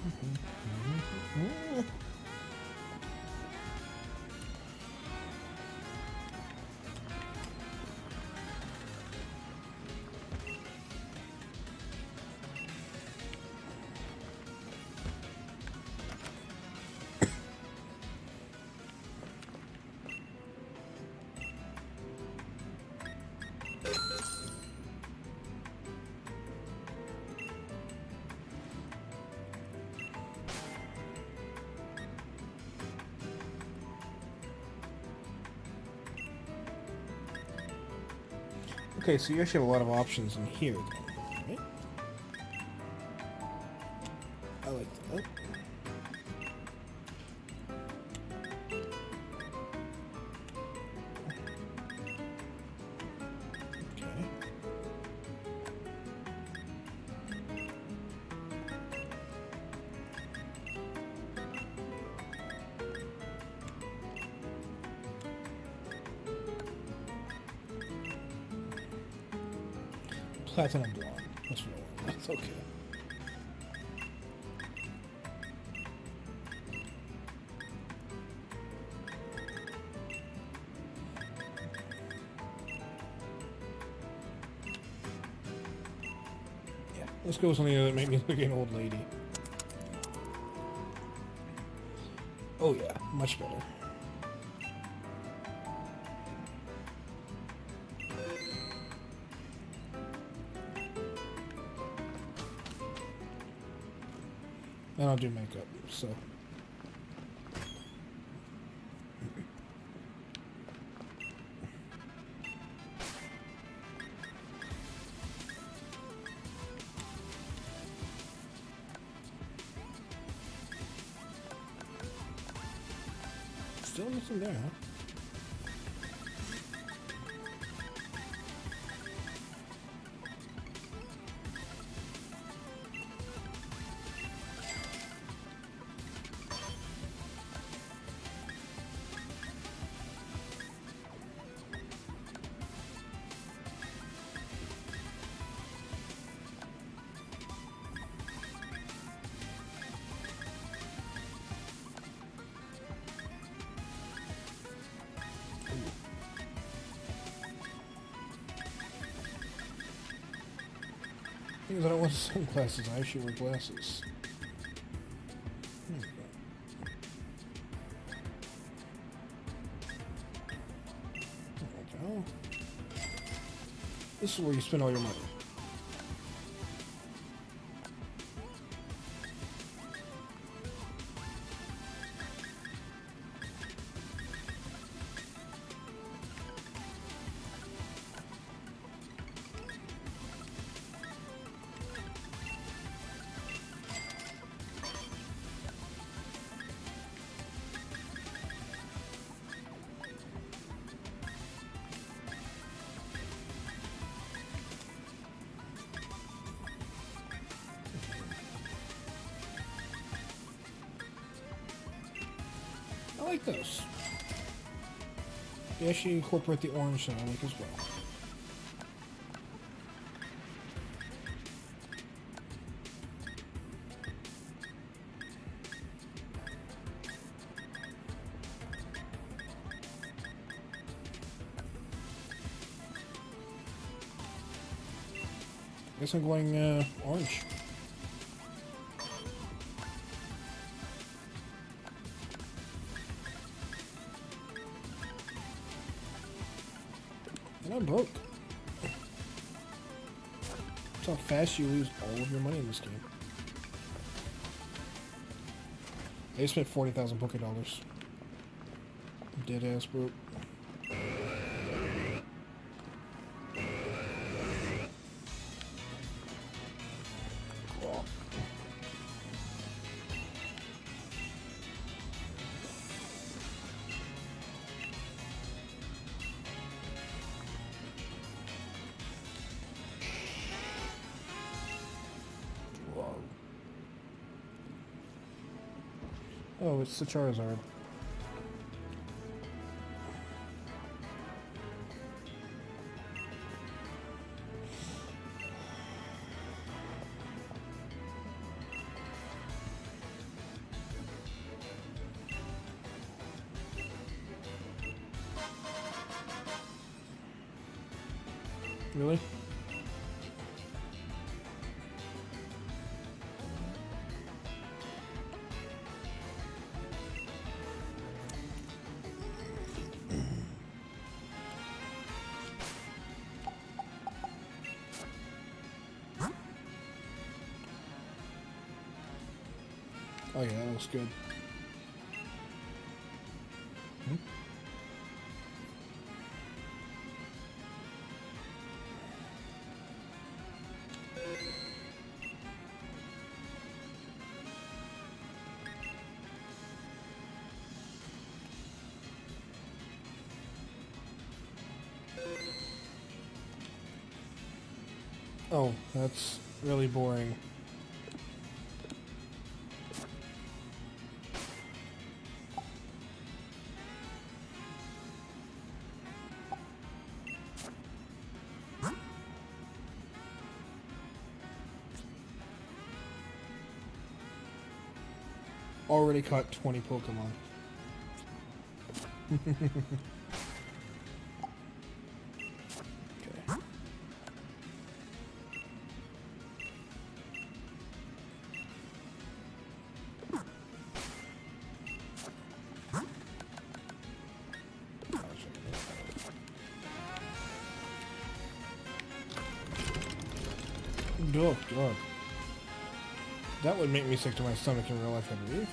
Okay, so you actually have a lot of options in here, then, right? I like that. Okay. Platinum blonde. That's what I want. That's okay. Yeah, let's go with something that make me look like an old lady. Oh yeah, much better. I don't do makeup, so. Still nothing there, huh? Thing is, I don't want sunglasses. I actually wear glasses. There we go. There we go. This is where you spend all your money. I like those. They actually incorporate the orange that I like as well. I guess I'm going uh, orange. And I'm broke. That's how fast you lose all of your money in this game. I just spent forty thousand Poké Dollars. Dead ass broke. Whoa. Oh, it's the Charizard. Really? Oh yeah, that looks good. Hmm? Oh, that's really boring. Already caught twenty Pokemon. Okay. Oh god. That would make me sick to my stomach in real life, I believe.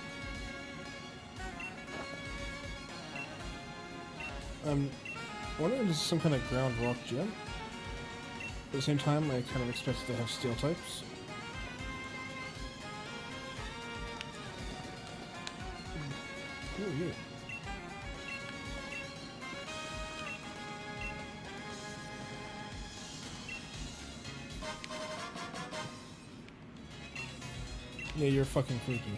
I'm wondering if this is some kind of ground rock gem. At the same time, I kind of expect it to have steel types. Who are you? Yeah, you're fucking freaky.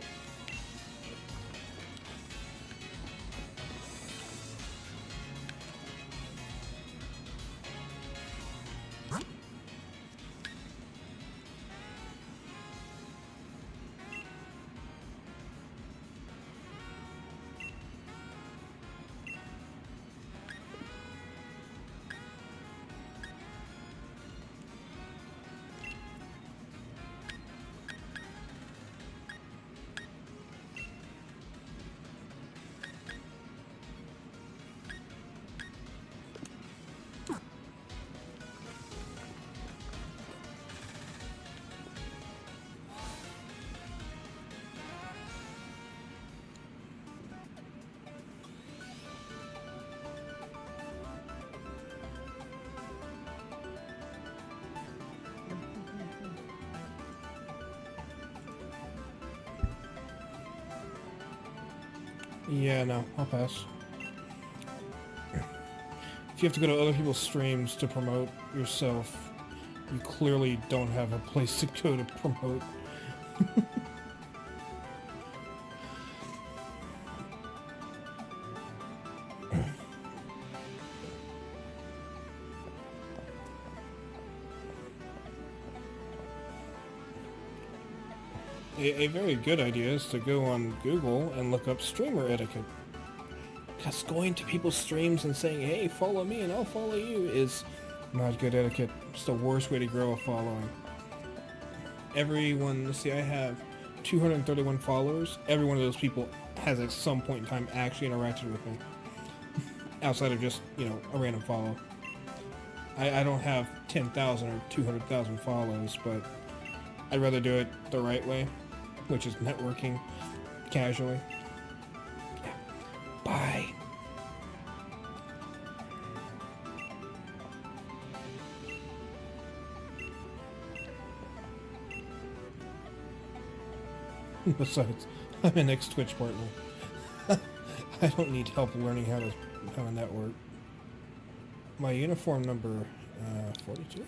Yeah, no, I'll pass. If you have to go to other people's streams to promote yourself, you clearly don't have a place to go to promote. a, a very good idea is to go on Google and look up streamer etiquette. Because going to people's streams and saying, hey, follow me and I'll follow you is not good etiquette. It's the worst way to grow a following. Everyone, let's see, I have two hundred thirty-one followers. Every one of those people has at some point in time actually interacted with me. Outside of just, you know, a random follow. I, I don't have ten thousand or two hundred thousand follows, but I'd rather do it the right way, which is networking casually. Yeah. Bye. Besides, I'm an ex-Twitch partner. I don't need help learning how to how to network. My uniform number, uh, forty-two?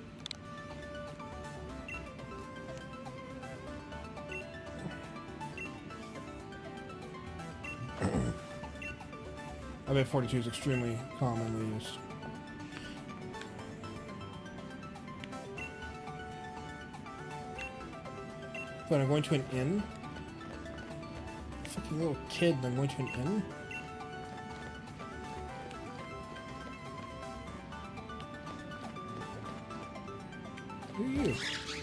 I bet forty-two is extremely commonly used. But I'm going to an inn? Fucking little kid and I'm going to an inn? Who are you?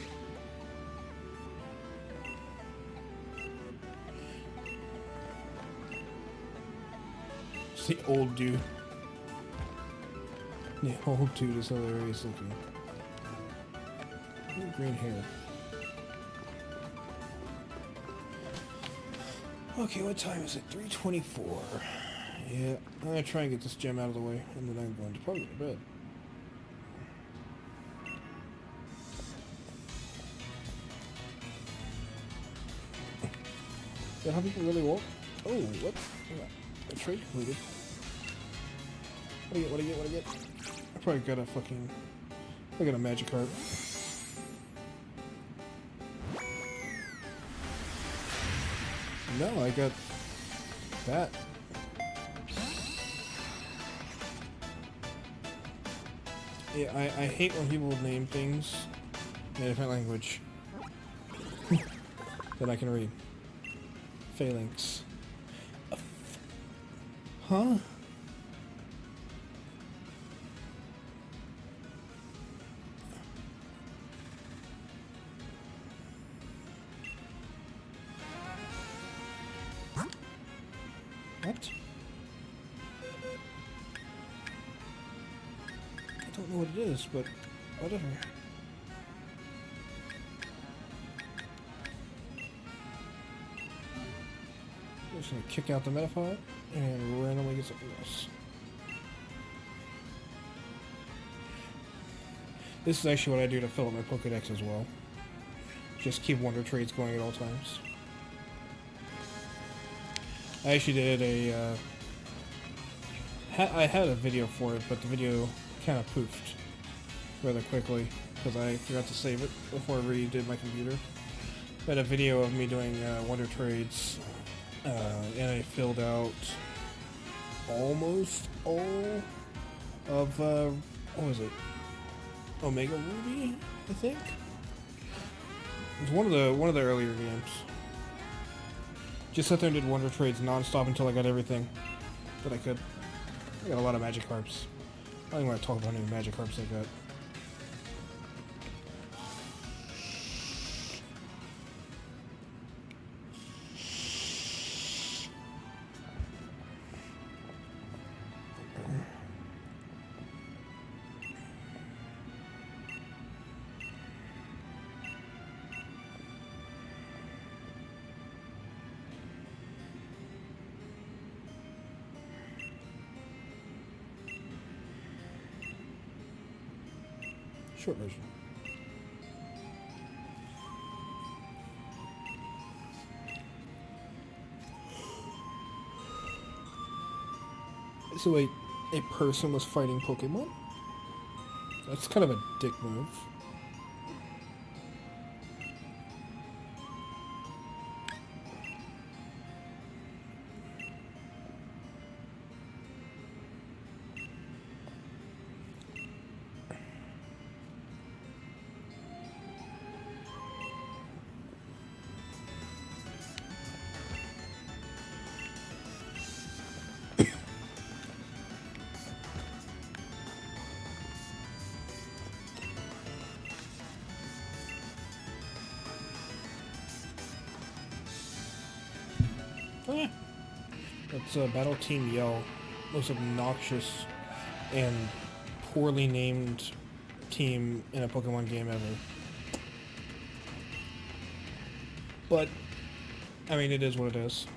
It's the old dude. The old dude is hilarious looking. Ooh, green hair. Okay, what time is it? three twenty-four. Yeah, I'm gonna try and get this gem out of the way, and then I'm going to probably go to bed. Is that how people really walk? Oh, what? Yeah, a trade completed. What do I get? What do I get? What do I get? I probably got a fucking... I got a Magikarp. No, I got that. Yeah, I, I hate when people name things in a different language that I can read. Phalanx. Huh? What? I don't know what it is, but whatever. I'm just gonna kick out the Metapod and randomly get something else. This is actually what I do to fill up my Pokédex as well. Just keep Wonder Trades going at all times. I actually did a, uh, ha I had a video for it, but the video kind of poofed rather quickly because I forgot to save it before I redid my computer. I had a video of me doing uh, Wonder Trades, uh, and I filled out almost all of, uh, what was it? Omega Ruby, I think? It was one of the, one of the earlier games. Just sat there and did Wonder Trades non-stop until I got everything that I could. I got a lot of Magikarps. I don't even want to talk about any Magikarps I got. Short version. So a, a person was fighting Pokemon? That's kind of a dick move. Eh. That's uh, Battle Team Yell. Most obnoxious and poorly named team in a Pokemon game ever. But, I mean, it is what it is.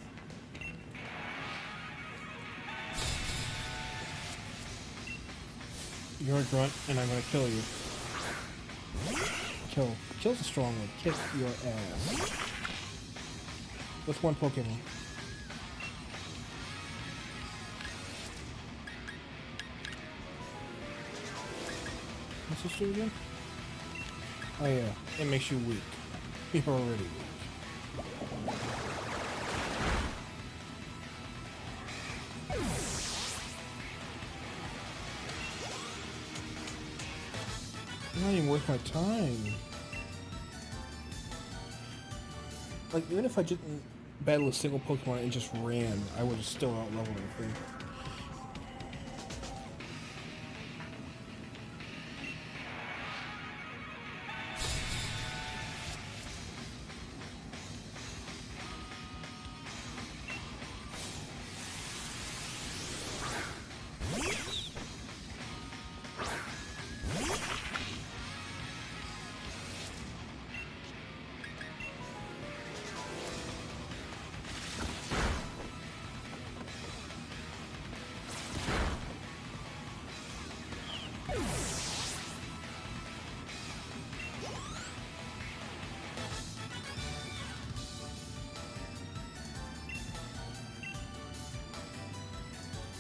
You're a grunt, and I'm gonna kill you. Kill. Kill's a strong one. Kick your ass. With one Pokemon. What's this do again? Oh yeah, it makes you weak. You're already weak. It's not even worth my time. Like, even if I didn't battle a single Pokemon and just ran, I would have still out-leveled the thing.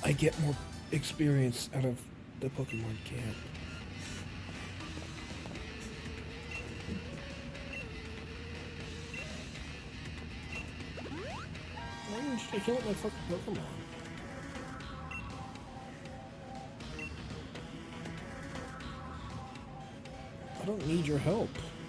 I get more experience out of the Pokemon camp. Why didn't you kill my fucking Pokemon? I don't need your help.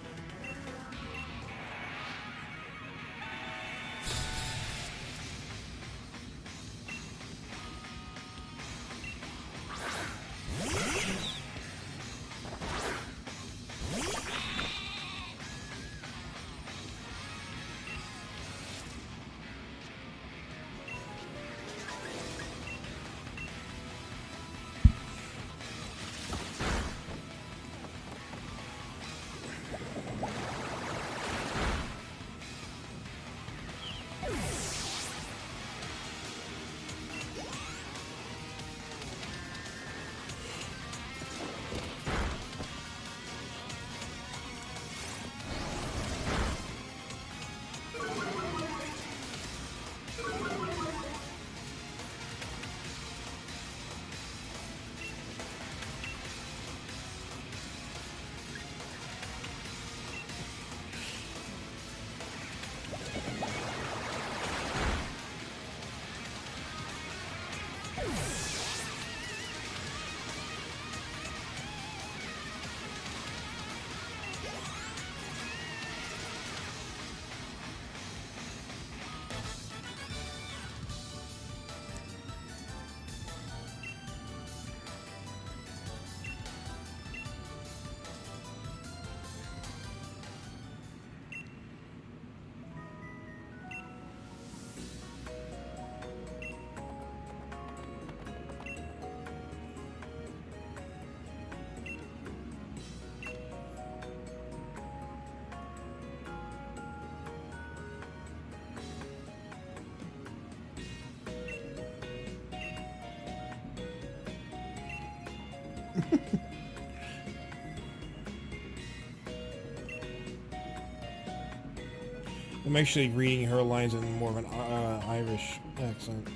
I'm actually reading her lines in more of an uh, Irish accent.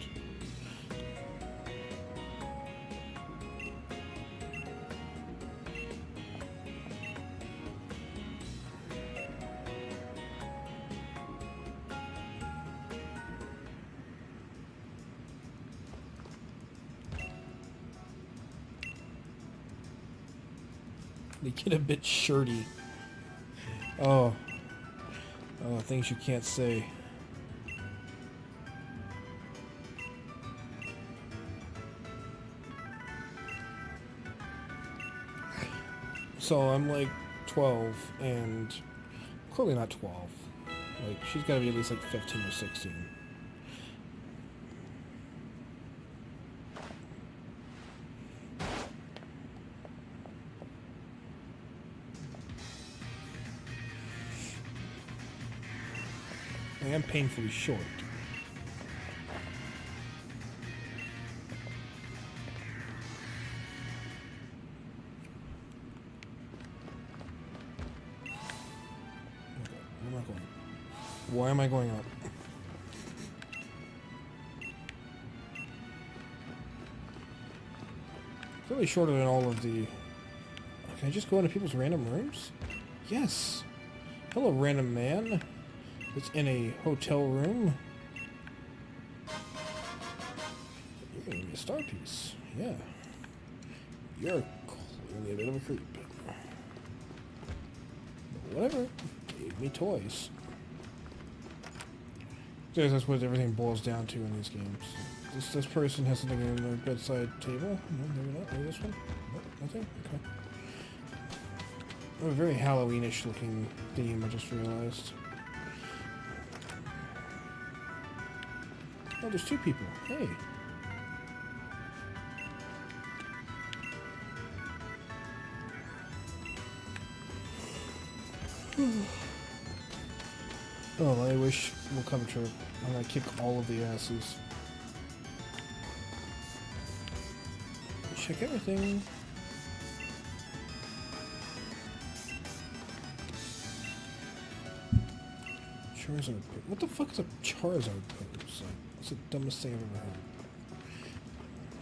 They get a bit shirty. Oh. Oh, things you can't say. So I'm like twelve, and clearly not twelve. Like, she's gotta be at least like fifteen or sixteen. I am painfully short. Okay, where am I going? Why am I going up? Clearly shorter than all of the... Can I just go into people's random rooms? Yes! Hello, random man. It's in a hotel room. You're gonna give me a star piece. Yeah. You're clearly a bit of a creep. But whatever. Gave me toys. Guess that's what everything boils down to in these games. This this person has something in their bedside table. No, maybe not. Maybe this one? Nope, nothing? Okay. A very Halloweenish looking theme, I just realized. Oh, there's two people. Hey. Oh, I wish will come true. I'm gonna kick all of the asses. Check everything. Charizard. What the fuck is a Charizard pose? Like, it's the dumbest thing I've ever heard.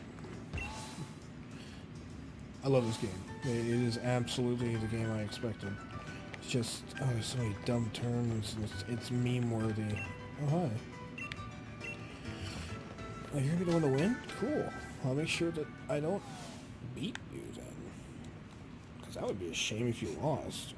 I love this game. It, it is absolutely the game I expected. It's just, oh, there's so many dumb terms. And it's, it's meme-worthy. Oh, hi. Oh, you're gonna be the one to win? Cool. I'll make sure that I don't beat you then. Because that would be a shame if you lost.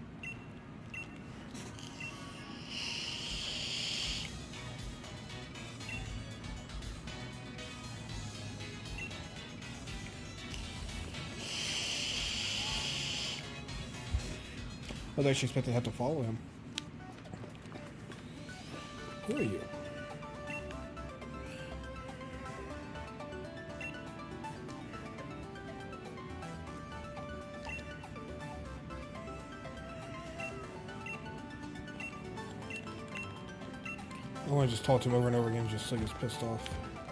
I was actually expecting to have to follow him. Who are you? I want to just talk to him over and over again just so he gets pissed off.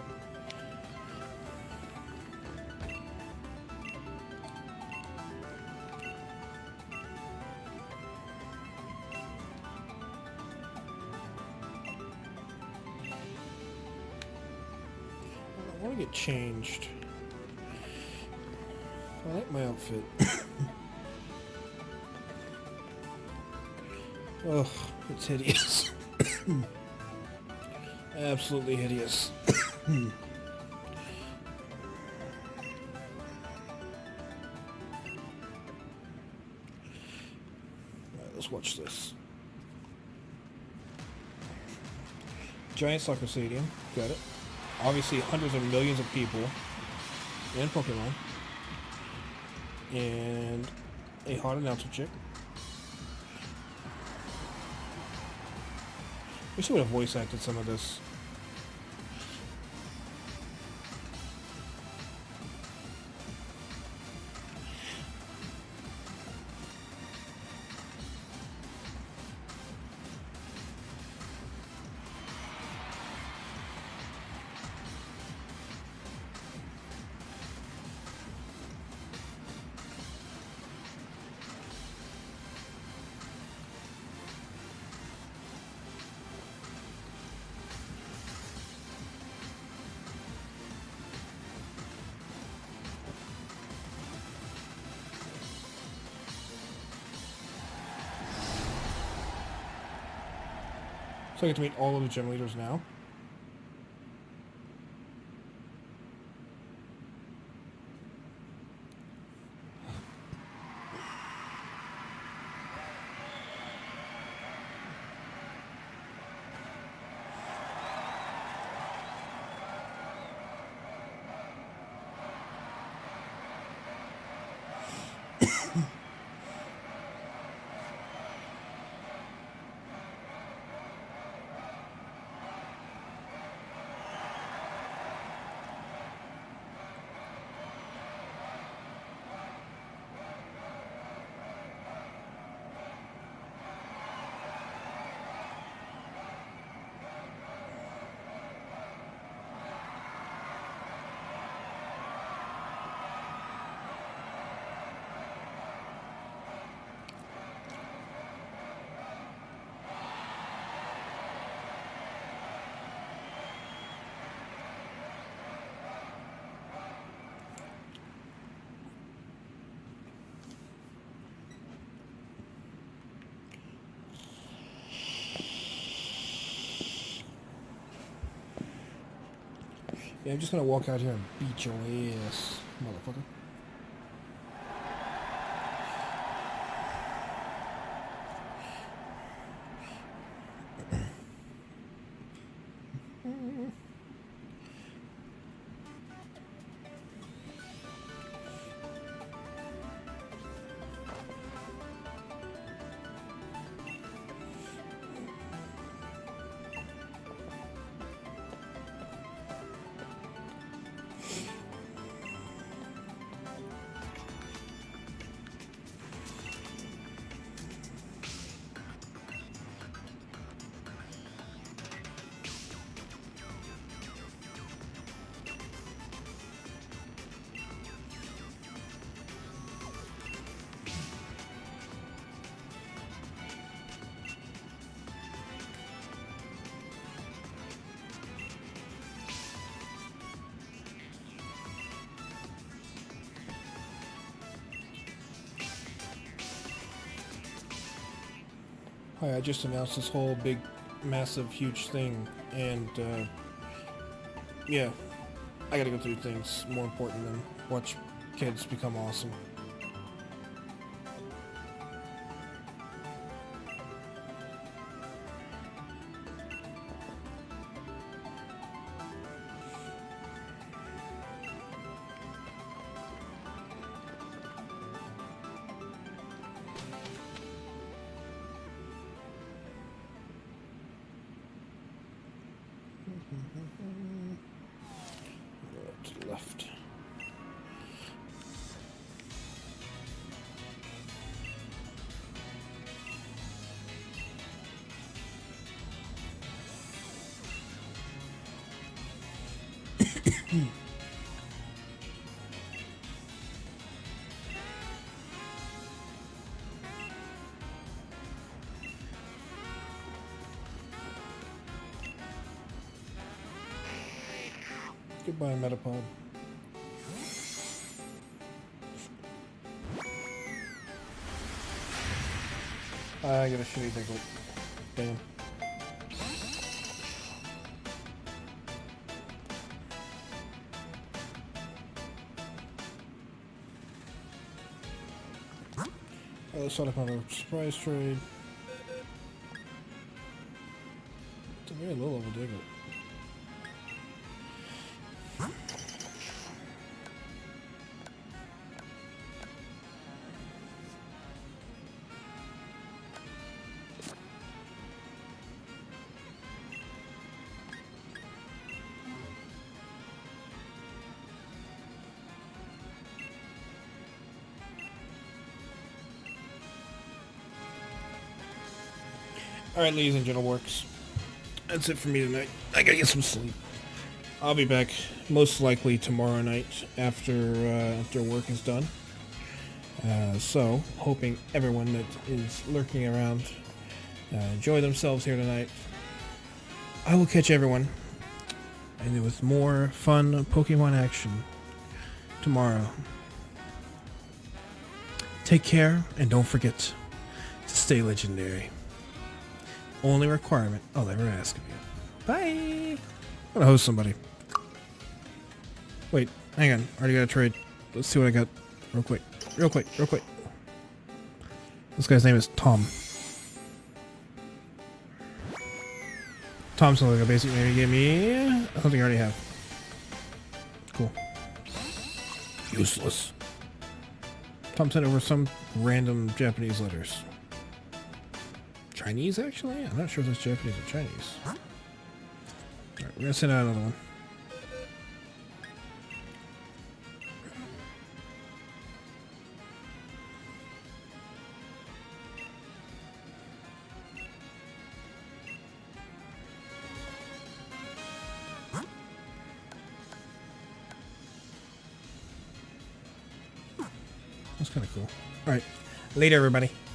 I want to get changed. I like my outfit. Ugh, it's hideous. Absolutely hideous. Alright, let's watch this. Giant soccer stadium, got it. Obviously hundreds of millions of people in Pokemon. And a hot announcer chick. Wish I would have voice acted some of this. So I get to meet all of the gym leaders now. Yeah, I'm just gonna walk out here and beat your ass, motherfucker. Hi, I just announced this whole big, massive, huge thing, and, uh, yeah, I gotta go through things more important than watch kids become awesome. To the left. Goodbye, Metapod. I got a shitty Diglett. Damn. Oh, let's start up on a surprise trade. It's a very low level Diglett. Alright, ladies and gentleworks. That's it for me tonight. I gotta get some sleep. I'll be back most likely tomorrow night after uh, after work is done. Uh, so, hoping everyone that is lurking around uh, enjoy themselves here tonight. I will catch everyone, and with more fun Pokemon action tomorrow. Take care, and don't forget to stay legendary. Only requirement I'll ever ask of you. Bye! I'm gonna host somebody. Wait, hang on. Already got a trade. Let's see what I got real quick. Real quick, real quick. This guy's name is Tom. Tom sounds like a basic name. Give me something I already have. Cool. Useless. Tom sent over some random Japanese letters. Chinese, actually? I'm not sure if it's Japanese or Chinese. Alright, we're gonna send out another one. That's kind of cool. Alright, later everybody.